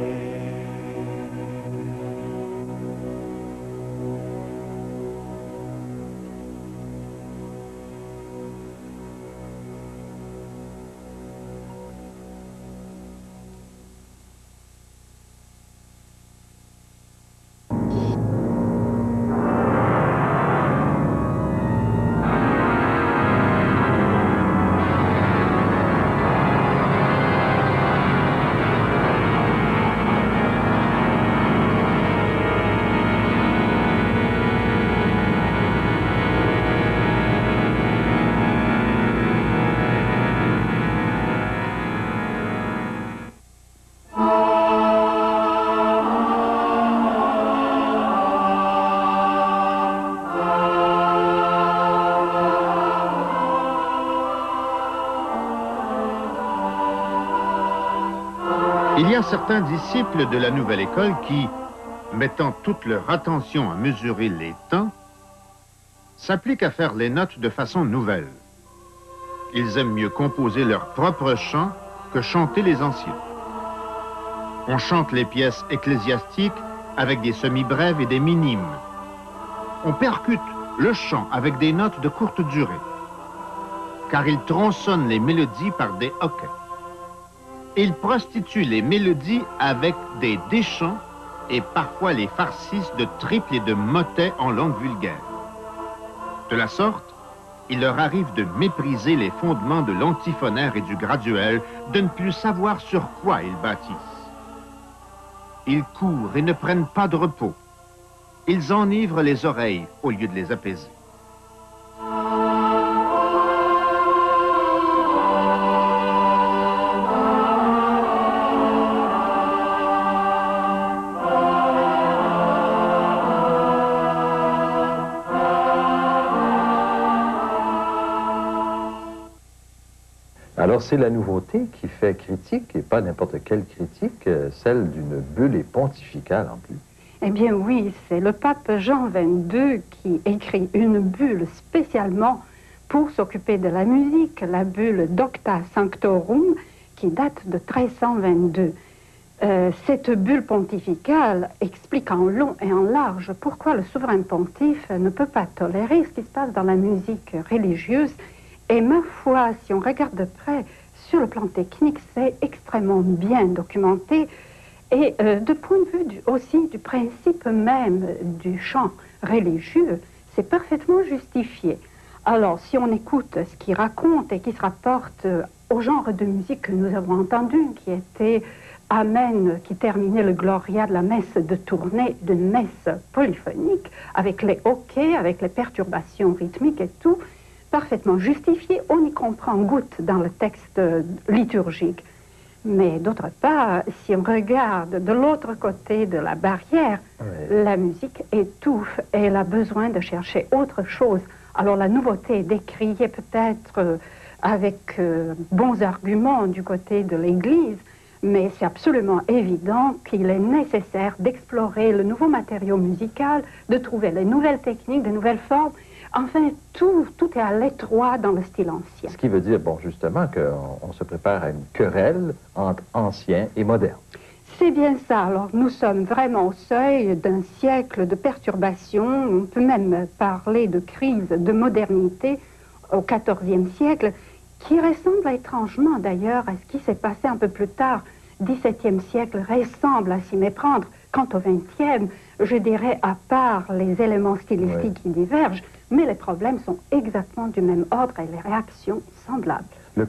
Il y a certains disciples de la nouvelle école qui, mettant toute leur attention à mesurer les temps, s'appliquent à faire les notes de façon nouvelle. Ils aiment mieux composer leurs propres chants que chanter les anciens. On chante les pièces ecclésiastiques avec des semi-brèves et des minimes. On percute le chant avec des notes de courte durée, car il tronçonne les mélodies par des hoquets. Il prostitue les mélodies avec des déchants et parfois les farcisse de triples et de motets en langue vulgaire. De la sorte, il leur arrive de mépriser les fondements de l'antiphonaire et du graduel, de ne plus savoir sur quoi ils bâtissent. Ils courent et ne prennent pas de repos. Ils enivrent les oreilles au lieu de les apaiser. Alors, c'est la nouveauté qui fait critique, et pas n'importe quelle critique, celle d'une bulle pontificale en plus. Eh bien oui, c'est le pape Jean XXII qui écrit une bulle spécialement pour s'occuper de la musique, la bulle Docta Sanctorum, qui date de 1322. Cette bulle pontificale explique en long et en large pourquoi le souverain pontife ne peut pas tolérer ce qui se passe dans la musique religieuse. Et ma foi, si on regarde de près, sur le plan technique, c'est extrêmement bien documenté. Et de point de vue aussi du principe même du chant religieux, c'est parfaitement justifié. Alors, si on écoute ce qu'il raconte et qui se rapporte au genre de musique que nous avons entendu, qui était Amen, qui terminait le Gloria de la messe de tournée, d'une messe polyphonique, avec les hoquets, avec les perturbations rythmiques et tout, parfaitement justifié, on y comprend goutte dans le texte liturgique. Mais d'autre part, si on regarde de l'autre côté de la barrière, la musique étouffe et elle a besoin de chercher autre chose. Alors la nouveauté est décriée peut-être avec bons arguments du côté de l'Église, mais c'est absolument évident qu'il est nécessaire d'explorer le nouveau matériau musical, de trouver les nouvelles techniques, de nouvelles formes. Enfin, tout est à l'étroit dans le style ancien. Ce qui veut dire, bon, justement, qu'on se prépare à une querelle entre ancien et moderne. C'est bien ça. Alors, nous sommes vraiment au seuil d'un siècle de perturbation. On peut même parler de crise de modernité au XIVe siècle, qui ressemble étrangement d'ailleurs à ce qui s'est passé un peu plus tard. XVIIe siècle ressemble à s'y méprendre. Quant au XXe, je dirais, à part les éléments stylistiques qui divergent, mais les problèmes sont exactement du même ordre et les réactions semblables.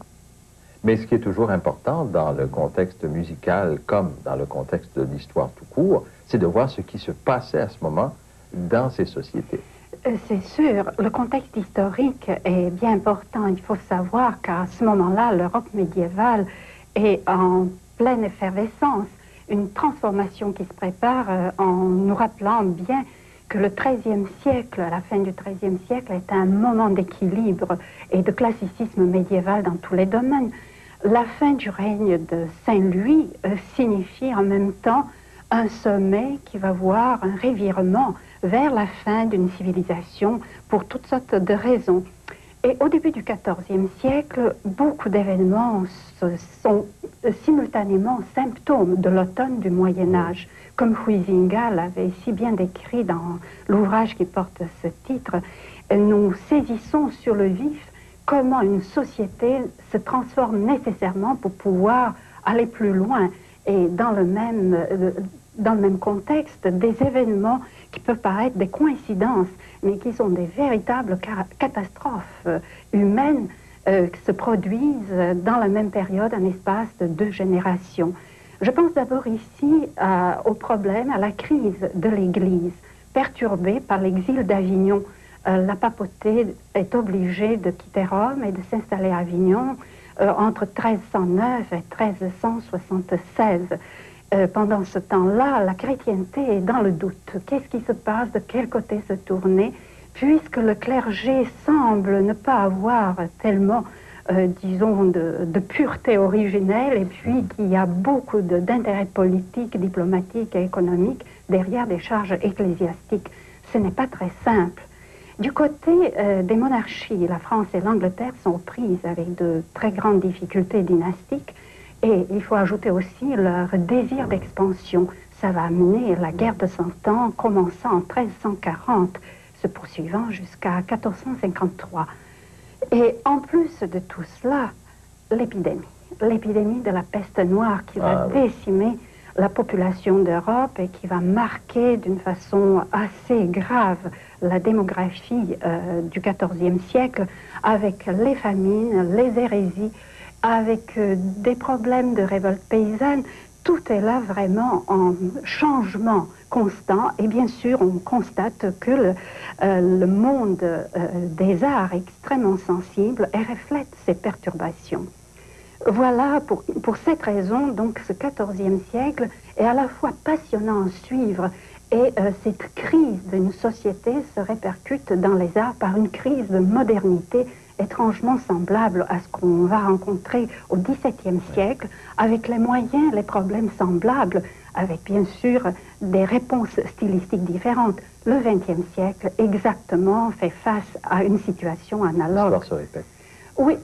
Mais ce qui est toujours important dans le contexte musical, comme dans le contexte de l'histoire tout court, c'est de voir ce qui se passait à ce moment dans ces sociétés. C'est sûr, le contexte historique est bien important. Il faut savoir qu'à ce moment-là, l'Europe médiévale est en pleine effervescence. Une transformation qui se prépare en nous rappelant bien que le XIIIe siècle, à la fin du XIIIe siècle, est un moment d'équilibre et de classicisme médiéval dans tous les domaines. La fin du règne de Saint-Louis signifie en même temps un sommet qui va voir un revirement vers la fin d'une civilisation pour toutes sortes de raisons. Et au début du XIVe siècle, beaucoup d'événements sont simultanément symptômes de l'automne du Moyen-Âge. Comme Huizinga l'avait si bien décrit dans l'ouvrage qui porte ce titre, nous saisissons sur le vif comment une société se transforme nécessairement pour pouvoir aller plus loin. Et dans le même contexte, des événements qui peuvent paraître des coïncidences, mais qui sont des véritables catastrophes humaines se produisent dans la même période, un espace de 2 générations. Je pense d'abord ici au problème, à la crise de l'Église, perturbée par l'exil d'Avignon. La papauté est obligée de quitter Rome et de s'installer à Avignon entre 1309 et 1376. Pendant ce temps-là, la chrétienté est dans le doute. Qu'est-ce qui se passe? De quel côté se tourner? Puisque le clergé semble ne pas avoir tellement disons, de pureté originelle, et puis qu'il y a beaucoup d'intérêts politiques, diplomatiques et économiques derrière des charges ecclésiastiques. Ce n'est pas très simple. Du côté des monarchies, la France et l'Angleterre sont aux prises avec de très grandes difficultés dynastiques, et il faut ajouter aussi leur désir d'expansion. Ça va amener la guerre de 100 ans, commençant en 1340, se poursuivant jusqu'à 1453. Et en plus de tout cela, l'épidémie de la peste noire qui va décimer la population d'Europe et qui va marquer d'une façon assez grave la démographie du XIVe siècle, avec les famines, les hérésies, avec des problèmes de révolte paysanne. Tout est là vraiment en changement constant, et bien sûr on constate que le monde des arts est extrêmement sensible et reflète ces perturbations. Voilà, pour cette raison, donc ce XIVe siècle est à la fois passionnant à suivre, et cette crise d'une société se répercute dans les arts par une crise de modernité étrangement semblable à ce qu'on va rencontrer au XVIIe siècle, avec les moyens, les problèmes semblables, avec bien sûr des réponses stylistiques différentes. Le XXe siècle, exactement, fait face à une situation analogue. L'histoire se répète. Oui,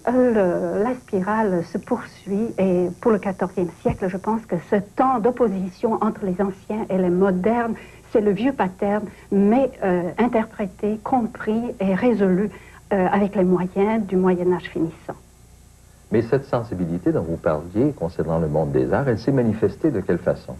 la spirale se poursuit, et pour le XIVe siècle, je pense que ce temps d'opposition entre les anciens et les modernes, c'est le vieux pattern, mais interprété, compris et résolu avec les moyens du Moyen-Âge finissant. Mais cette sensibilité dont vous parliez concernant le monde des arts, elle s'est manifestée de quelle façon?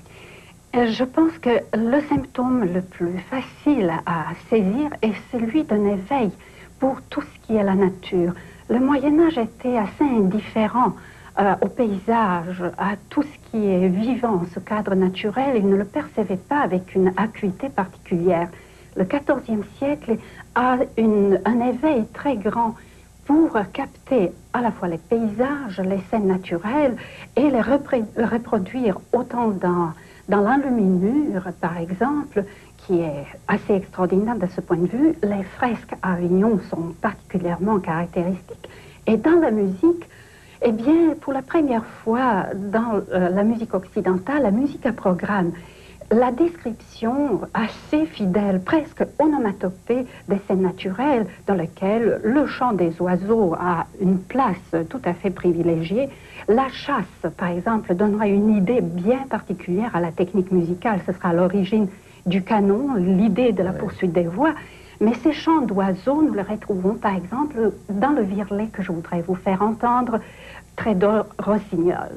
Je pense que le symptôme le plus facile à saisir est celui d'un éveil pour tout ce qui est la nature. Le Moyen-Âge était assez indifférent au paysage, à tout ce qui est vivant, ce cadre naturel. Il ne le percevait pas avec une acuité particulière. Le XIVe siècle a un éveil très grand pour capter à la fois les paysages, les scènes naturelles, et les reproduire autant dans l'enluminure, par exemple, qui est assez extraordinaire de ce point de vue. Les fresques à Avignon sont particulièrement caractéristiques. Et dans la musique, eh bien, pour la première fois dans la musique occidentale, la musique à programme, la description assez fidèle, presque onomatopée des scènes naturelles dans lesquelles le chant des oiseaux a une place tout à fait privilégiée. La chasse, par exemple, donnera une idée bien particulière à la technique musicale. Ce sera à l'origine du canon, l'idée de la poursuite des voix. Mais ces chants d'oiseaux, nous les retrouvons par exemple dans le virlet que je voudrais vous faire entendre, Trédor Rossignol.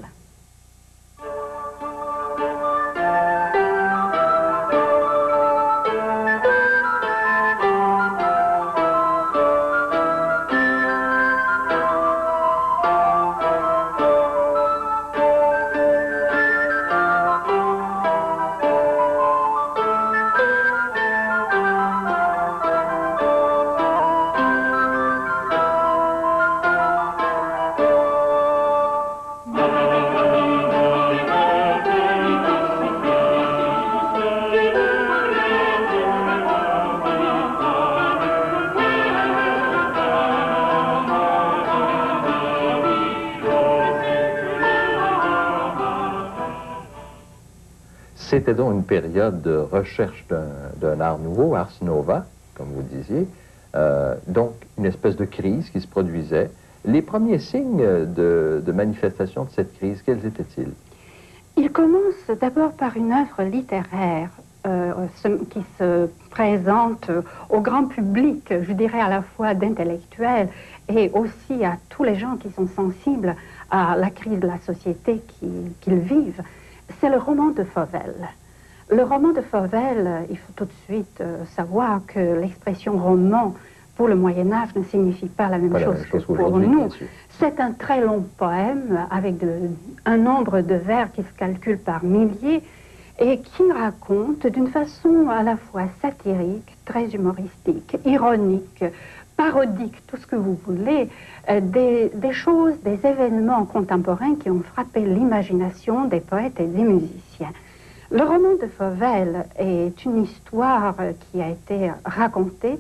C'était donc une période de recherche d'un art nouveau, Ars Nova, comme vous disiez, donc une espèce de crise qui se produisait. Les premiers signes de manifestation de cette crise, quels étaient-ils? Il commence d'abord par une œuvre littéraire qui se présente au grand public, je dirais à la fois d'intellectuels et aussi à tous les gens qui sont sensibles à la crise de la société qu'ils vivent. C'est le roman de Fauvel. Le roman de Fauvel, il faut tout de suite savoir que l'expression roman pour le Moyen-Âge ne signifie pas la même chose que pour nous. C'est un très long poème avec un nombre de vers qui se calcule par milliers et qui raconte d'une façon à la fois satirique, très humoristique, ironique, parodique, tout ce que vous voulez, des choses, des événements contemporains qui ont frappé l'imagination des poètes et des musiciens. Le roman de Fauvel est une histoire qui a été racontée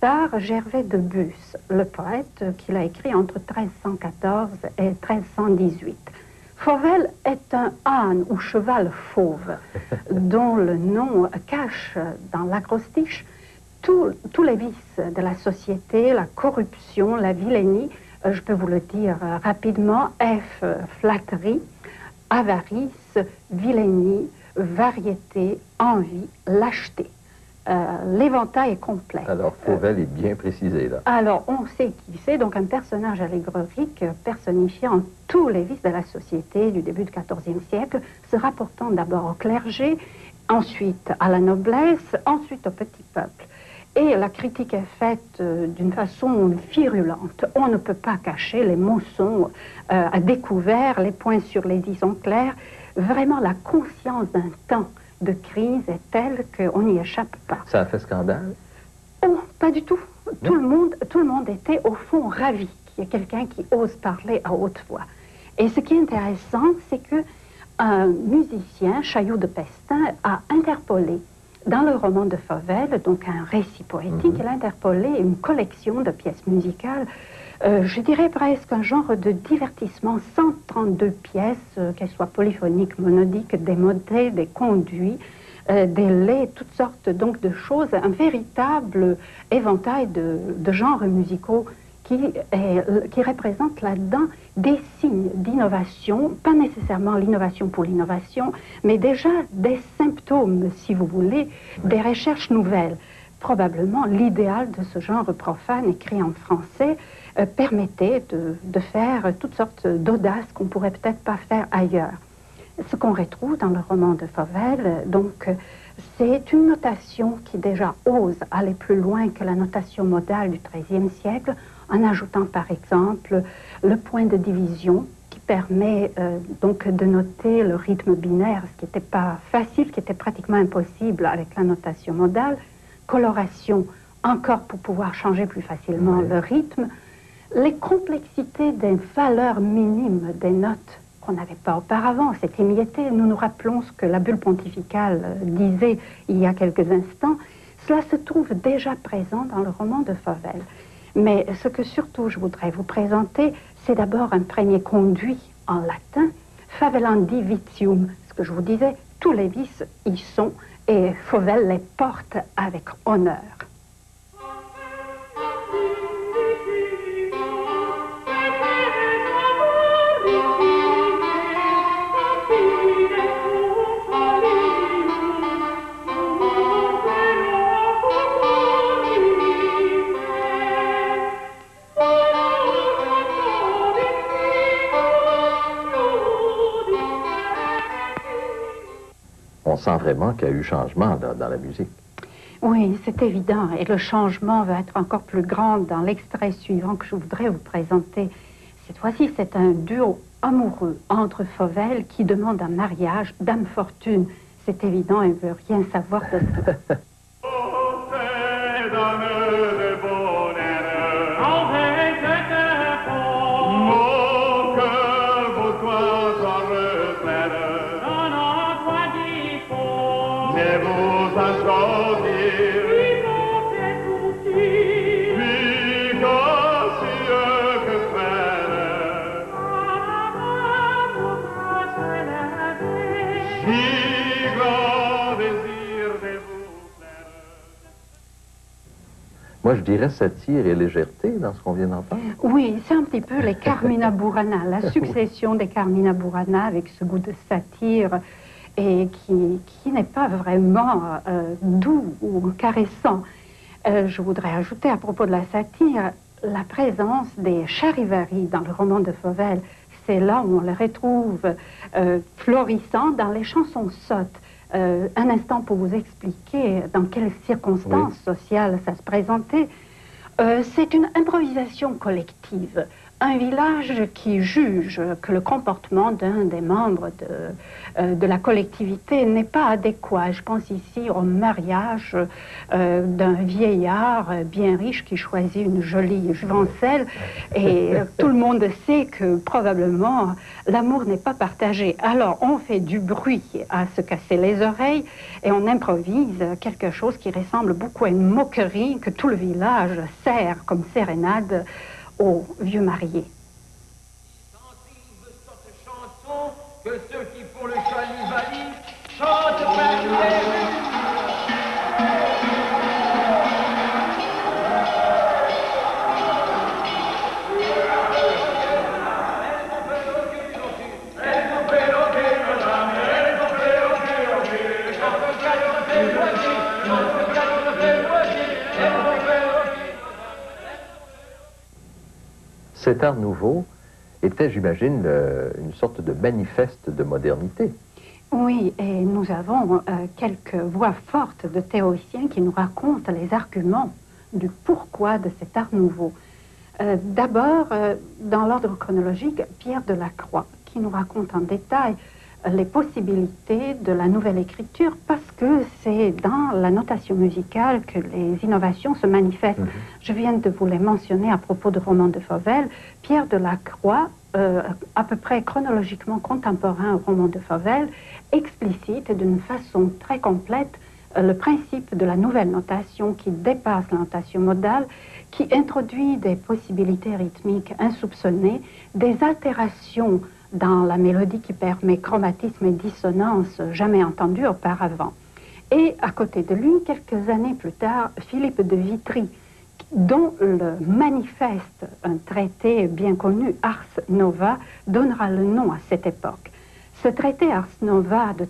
tard Gervais de Bus, le poète qu'il a écrit entre 1314 et 1318. Fauvel est un âne ou cheval fauve, dont le nom cache dans l'acrostiche tous les vices de la société, la corruption, la vilainie, je peux vous le dire rapidement, F, flatterie, avarice, vilainie, variété, envie, lâcheté. L'éventail est complet. Alors, Fauvel est bien précisé, là. Alors, on sait qui c'est, donc un personnage allégorique personnifiant tous les vices de la société du début du XIVe siècle, se rapportant d'abord au clergé, ensuite à la noblesse, ensuite au petit peuple. Et la critique est faite d'une façon virulente. On ne peut pas cacher, les mots sont à découvert, les points sur les i sont clairs. Vraiment, la conscience d'un temps de crise est telle qu'on n'y échappe pas. Ça a fait scandale? Oh, pas du tout. Tout le monde était au fond ravi qu'il y ait quelqu'un qui ose parler à haute voix. Et ce qui est intéressant, c'est qu'un musicien, Chaillot de Pestin, a interpolé dans le roman de Fauvel, donc un récit poétique, il a interpolé une collection de pièces musicales, je dirais presque un genre de divertissement, 132 pièces, qu'elles soient polyphoniques, monodiques, des motets, des conduits, des laits, toutes sortes donc de choses, un véritable éventail de genres musicaux qui représente là-dedans des signes d'innovation, pas nécessairement l'innovation pour l'innovation, mais déjà des symptômes, si vous voulez, des recherches nouvelles. Probablement, l'idéal de ce genre profane écrit en français permettait de faire toutes sortes d'audaces qu'on pourrait peut-être pas faire ailleurs. Ce qu'on retrouve dans le roman de Fauvel, donc, c'est une notation qui déjà ose aller plus loin que la notation modale du XIIIe siècle, en ajoutant par exemple le point de division qui permet donc de noter le rythme binaire, ce qui n'était pas facile, qui était pratiquement impossible avec la notation modale, coloration encore pour pouvoir changer plus facilement le rythme, les complexités des valeurs minimes des notes qu'on n'avait pas auparavant, c'est émietté. Nous nous rappelons ce que la bulle pontificale disait il y a quelques instants. Cela se trouve déjà présent dans le roman de Fauvel. Mais ce que surtout je voudrais vous présenter, c'est d'abord un premier conduit en latin, Favelandi vitium, ce que je vous disais, tous les vices y sont, et Fauvel les porte avec honneur. On sent vraiment qu'il y a eu changement dans la musique. Oui, c'est évident. Et le changement va être encore plus grand dans l'extrait suivant que je voudrais vous présenter. Cette fois-ci, c'est un duo amoureux entre Fauvel qui demande un mariage, Dame Fortune. C'est évident, elle ne veut rien savoir de tout. Moi, je dirais satire et légèreté dans ce qu'on vient d'entendre. Oui, c'est un petit peu les Carmina Burana, la succession des Carmina Burana avec ce goût de satire et qui n'est pas vraiment doux ou caressant. Je voudrais ajouter à propos de la satire la présence des charivaris dans le roman de Fauvel. C'est là où on les retrouve florissant dans les chansons sottes. Un instant pour vous expliquer dans quelles circonstances sociales ça se présentait. C'est une improvisation collective. un village qui juge que le comportement d'un des membres de la collectivité n'est pas adéquat. Je pense ici au mariage d'un vieillard bien riche qui choisit une jolie juvencelle et tout le monde sait que probablement l'amour n'est pas partagé. Alors on fait du bruit à se casser les oreilles et on improvise quelque chose qui ressemble beaucoup à une moquerie que tout le village sert comme sérénade aux vieux mariés. Cette chanson que ceux qui font le chalivalli chantent par les rues. Cet art nouveau était, j'imagine, une sorte de manifeste de modernité. Oui, et nous avons quelques voix fortes de théoriciens qui nous racontent les arguments du pourquoi de cet art nouveau. D'abord, dans l'ordre chronologique, Pierre de la Croix, qui nous raconte en détail les possibilités de la nouvelle écriture parce que c'est dans la notation musicale que les innovations se manifestent. Je viens de vous les mentionner à propos de Roman de Fauvel. Pierre de la Croix, à peu près chronologiquement contemporain au Roman de Fauvel, explicite d'une façon très complète le principe de la nouvelle notation qui dépasse la notation modale, qui introduit des possibilités rythmiques insoupçonnées, des altérations dans la mélodie qui permet chromatisme et dissonance jamais entendus auparavant. Et à côté de lui, quelques années plus tard, Philippe de Vitry, dont le manifeste, un traité bien connu, Ars Nova, donnera le nom à cette époque. Ce traité Ars Nova de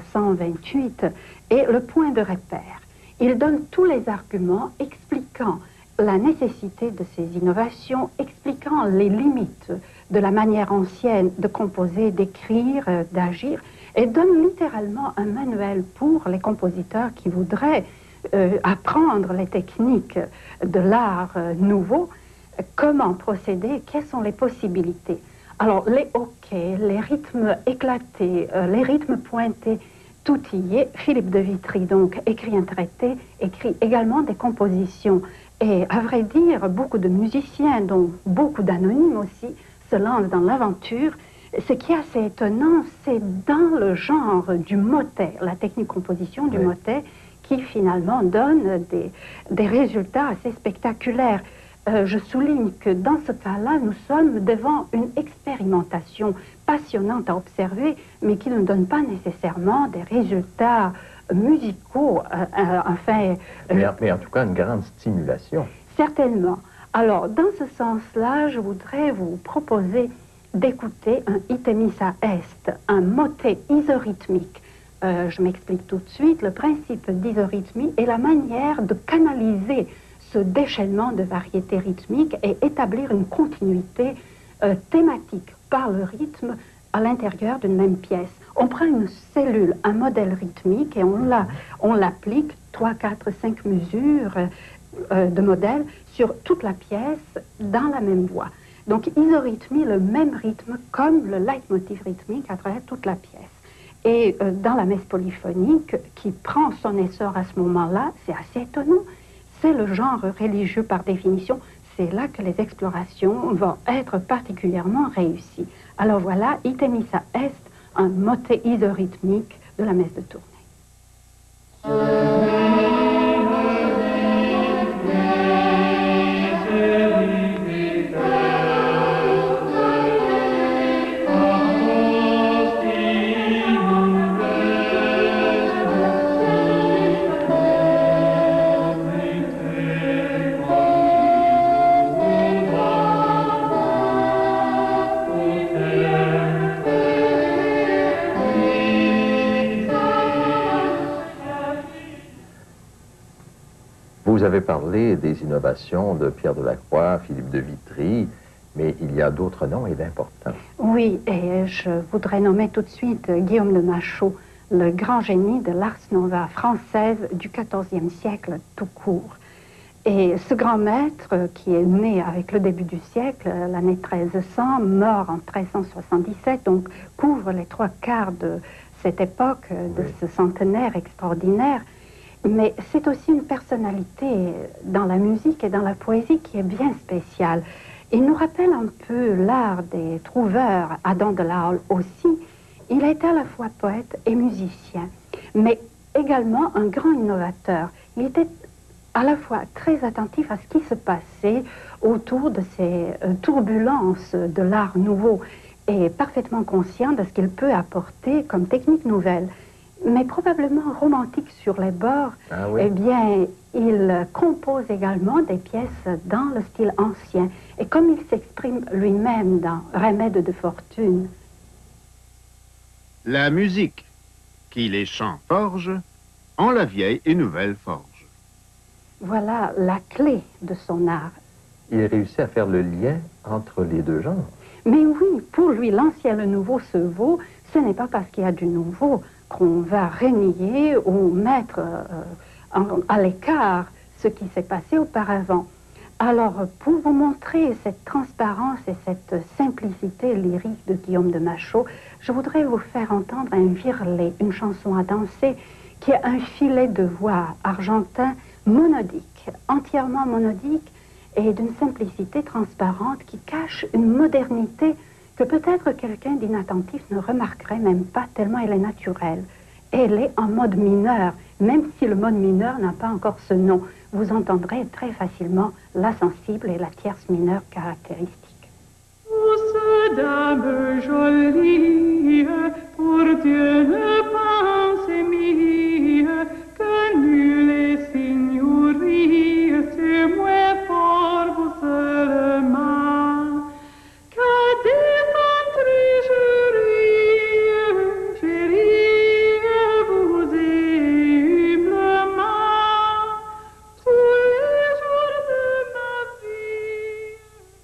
1328 est le point de repère. Il donne tous les arguments expliquant la nécessité de ces innovations, expliquant les limites de la manière ancienne de composer, d'écrire, d'agir, et donne littéralement un manuel pour les compositeurs qui voudraient apprendre les techniques de l'art nouveau, comment procéder, quelles sont les possibilités. Alors, les hoquets, les rythmes éclatés, les rythmes pointés, tout y est. Philippe de Vitry, donc, écrit un traité, écrit également des compositions. Et à vrai dire, beaucoup de musiciens, dont beaucoup d'anonymes aussi, se lancent dans l'aventure. Ce qui est assez étonnant, c'est dans le genre du motet, la technique composition du motet, qui finalement donne des résultats assez spectaculaires. Je souligne que dans ce cas-là, nous sommes devant une expérimentation passionnante à observer, mais qui ne donne pas nécessairement des résultats musicaux. Mais en tout cas, une grande stimulation. Certainement. Alors, dans ce sens-là, je voudrais vous proposer d'écouter un itemissa est, un motet isorhythmique. Je m'explique tout de suite. Le principe d'isorhythmie est la manière de canaliser ce déchaînement de variétés rythmiques et établir une continuité thématique par le rythme à l'intérieur d'une même pièce. On prend une cellule, un modèle rythmique et on l'applique 3, 4, 5 mesures de modèle sur toute la pièce dans la même voix. Donc isorhythmie, le même rythme comme le leitmotiv rythmique à travers toute la pièce. Et dans la messe polyphonique qui prend son essor à ce moment-là, c'est assez étonnant. C'est le genre religieux par définition. C'est là que les explorations vont être particulièrement réussies. Alors voilà, itemissa est, un motet isorhythmique de la messe de Tournai. Vous avez parlé des innovations de Pierre de la Croix, Philippe de Vitry, mais il y a d'autres noms et d'importants. Oui, et je voudrais nommer tout de suite Guillaume de Machaut, le grand génie de l'Ars Nova française du XIVe siècle tout court. Et ce grand maître, qui est né avec le début du siècle, l'année 1300, mort en 1377, donc couvre les 3/4 de cette époque, de ce centenaire extraordinaire. Mais c'est aussi une personnalité dans la musique et dans la poésie qui est bien spéciale. Il nous rappelle un peu l'art des trouveurs, Adam de la Halle aussi. Il a été à la fois poète et musicien, mais également un grand innovateur. Il était à la fois très attentif à ce qui se passait autour de ces turbulences de l'art nouveau et parfaitement conscient de ce qu'il peut apporter comme technique nouvelle. Mais probablement romantique sur les bords, eh bien, il compose également des pièces dans le style ancien. Et comme il s'exprime lui-même dans Remède de fortune. La musique qui les chants forge, en la vieille et nouvelle forge. Voilà la clé de son art. Il réussit à faire le lien entre les deux genres. Mais oui, pour lui, l'ancien et le nouveau se vaut. Ce n'est pas parce qu'il y a du nouveau qu'on va renier ou mettre à l'écart ce qui s'est passé auparavant. Alors, pour vous montrer cette transparence et cette simplicité lyrique de Guillaume de Machaut, je voudrais vous faire entendre un virelai, une chanson à danser, qui est un filet de voix argentin monodique, entièrement monodique, et d'une simplicité transparente qui cache une modernité que peut-être quelqu'un d'inattentif ne remarquerait même pas, tellement elle est naturelle. Elle est en mode mineur, même si le mode mineur n'a pas encore ce nom. Vous entendrez très facilement la sensible et la tierce mineure caractéristique. Douce dame jolie, pour Dieu ne pensez mie, que nul est signorie, c'est moins fort vous seulement, qu'à des fantries chérie, vous humblement, tous les jours de ma vie.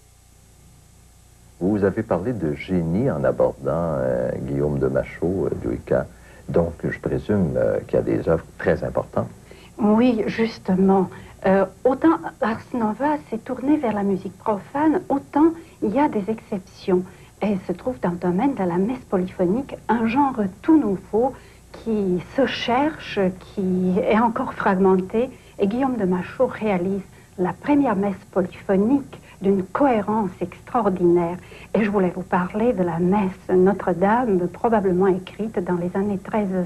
Vous avez parlé de génie en abordant Guillaume de Machaut, Douika. Donc, je présume qu'il y a des œuvres très importantes. Oui, justement. Autant Ars Nova s'est tourné vers la musique profane, autant il y a des exceptions. Elle se trouve dans le domaine de la messe polyphonique, un genre tout nouveau qui se cherche, qui est encore fragmenté. Et Guillaume de Machaut réalise la première messe polyphonique d'une cohérence extraordinaire. Et je voulais vous parler de la messe Notre-Dame, probablement écrite dans les années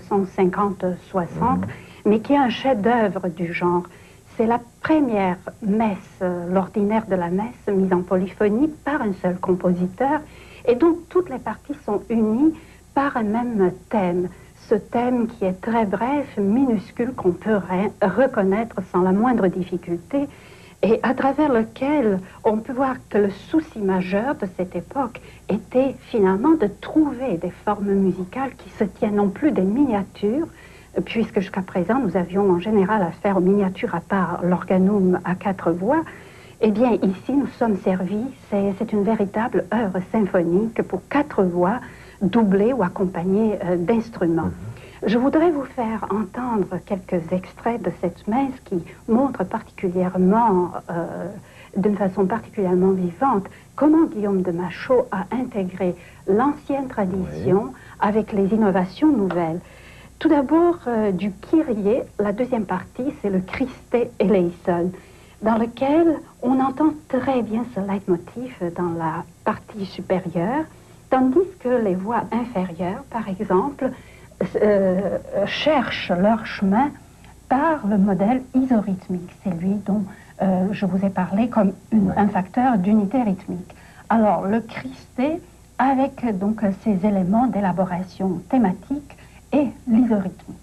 1350-60, mais qui est un chef-d'œuvre du genre. C'est la première messe, l'ordinaire de la messe, mise en polyphonie par un seul compositeur, et donc toutes les parties sont unies par un même thème. Ce thème qui est très bref, minuscule, qu'on peut reconnaître sans la moindre difficulté, et à travers lequel on peut voir que le souci majeur de cette époque était finalement de trouver des formes musicales qui se tiennent non plus des miniatures, puisque jusqu'à présent nous avions en général affaire aux miniatures à part l'organum à 4 voix. Eh bien ici nous sommes servis, c'est une véritable œuvre symphonique pour 4 voix, doublées ou accompagnées d'instruments. Je voudrais vous faire entendre quelques extraits de cette messe qui montrent particulièrement, d'une façon particulièrement vivante, comment Guillaume de Machaut a intégré l'ancienne tradition avec les innovations nouvelles. Tout d'abord, du Kyrie, la deuxième partie, c'est le Christe eleison, dans lequel on entend très bien ce leitmotiv dans la partie supérieure, tandis que les voix inférieures, par exemple, cherchent leur chemin par le modèle isorhythmique. C'est lui dont je vous ai parlé comme un facteur d'unité rythmique. Alors, le Christé, avec donc ces éléments d'élaboration thématique et l'isorhythmie.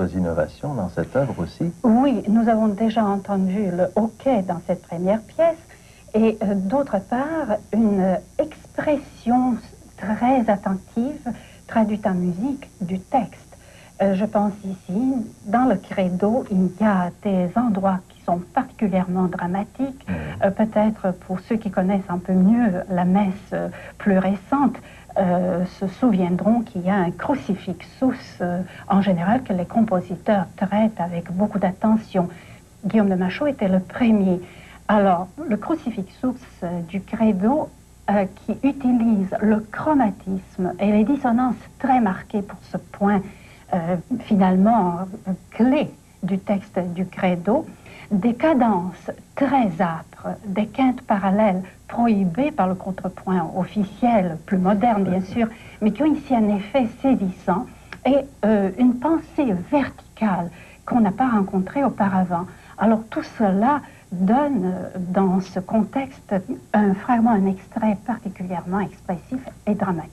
d'autres innovations dans cette œuvre aussi? Oui, nous avons déjà entendu le hoquet dans cette première pièce, et d'autre part, une expression très attentive, traduite en musique, du texte. Je pense ici, dans le credo, il y a des endroits qui sont particulièrement dramatiques. Peut-être pour ceux qui connaissent un peu mieux la messe plus récente, se souviendront qu'il y a un crucifixus en général que les compositeurs traitent avec beaucoup d'attention. Guillaume de Machaut était le premier. Alors, le crucifixus du credo qui utilise le chromatisme et les dissonances très marquées pour ce point finalement clé du texte du credo, des cadences très âpres, des quintes parallèles prohibées par le contrepoint officiel, plus moderne bien sûr, mais qui ont ici un effet saisissant et une pensée verticale qu'on n'a pas rencontrée auparavant. Alors tout cela donne dans ce contexte un fragment, un extrait particulièrement expressif et dramatique.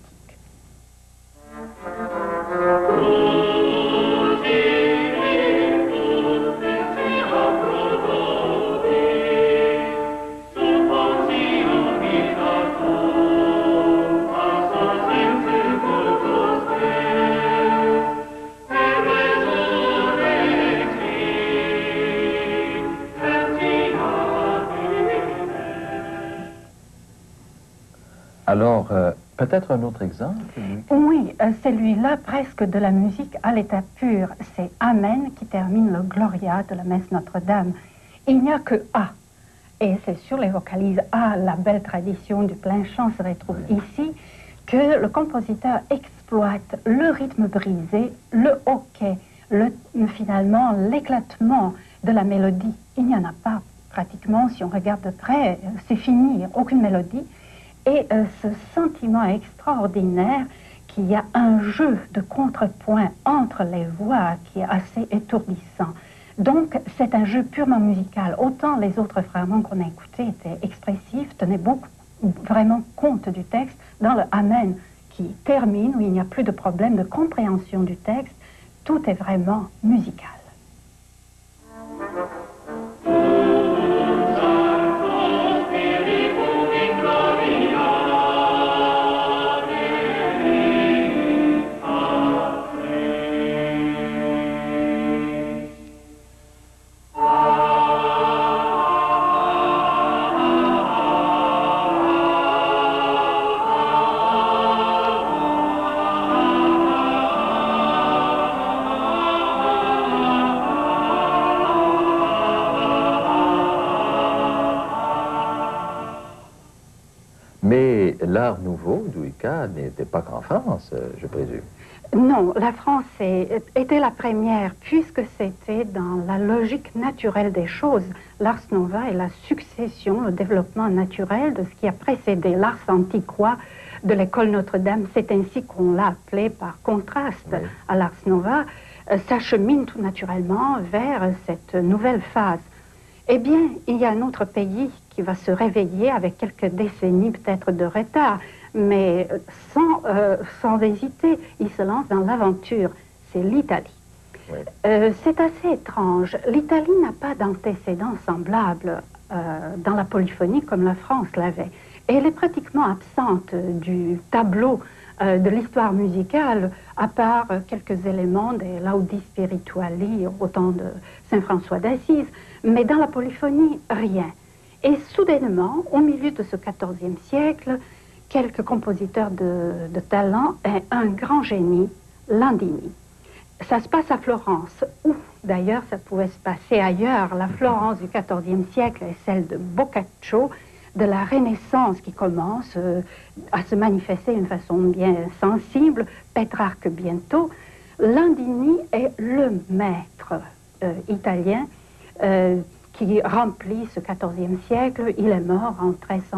Alors, peut-être un autre exemple? Oui, celui-là, presque de la musique à l'état pur. C'est Amen qui termine le Gloria de la messe Notre-Dame. Il n'y a que A. Et c'est sur les vocalises A, la belle tradition du plein chant se retrouve ici, que le compositeur exploite le rythme brisé, le hoquet, finalement l'éclatement de la mélodie. Il n'y en a pas pratiquement, si on regarde de près, c'est fini, aucune mélodie. Et ce sentiment extraordinaire qu'il y a un jeu de contrepoint entre les voix qui est assez étourdissant. Donc c'est un jeu purement musical. Autant les autres fragments qu'on a écoutés étaient expressifs, tenaient vraiment compte du texte. Dans le Amen qui termine, où il n'y a plus de problème de compréhension du texte, tout est vraiment musical. Mais l'art nouveau d'Ouika n'était pas qu'en France, je présume. Non, la France était la première, puisque c'était dans la logique naturelle des choses. L'ars nova est la succession, le développement naturel de ce qui a précédé l'ars antiqua de l'école Notre-Dame. C'est ainsi qu'on l'a appelé par contraste à l'ars nova. S'achemine tout naturellement vers cette nouvelle phase. Eh bien, il y a un autre pays qui va se réveiller avec quelques décennies peut-être de retard, mais sans hésiter, il se lance dans l'aventure. C'est l'Italie. Oui. C'est assez étrange. L'Italie n'a pas d'antécédents semblables dans la polyphonie comme la France l'avait. Et elle est pratiquement absente du tableau de l'histoire musicale, à part quelques éléments des Laudi Spirituali au temps de Saint François d'Assise, mais dans la polyphonie, rien. Et soudainement, au milieu de ce XIVe siècle, quelques compositeurs de talent et un grand génie, Landini. Ça se passe à Florence, ou d'ailleurs ça pouvait se passer ailleurs. La Florence du XIVe siècle est celle de Boccaccio, de la Renaissance qui commence à se manifester d'une façon bien sensible, Pétrarque bientôt. Landini est le maître italien qui remplit ce XIVe siècle. Il est mort en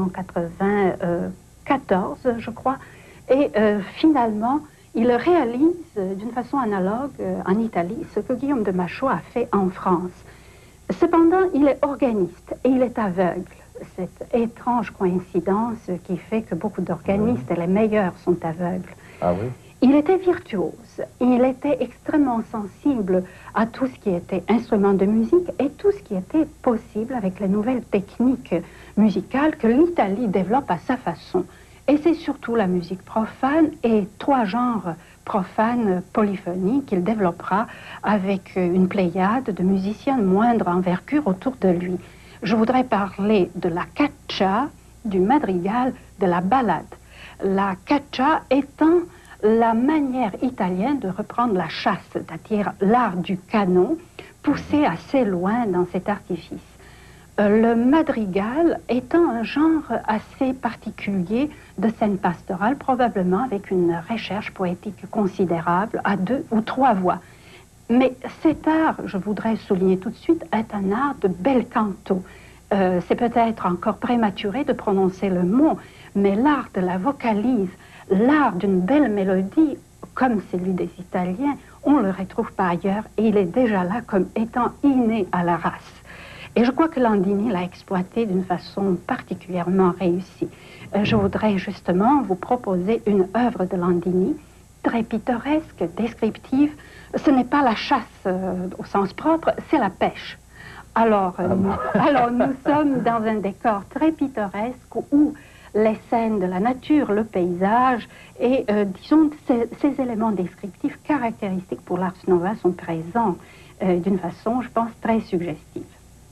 1394, je crois, et finalement, il réalise d'une façon analogue en Italie ce que Guillaume de Machaut a fait en France. Cependant, il est organiste et il est aveugle. Cette étrange coïncidence qui fait que beaucoup d'organistes, et les meilleurs, sont aveugles. Ah oui? Il était virtuose, il était extrêmement sensible à tout ce qui était instrument de musique et tout ce qui était possible avec les nouvelles techniques musicales que l'Italie développe à sa façon. Et c'est surtout la musique profane et 3 genres profanes polyphoniques qu'il développera avec une pléiade de musiciens de moindre envergure autour de lui. Je voudrais parler de la caccia, du madrigal, de la ballade. La caccia étant la manière italienne de reprendre la chasse, c'est-à-dire l'art du canon, poussé assez loin dans cet artifice. Le madrigal étant un genre assez particulier de scène pastorale, probablement avec une recherche poétique considérable à 2 ou 3 voix. Mais cet art, je voudrais souligner tout de suite, est un art de bel canto. C'est peut-être encore prématuré de prononcer le mot, mais l'art de la vocalise, l'art d'une belle mélodie, comme celui des Italiens, on ne le retrouve pas ailleurs et il est déjà là comme étant inné à la race. Et je crois que Landini l'a exploité d'une façon particulièrement réussie. Je voudrais justement vous proposer une œuvre de Landini, très pittoresque, descriptive. Ce n'est pas la chasse au sens propre, c'est la pêche. Alors nous sommes dans un décor très pittoresque où les scènes de la nature, le paysage et, disons, ces éléments descriptifs caractéristiques pour l'Ars Nova sont présents d'une façon, je pense, très suggestive.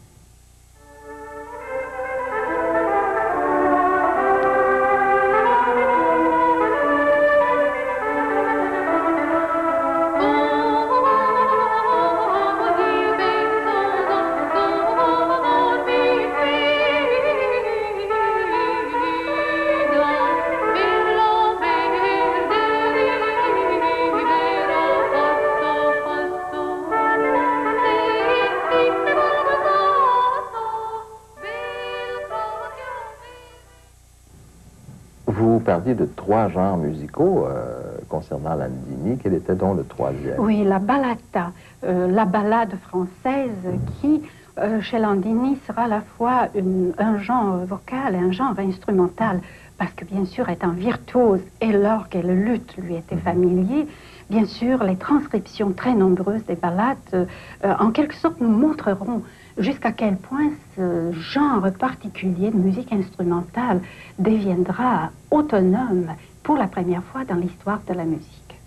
Vous parliez de 3 genres musicaux concernant Landini. Quel était donc le 3e? Oui, la ballata, la ballade française qui, chez Landini, sera à la fois un genre vocal et un genre instrumental, parce que bien sûr, étant virtuose et l'orgue et le luth lui étaient familiers, bien sûr, les transcriptions très nombreuses des ballades, en quelque sorte, nous montreront jusqu'à quel point ce genre particulier de musique instrumentale deviendra autonome pour la première fois dans l'histoire de la musique.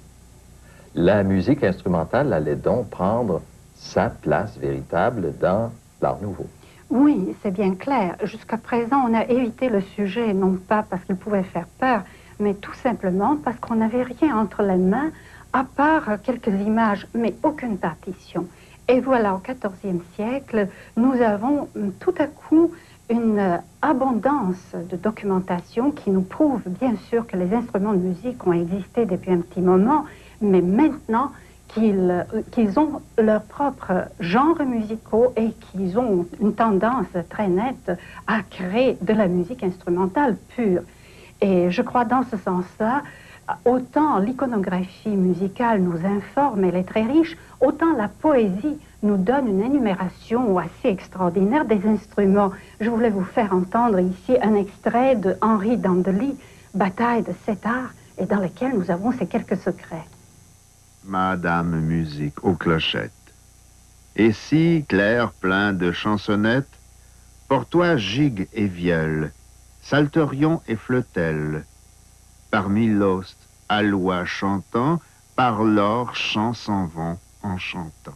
La musique instrumentale allait donc prendre sa place véritable dans l'Art nouveau. Oui, c'est bien clair. Jusqu'à présent, on a évité le sujet, non pas parce qu'il pouvait faire peur, mais tout simplement parce qu'on n'avait rien entre les mains, à part quelques images, mais aucune partition. Et voilà, au XIVe siècle, nous avons tout à coup une abondance de documentation qui nous prouve bien sûr que les instruments de musique ont existé depuis un petit moment, mais maintenant qu'ils ont leurs propres genres musicaux et qu'ils ont une tendance très nette à créer de la musique instrumentale pure. Et je crois dans ce sens-là, autant l'iconographie musicale nous informe, elle est très riche, autant la poésie nous donne une énumération assez extraordinaire des instruments. Je voulais vous faire entendre ici un extrait de Henri Dandely, Bataille de 7 arts, et dans lequel nous avons ces quelques secrets. Madame Musique aux clochettes. Et si, clair plein de chansonnettes, pour toi gigue et vielle, salterion et fleutelle, parmi l'ost, aloi chantant, par l'or chant s'en vont en chantant.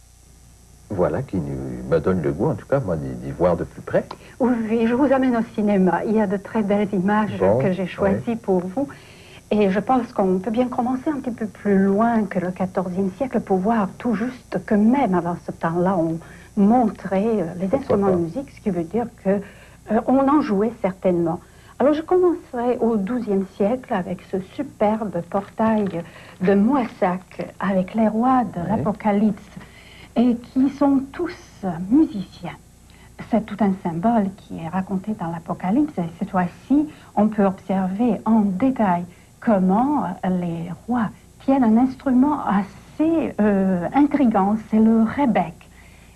Voilà qui me donne le goût, en tout cas, moi, d'y voir de plus près. Oui, je vous amène au cinéma. Il y a de très belles images que j'ai choisies pour vous. Et je pense qu'on peut bien commencer un petit peu plus loin que le XIVe siècle pour voir tout juste que même avant ce temps-là, on montrait les instruments de musique, ce qui veut dire qu'on en jouait certainement. Alors je commencerai au XIIe siècle avec ce superbe portail de Moissac avec les rois de l'Apocalypse et qui sont tous musiciens. C'est tout un symbole qui est raconté dans l'Apocalypse et cette fois-ci, on peut observer en détail comment les rois tiennent un instrument assez intrigant, c'est le rebec.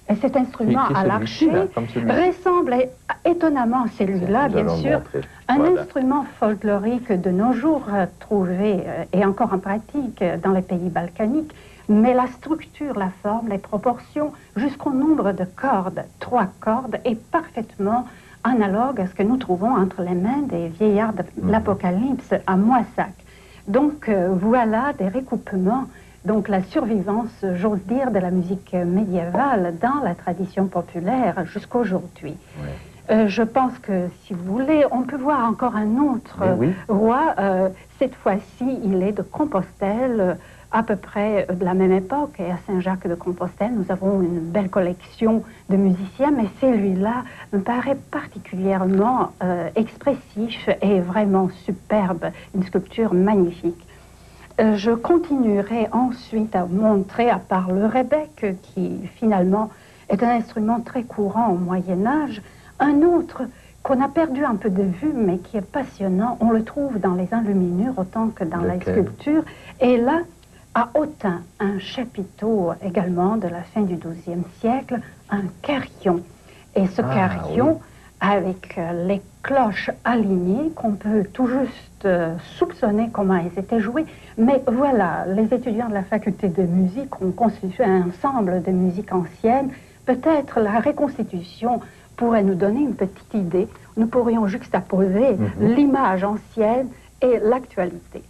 Et cet instrument à l'archet ressemble étonnamment à celui-là, bien sûr, un instrument folklorique de nos jours trouvé et encore en pratique dans les pays balkaniques, mais la structure, la forme, les proportions, jusqu'au nombre de cordes, 3 cordes, est parfaitement analogue à ce que nous trouvons entre les mains des vieillards de l'Apocalypse à Moissac. Donc voilà des recoupements. Donc la survivance, j'ose dire, de la musique médiévale dans la tradition populaire jusqu'aujourd'hui. Ouais. Je pense que, si vous voulez, on peut voir encore un autre roi. Cette fois-ci, il est de Compostelle, à peu près de la même époque. Et à Saint-Jacques-de-Compostelle, nous avons une belle collection de musiciens, mais celui-là me paraît particulièrement expressif et vraiment superbe, une sculpture magnifique. Je continuerai ensuite à montrer, à part le rebec, qui finalement est un instrument très courant au Moyen-Âge, un autre qu'on a perdu un peu de vue, mais qui est passionnant. On le trouve dans les enluminures autant que dans la sculpture. Et là, à Autun, un chapiteau également de la fin du XIIe siècle, un carillon. Et ce carillon, avec les cloches alignées, qu'on peut tout juste soupçonner comment elles étaient jouées. Mais voilà, les étudiants de la faculté de musique ont constitué un ensemble de musique ancienne. Peut-être la reconstitution pourrait nous donner une petite idée. Nous pourrions juxtaposer l'image ancienne et l'actualité.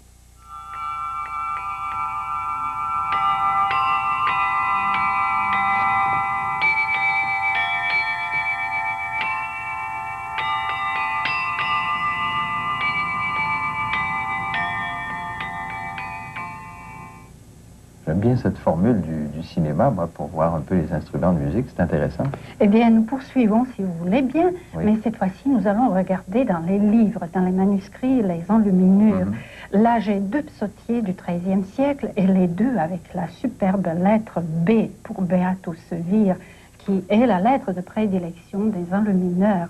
J'aime bien cette formule du cinéma, moi, pour voir un peu les instruments de musique, c'est intéressant. Eh bien, nous poursuivons, si vous voulez bien, mais cette fois-ci, nous allons regarder dans les livres, dans les manuscrits, les enluminures. Là, j'ai 2 psautiers du XIIIe siècle, et les 2 avec la superbe lettre B pour Beatus Vir, qui est la lettre de prédilection des enlumineurs.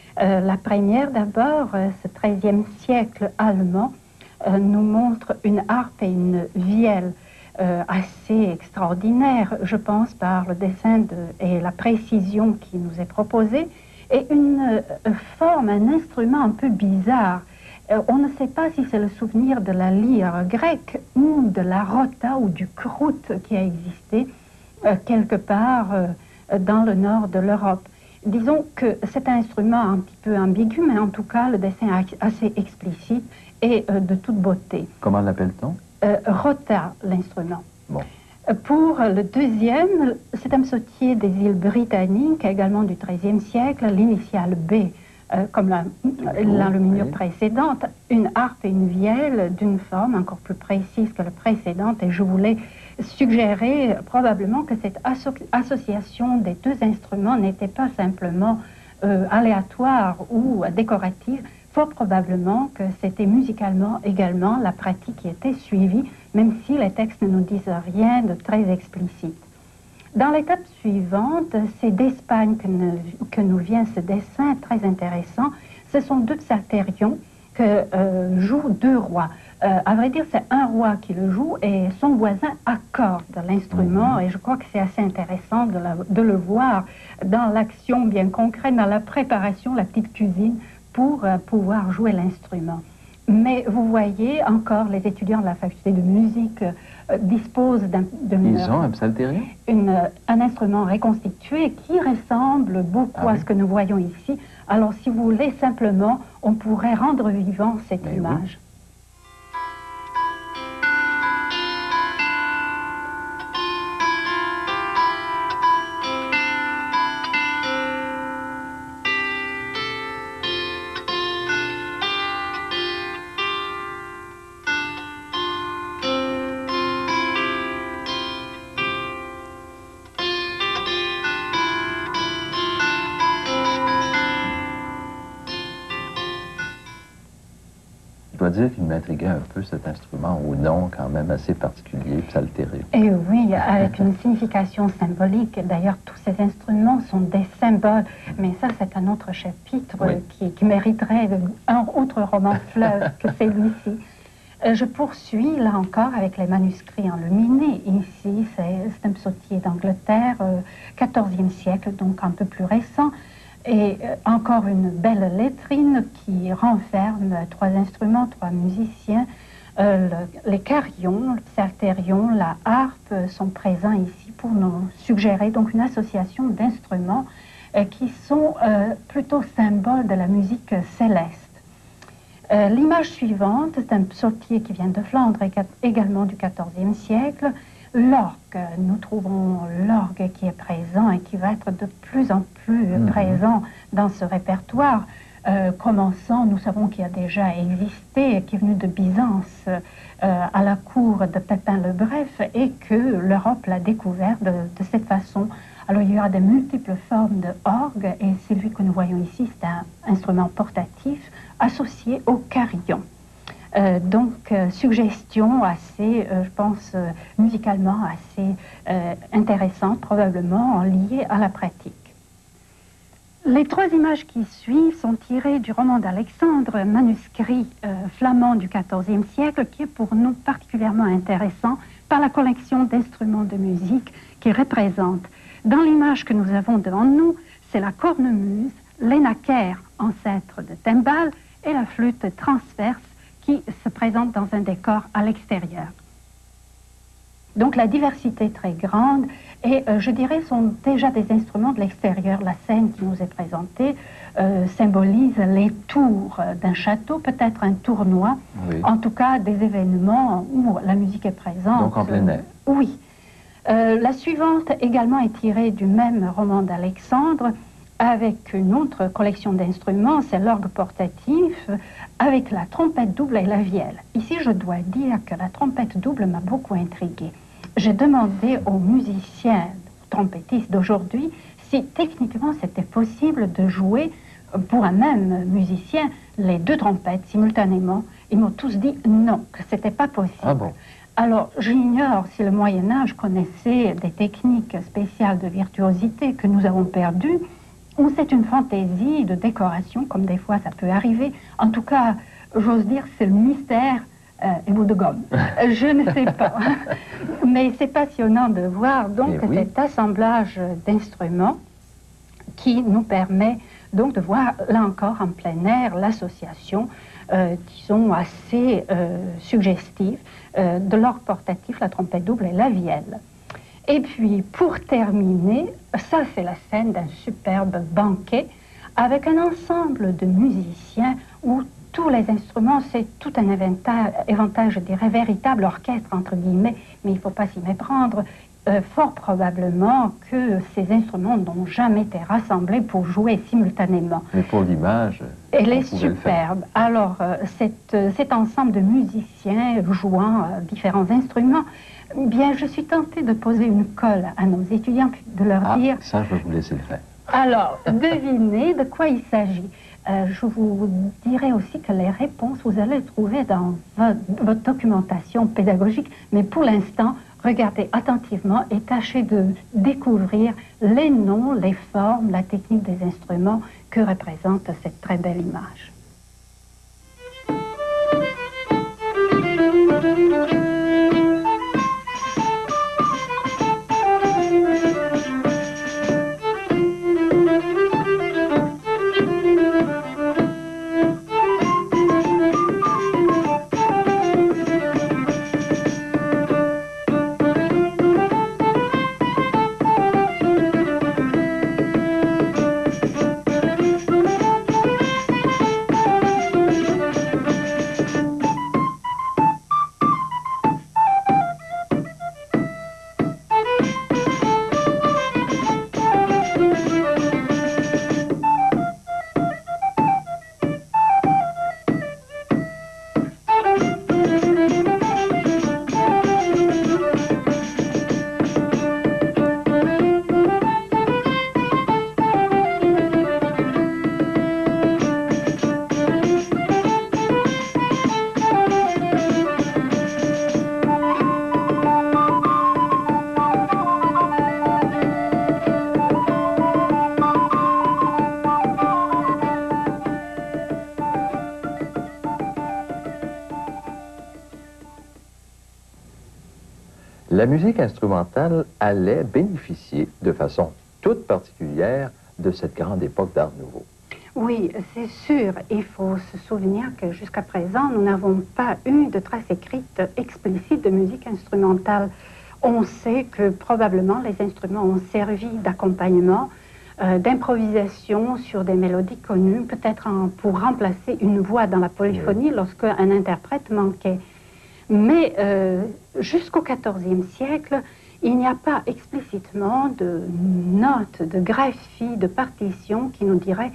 La première, d'abord, ce XIIIe siècle allemand, nous montre une harpe et une vielle, assez extraordinaire, je pense, par le dessin et la précision qui nous est proposée, et une forme, un instrument un peu bizarre. On ne sait pas si c'est le souvenir de la lyre grecque ou de la rota ou du croûte qui a existé quelque part dans le nord de l'Europe. Disons que c'est un instrument un petit peu ambigu, mais en tout cas le dessin est assez explicite et de toute beauté. Comment l'appelle-t-on? Rota, l'instrument. Bon. Pour le deuxième, c'est un psautier des îles britanniques, également du XIIIe siècle, l'initiale B, comme l'enluminure précédente, une harpe et une vielle d'une forme encore plus précise que la précédente, et je voulais suggérer probablement que cette association des 2 instruments n'était pas simplement aléatoire ou décorative. Fort probablement que c'était musicalement également la pratique qui était suivie, même si les textes ne nous disent rien de très explicite. Dans l'étape suivante, c'est d'Espagne que nous vient ce dessin très intéressant. Ce sont 2 psalterions que jouent 2 rois. À vrai dire, c'est un roi qui le joue et son voisin accorde l'instrument, et je crois que c'est assez intéressant de le voir dans l'action bien concrète, dans la préparation, la petite cuisine, pour pouvoir jouer l'instrument. Mais vous voyez, encore, les étudiants de la faculté de musique disposent Ils ont un psalterion? Un instrument reconstitué qui ressemble beaucoup à ce que nous voyons ici. Alors, si vous voulez, simplement, on pourrait rendre vivant cette image. Je dois dire qu'il m'intriguait un peu cet instrument au nom quand même assez particulier, psalterion. Et oui, avec une signification symbolique. D'ailleurs, tous ces instruments sont des symboles. Mais ça, c'est un autre chapitre qui mériterait un autre roman fleuve que celui-ci. Je poursuis là encore avec les manuscrits enluminés. Ici, c'est un psautier d'Angleterre, 14e siècle, donc un peu plus récent. Et encore une belle lettrine qui renferme 3 instruments, 3 musiciens. Les carillons, le psalterion, la harpe sont présents ici pour nous suggérer donc une association d'instruments qui sont plutôt symboles de la musique céleste. L'image suivante, c'est un psautier qui vient de Flandre, également du XIVe siècle. L'orgue, nous trouvons l'orgue qui est présent et qui va être de plus en plus présent dans ce répertoire. Commençant, nous savons qu'il a déjà existé, qui est venu de Byzance à la cour de Pépin le Bref et que l'Europe l'a découvert de cette façon. Alors il y aura de multiples formes de orgue et celui que nous voyons ici, c'est un instrument portatif associé au carillon. Suggestion assez, je pense, musicalement assez intéressante, probablement liée à la pratique. Les 3 images qui suivent sont tirées du roman d'Alexandre, manuscrit flamand du XIVe siècle, qui est pour nous particulièrement intéressant par la collection d'instruments de musique qu'il représente. Dans l'image que nous avons devant nous, c'est la cornemuse, l'énaquère, ancêtre de timbale, et la flûte transverse qui se présente dans un décor à l'extérieur. Donc la diversité est très grande et je dirais sont déjà des instruments de l'extérieur. La scène qui nous est présentée symbolise les tours d'un château, peut-être un tournoi, en tout cas des événements où la musique est présente. Donc en plein air. Oui. La suivante également est tirée du même roman d'Alexandre avec une autre collection d'instruments, c'est l'orgue portatif avec la trompette double et la vielle. Ici, je dois dire que la trompette double m'a beaucoup intriguée. J'ai demandé aux musiciens trompettistes d'aujourd'hui si techniquement c'était possible de jouer pour un même musicien les 2 trompettes simultanément. Ils m'ont tous dit non, que c'était pas possible. Ah bon? Alors, j'ignore si le Moyen-Âge connaissait des techniques spéciales de virtuosité que nous avons perdues, ou c'est une fantaisie de décoration, comme des fois ça peut arriver. En tout cas, j'ose dire, c'est le mystère et bout de gomme. Je ne sais pas. Mais c'est passionnant de voir donc cet assemblage d'instruments qui nous permet donc de voir, là encore, en plein air, l'association, disons, assez suggestive de l'orgue portatif, la trompette double et la vielle. Et puis, pour terminer, ça c'est la scène d'un superbe banquet avec un ensemble de musiciens où tous les instruments, c'est tout un éventail, je dirais, véritable orchestre, entre guillemets, mais il ne faut pas s'y méprendre. Fort probablement que ces instruments n'ont jamais été rassemblés pour jouer simultanément. Mais pour l'image, elle est superbe. Alors, cet ensemble de musiciens jouant différents instruments, bien, je suis tentée de poser une colle à nos étudiants, de leur dire... ça, je vais vous laisser le faire. Alors, devinez de quoi il s'agit. Je vous dirai aussi que les réponses, vous allez les trouver dans votre documentation pédagogique, mais pour l'instant, regardez attentivement et tâchez de découvrir les noms, les formes, la technique des instruments que représente cette très belle image. La musique instrumentale allait bénéficier de façon toute particulière de cette grande époque d'Art nouveau. Oui, c'est sûr. Il faut se souvenir que jusqu'à présent, nous n'avons pas eu de traces écrites explicites de musique instrumentale. On sait que probablement les instruments ont servi d'accompagnement, d'improvisation sur des mélodies connues, peut-être pour remplacer une voix dans la polyphonie lorsqu'un interprète manquait. Mais jusqu'au XIVe siècle, il n'y a pas explicitement de notes, de graphie, de partition qui nous dirait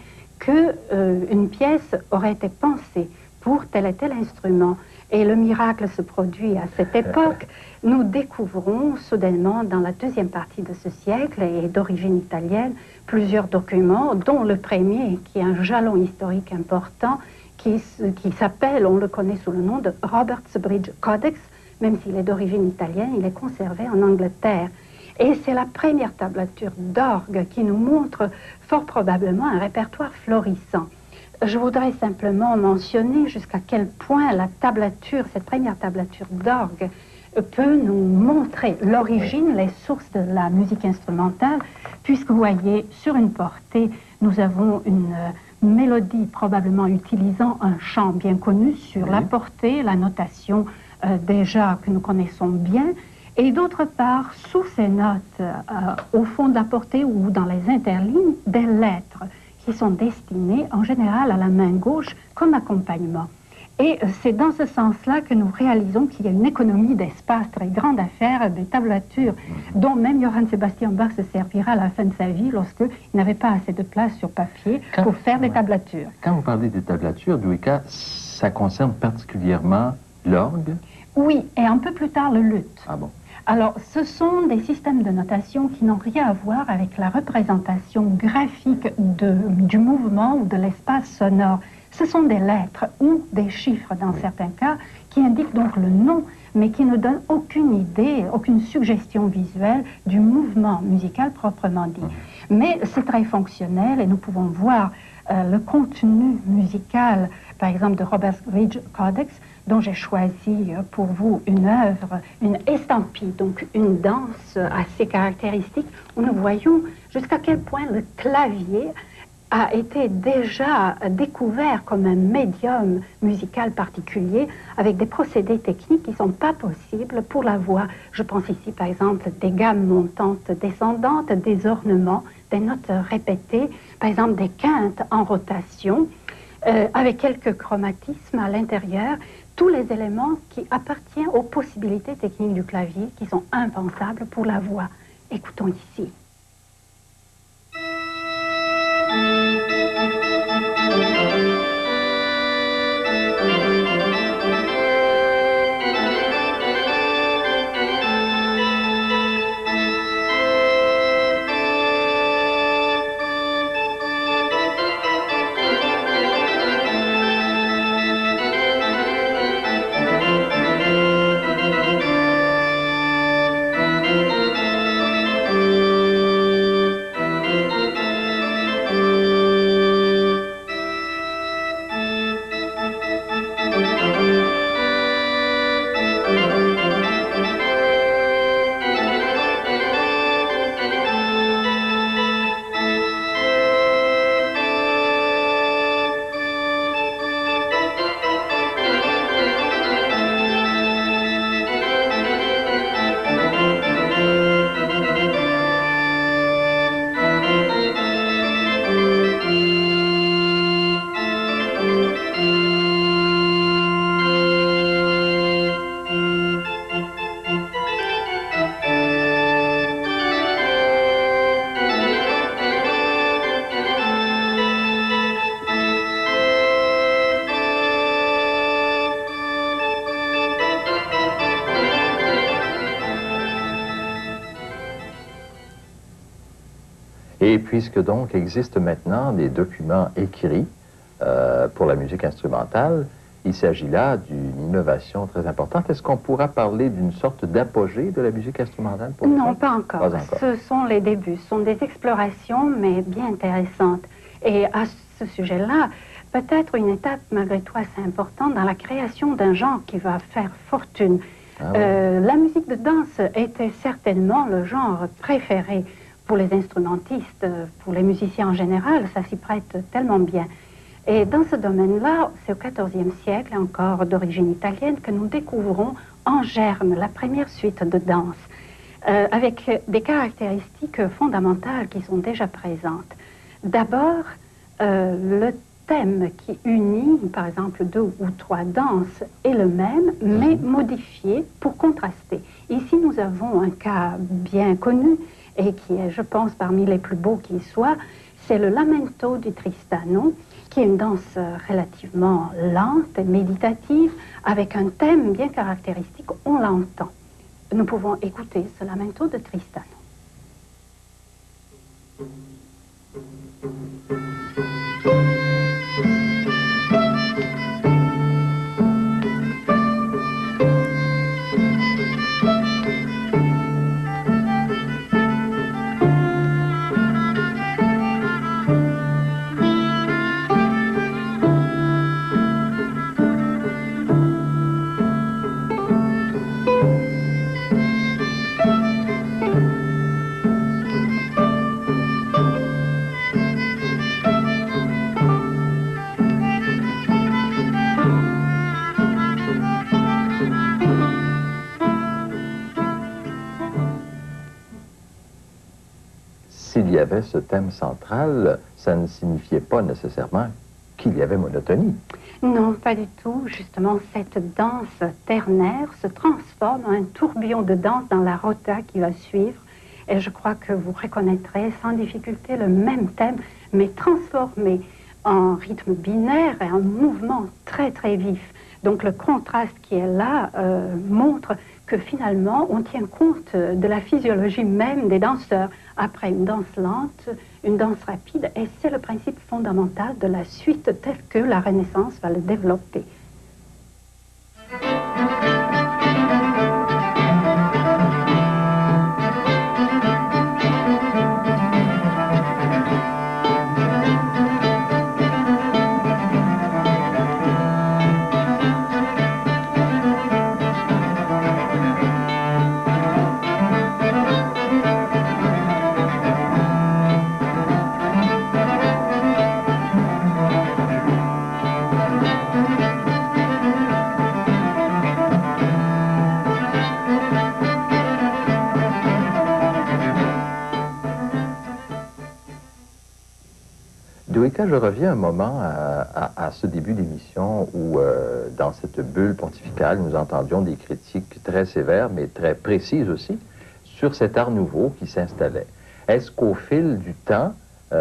qu'une pièce aurait été pensée pour tel et tel instrument. Et le miracle se produit à cette époque. Nous découvrons soudainement, dans la deuxième partie de ce siècle, et d'origine italienne, plusieurs documents, dont le premier, qui est un jalon historique important, qui s'appelle, on le connaît sous le nom de Robertsbridge Codex, même s'il est d'origine italienne, il est conservé en Angleterre. Et c'est la première tablature d'orgue qui nous montre fort probablement un répertoire florissant. Je voudrais simplement mentionner jusqu'à quel point la tablature, cette première tablature d'orgue, peut nous montrer l'origine, les sources de la musique instrumentale, puisque vous voyez, sur une portée, nous avons une mélodie probablement utilisant un chant bien connu sur la portée, la notation déjà que nous connaissons bien, et d'autre part, sous ces notes, au fond de la portée ou dans les interlignes, des lettres qui sont destinées en général à la main gauche comme accompagnement. Et c'est dans ce sens-là que nous réalisons qu'il y a une économie d'espace très grande à faire des tablatures, dont même Johann Sebastian Bach se servira à la fin de sa vie lorsqu'il n'avait pas assez de place sur papier pour faire des tablatures. Quand vous parlez des tablatures, Douika, ça concerne particulièrement l'orgue? Oui, et un peu plus tard le luth. Ah bon? Alors, ce sont des systèmes de notation qui n'ont rien à voir avec la représentation graphique du mouvement ou de l'espace sonore. Ce sont des lettres ou des chiffres dans certains cas qui indiquent donc le nom, mais qui ne donnent aucune idée, aucune suggestion visuelle du mouvement musical proprement dit. Mais c'est très fonctionnel et nous pouvons voir le contenu musical, par exemple de Robertsbridge Codex, dont j'ai choisi pour vous une œuvre, une estampille, donc une danse assez caractéristique, où nous voyons jusqu'à quel point le clavier a été déjà découvert comme un médium musical particulier avec des procédés techniques qui ne sont pas possibles pour la voix. Je pense ici par exemple des gammes montantes descendantes, des ornements, des notes répétées, par exemple des quintes en rotation, avec quelques chromatismes à l'intérieur, tous les éléments qui appartiennent aux possibilités techniques du clavier qui sont impensables pour la voix. Écoutons ici. Et puisque donc existent maintenant des documents écrits pour la musique instrumentale, il s'agit là d'une innovation très importante. Est-ce qu'on pourra parler d'une sorte d'apogée de la musique instrumentale? Non, pas encore. Ce sont les débuts, ce sont des explorations, mais bien intéressantes. Et à ce sujet-là, peut-être une étape malgré tout assez importante dans la création d'un genre qui va faire fortune. Ah oui. La musique de danse était certainement le genre préféré pour les instrumentistes, pour les musiciens en général, ça s'y prête tellement bien. Et dans ce domaine-là, c'est au XIVe siècle, encore d'origine italienne, que nous découvrons en germe la première suite de danse, avec des caractéristiques fondamentales qui sont déjà présentes. D'abord, le thème qui unit, par exemple, 2 ou 3 danses est le même, mais modifié pour contraster. Ici, nous avons un cas bien connu et qui est, je pense, parmi les plus beaux qui soient, c'est le lamento du Tristano, qui est une danse relativement lente et méditative, avec un thème bien caractéristique, on l'entend. Nous pouvons écouter ce lamento de Tristano. S'il y avait ce thème central, ça ne signifiait pas nécessairement qu'il y avait monotonie. Non, pas du tout. Justement, cette danse ternaire se transforme en un tourbillon de danse dans la rota qui va suivre. Et je crois que vous reconnaîtrez sans difficulté le même thème, mais transformé en rythme binaire et en mouvement très très vif. Donc le contraste qui est là montre que finalement on tient compte de la physiologie même des danseurs après une danse lente, une danse rapide, et c'est le principe fondamental de la suite telle que la Renaissance va le développer. Douika, je reviens un moment à ce début d'émission où, dans cette bulle pontificale, nous entendions des critiques très sévères, mais très précises aussi, sur cet art nouveau qui s'installait. Est-ce qu'au fil du temps,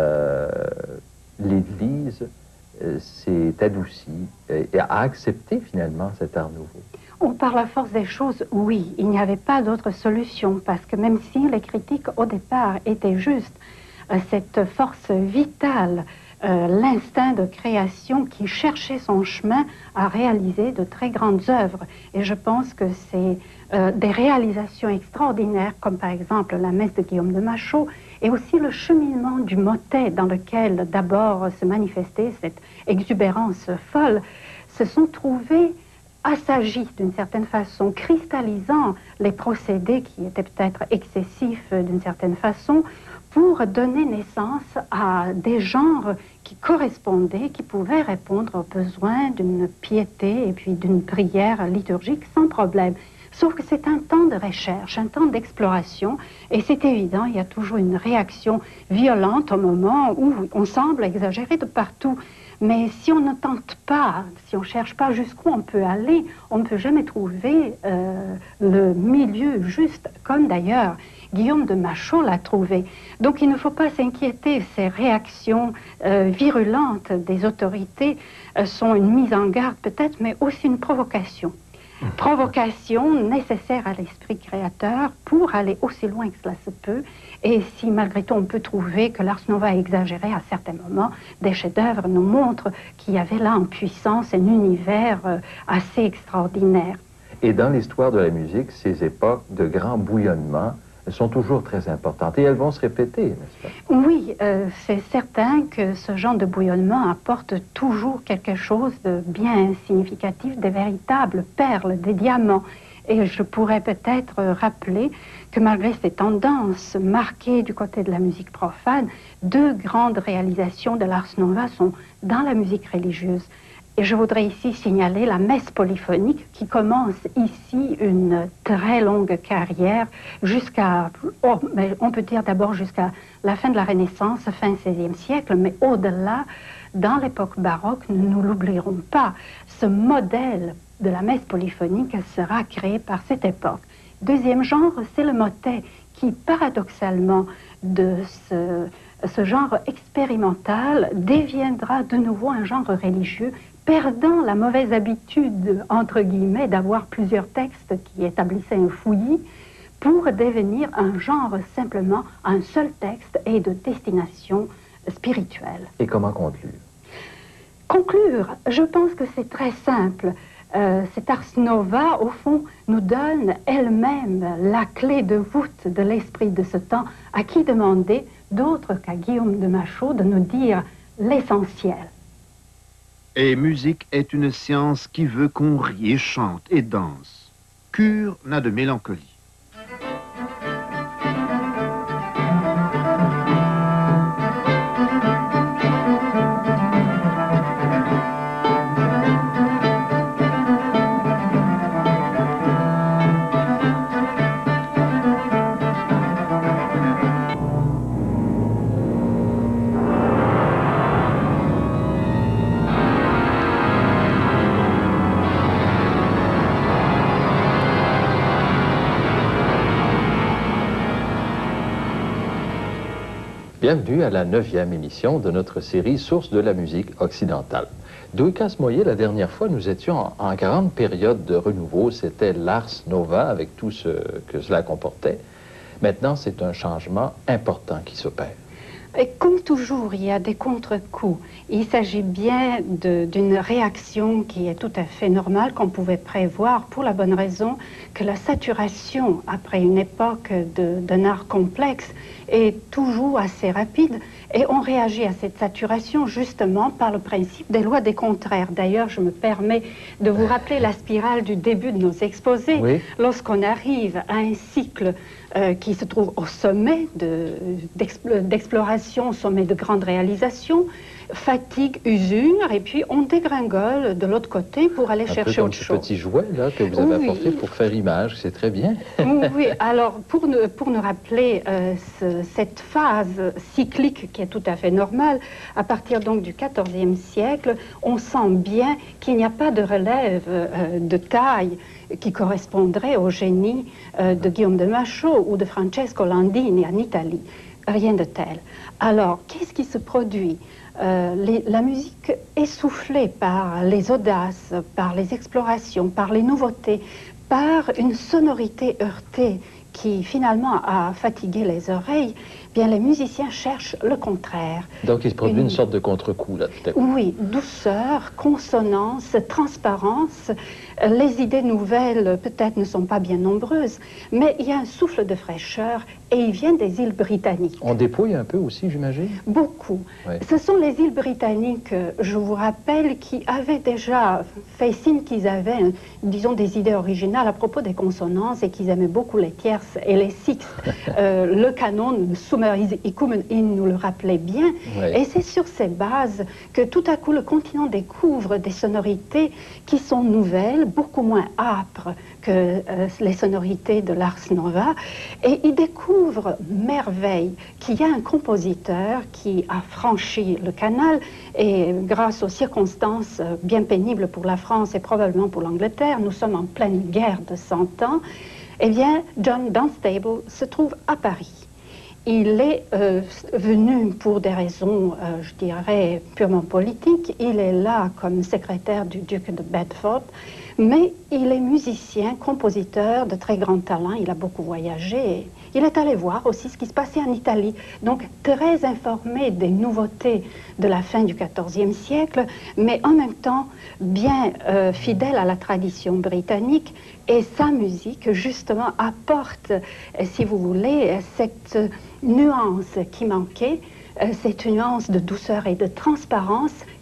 l'Église s'est adoucie et a accepté finalement cet art nouveau? Par la force des choses, oui, il n'y avait pas d'autre solution, parce que même si les critiques au départ étaient justes, cette force vitale, l'instinct de création qui cherchait son chemin à réaliser de très grandes œuvres. Et je pense que c'est des réalisations extraordinaires, comme par exemple la messe de Guillaume de Machaut, et aussi le cheminement du motet dans lequel d'abord se manifestait cette exubérance folle, se sont trouvés assagis d'une certaine façon, cristallisant les procédés qui étaient peut-être excessifs d'une certaine façon, pour donner naissance à des genres qui correspondaient, qui pouvaient répondre aux besoins d'une piété et puis d'une prière liturgique sans problème. Sauf que c'est un temps de recherche, un temps d'exploration, et c'est évident, il y a toujours une réaction violente au moment où on semble exagérer de partout. Mais si on ne tente pas, si on ne cherche pas jusqu'où on peut aller, on ne peut jamais trouver le milieu juste, comme d'ailleurs Guillaume de Machaut l'a trouvé. Donc il ne faut pas s'inquiéter, ces réactions virulentes des autorités sont une mise en garde peut-être, mais aussi une provocation. Provocation nécessaire à l'esprit créateur pour aller aussi loin que cela se peut. Et si malgré tout on peut trouver que l'Ars Nova a exagéré à certains moments, des chefs-d'œuvre nous montrent qu'il y avait là en puissance un univers assez extraordinaire. Et dans l'histoire de la musique, ces époques de grand bouillonnement sont toujours très importantes et elles vont se répéter, n'est-ce pas? Oui, c'est certain que ce genre de bouillonnement apporte toujours quelque chose de bien significatif, des véritables perles, des diamants. Et je pourrais peut-être rappeler que malgré ces tendances marquées du côté de la musique profane, deux grandes réalisations de l'Ars Nova sont dans la musique religieuse. Et je voudrais ici signaler la messe polyphonique qui commence ici une très longue carrière jusqu'à, on peut dire d'abord jusqu'à la fin de la Renaissance, fin XVIe siècle, mais au-delà, dans l'époque baroque, nous ne l'oublierons pas. Ce modèle de la messe polyphonique sera créé par cette époque. Deuxième genre, c'est le motet qui, paradoxalement, de ce genre expérimental deviendra de nouveau un genre religieux, perdant la mauvaise habitude, entre guillemets, d'avoir plusieurs textes qui établissaient un fouillis, pour devenir un genre simplement un seul texte et de destination spirituelle. Et comment conclure? Conclure, je pense que c'est très simple. Cette Ars Nova, au fond, nous donne elle-même la clé de voûte de l'esprit de ce temps, à qui demander, d'autre qu'à Guillaume de Machaut, de nous dire l'essentiel. Et musique est une science qui veut qu'on rie et chante et danse. Cure n'a de mélancolie. Bienvenue à la 9e émission de notre série Sources de la musique occidentale. Doukas Moyer, la dernière fois, nous étions en grande période de renouveau. C'était l'Ars Nova avec tout ce que cela comportait. Maintenant, c'est un changement important qui s'opère. Et comme toujours, il y a des contre-coups. Il s'agit bien d'une réaction qui est tout à fait normale, qu'on pouvait prévoir pour la bonne raison que la saturation, après une époque d'un art complexe, est toujours assez rapide. Et on réagit à cette saturation justement par le principe des lois des contraires. D'ailleurs, je me permets de vous rappeler la spirale du début de nos exposés. Oui. Lorsqu'on arrive à un cycle qui se trouve au sommet d'exploration, au sommet de grandes réalisations, fatigue, usure, et puis on dégringole de l'autre côté pour aller chercher autre chose. Un petit jouet là, que vous avez apporté pour faire image, c'est très bien. Oui, alors pour nous rappeler cette phase cyclique qui est tout à fait normale, à partir donc du XIVe siècle, on sent bien qu'il n'y a pas de relève de taille qui correspondrait au génie de Guillaume de Machaut ou de Francesco Landini en Italie. Rien de tel. Alors, qu'est-ce qui se produit? La musique essoufflée par les audaces, par les explorations, par les nouveautés, par une sonorité heurtée qui finalement a fatigué les oreilles, bien les musiciens cherchent le contraire. Donc il se produit une sorte de contre-coup là tout à coup. Oui, douceur, consonance, transparence. Les idées nouvelles peut-être ne sont pas bien nombreuses, mais il y a un souffle de fraîcheur et ils viennent des îles britanniques. On dépouille un peu aussi, j'imagine? Beaucoup. Oui. Ce sont les îles britanniques, je vous rappelle, qui avaient déjà fait signe qu'ils avaient, disons, des idées originales à propos des consonances et qu'ils aimaient beaucoup les tierces et les sixtes. Le canon Summeris Icumen In nous le rappelait bien. Oui. Et c'est sur ces bases que tout à coup le continent découvre des sonorités qui sont nouvelles, beaucoup moins âpres que les sonorités de l'Ars Nova, et il découvre merveille qu'il y a un compositeur qui a franchi le canal, et grâce aux circonstances bien pénibles pour la France et probablement pour l'Angleterre, nous sommes en pleine guerre de 100 ans, eh bien, John Dunstable se trouve à Paris. Il est venu pour des raisons, je dirais, purement politiques. Il est là comme secrétaire du duc de Bedford, mais il est musicien, compositeur de très grand talent. Il a beaucoup voyagé. Il est allé voir aussi ce qui se passait en Italie. Donc, très informé des nouveautés de la fin du XIVe siècle, mais en même temps, bien fidèle à la tradition britannique. Et sa musique, justement, apporte, si vous voulez, cette nuance qui manquait, cette nuance de douceur et de transparence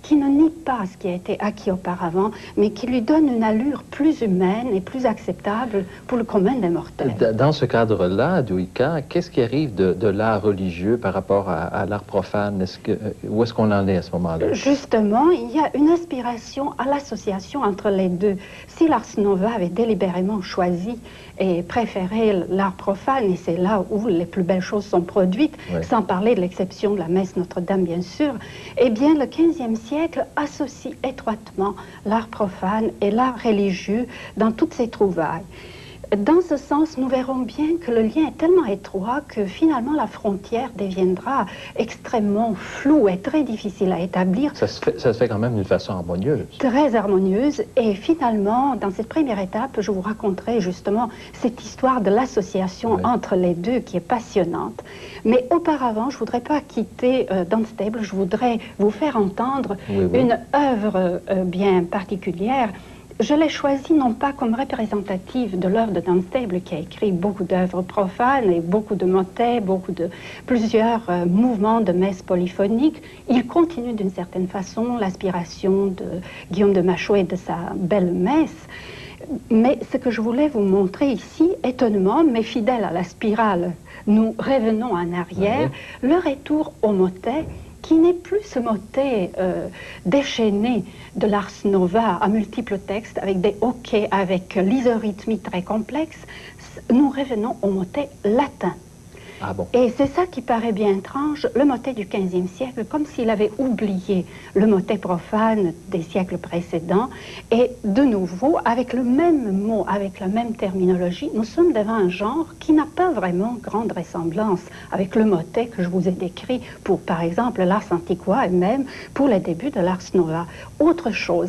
qui ne nie pas ce qui a été acquis auparavant, mais qui lui donne une allure plus humaine et plus acceptable pour le commun des mortels. Dans ce cadre-là, Douika, qu'est-ce qui arrive de l'art religieux par rapport à l'art profane? Où est-ce qu'on en est à ce moment-là? Justement, il y a une aspiration à l'association entre les deux. Si l'Ars Nova avait délibérément choisi et préféré l'art profane, et c'est là où les plus belles choses sont produites, ouais, sans parler de l'exception de la messe Notre-Dame, bien sûr, eh bien, le XVe siècle associe étroitement l'art profane et l'art religieux dans toutes ses trouvailles. Dans ce sens, nous verrons bien que le lien est tellement étroit que finalement la frontière deviendra extrêmement floue et très difficile à établir. Ça se fait quand même d'une façon harmonieuse. Très harmonieuse. Et finalement, dans cette première étape, je vous raconterai justement cette histoire de l'association, ouais, entre les deux qui est passionnante. Mais auparavant, je ne voudrais pas quitter Dunstable, je voudrais vous faire entendre, oui, oui, une œuvre bien particulière. Je l'ai choisie non pas comme représentative de l'œuvre de Dunstable, qui a écrit beaucoup d'œuvres profanes et beaucoup de motets, plusieurs mouvements de messes polyphoniques. Il continue d'une certaine façon l'aspiration de Guillaume de Machaut et de sa belle messe. Mais ce que je voulais vous montrer ici, étonnement, mais fidèle à la spirale, nous revenons en arrière, oui, le retour au motet, qui n'est plus ce motet déchaîné de l'Ars Nova à multiples textes, avec des hoquets, avec l'isorhythmie très complexe. Nous revenons au motet latin. Ah bon. Et c'est ça qui paraît bien étrange, le motet du XVe siècle, comme s'il avait oublié le motet profane des siècles précédents. Et de nouveau, avec le même mot, avec la même terminologie, nous sommes devant un genre qui n'a pas vraiment grande ressemblance avec le motet que je vous ai décrit pour, par exemple, l'Ars Antiqua et même pour les débuts de l'Ars Nova. Autre chose.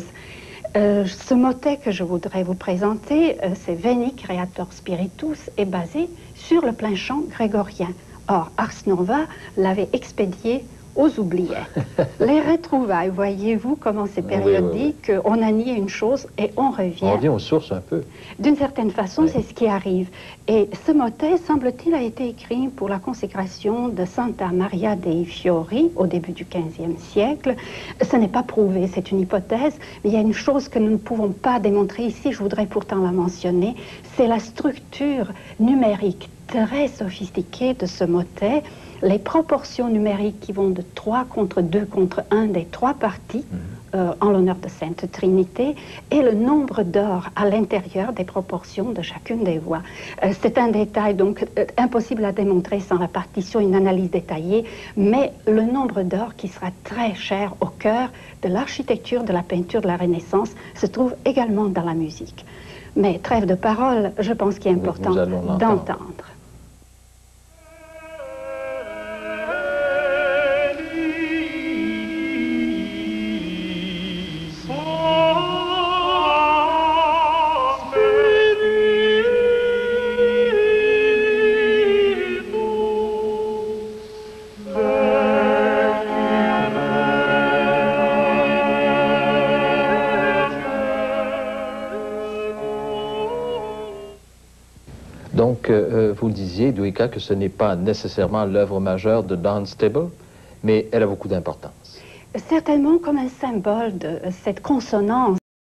Ce motet que je voudrais vous présenter, c'est Veni Creator Spiritus, est basé sur le plain chant grégorien. Or, Ars Nova l'avait expédié aux oubliettes. Les retrouvailles, voyez-vous comment c'est périodique, oui, oui, oui, on a nié une chose et on revient. On revient aux sources un peu. D'une certaine façon, oui, c'est ce qui arrive. Et ce motet, semble-t-il, a été écrit pour la consécration de Santa Maria dei Fiori au début du XVe siècle. Ce n'est pas prouvé, c'est une hypothèse, mais il y a une chose que nous ne pouvons pas démontrer ici, je voudrais pourtant la mentionner, c'est la structure numérique très sophistiquée de ce motet, les proportions numériques qui vont de 3 contre 2 contre 1 des 3 parties, en l'honneur de Sainte Trinité, et le nombre d'or à l'intérieur des proportions de chacune des voix. C'est un détail donc impossible à démontrer sans la partition, une analyse détaillée, mais le nombre d'or qui sera très cher au cœur de l'architecture, de la peinture de la Renaissance, se trouve également dans la musique. Mais trêve de parole, je pense qu'il est important d'entendre. Donc, vous disiez, Douika, que ce n'est pas nécessairement l'œuvre majeure de Dunstable, mais elle a beaucoup d'importance. Certainement comme un symbole de cette consonance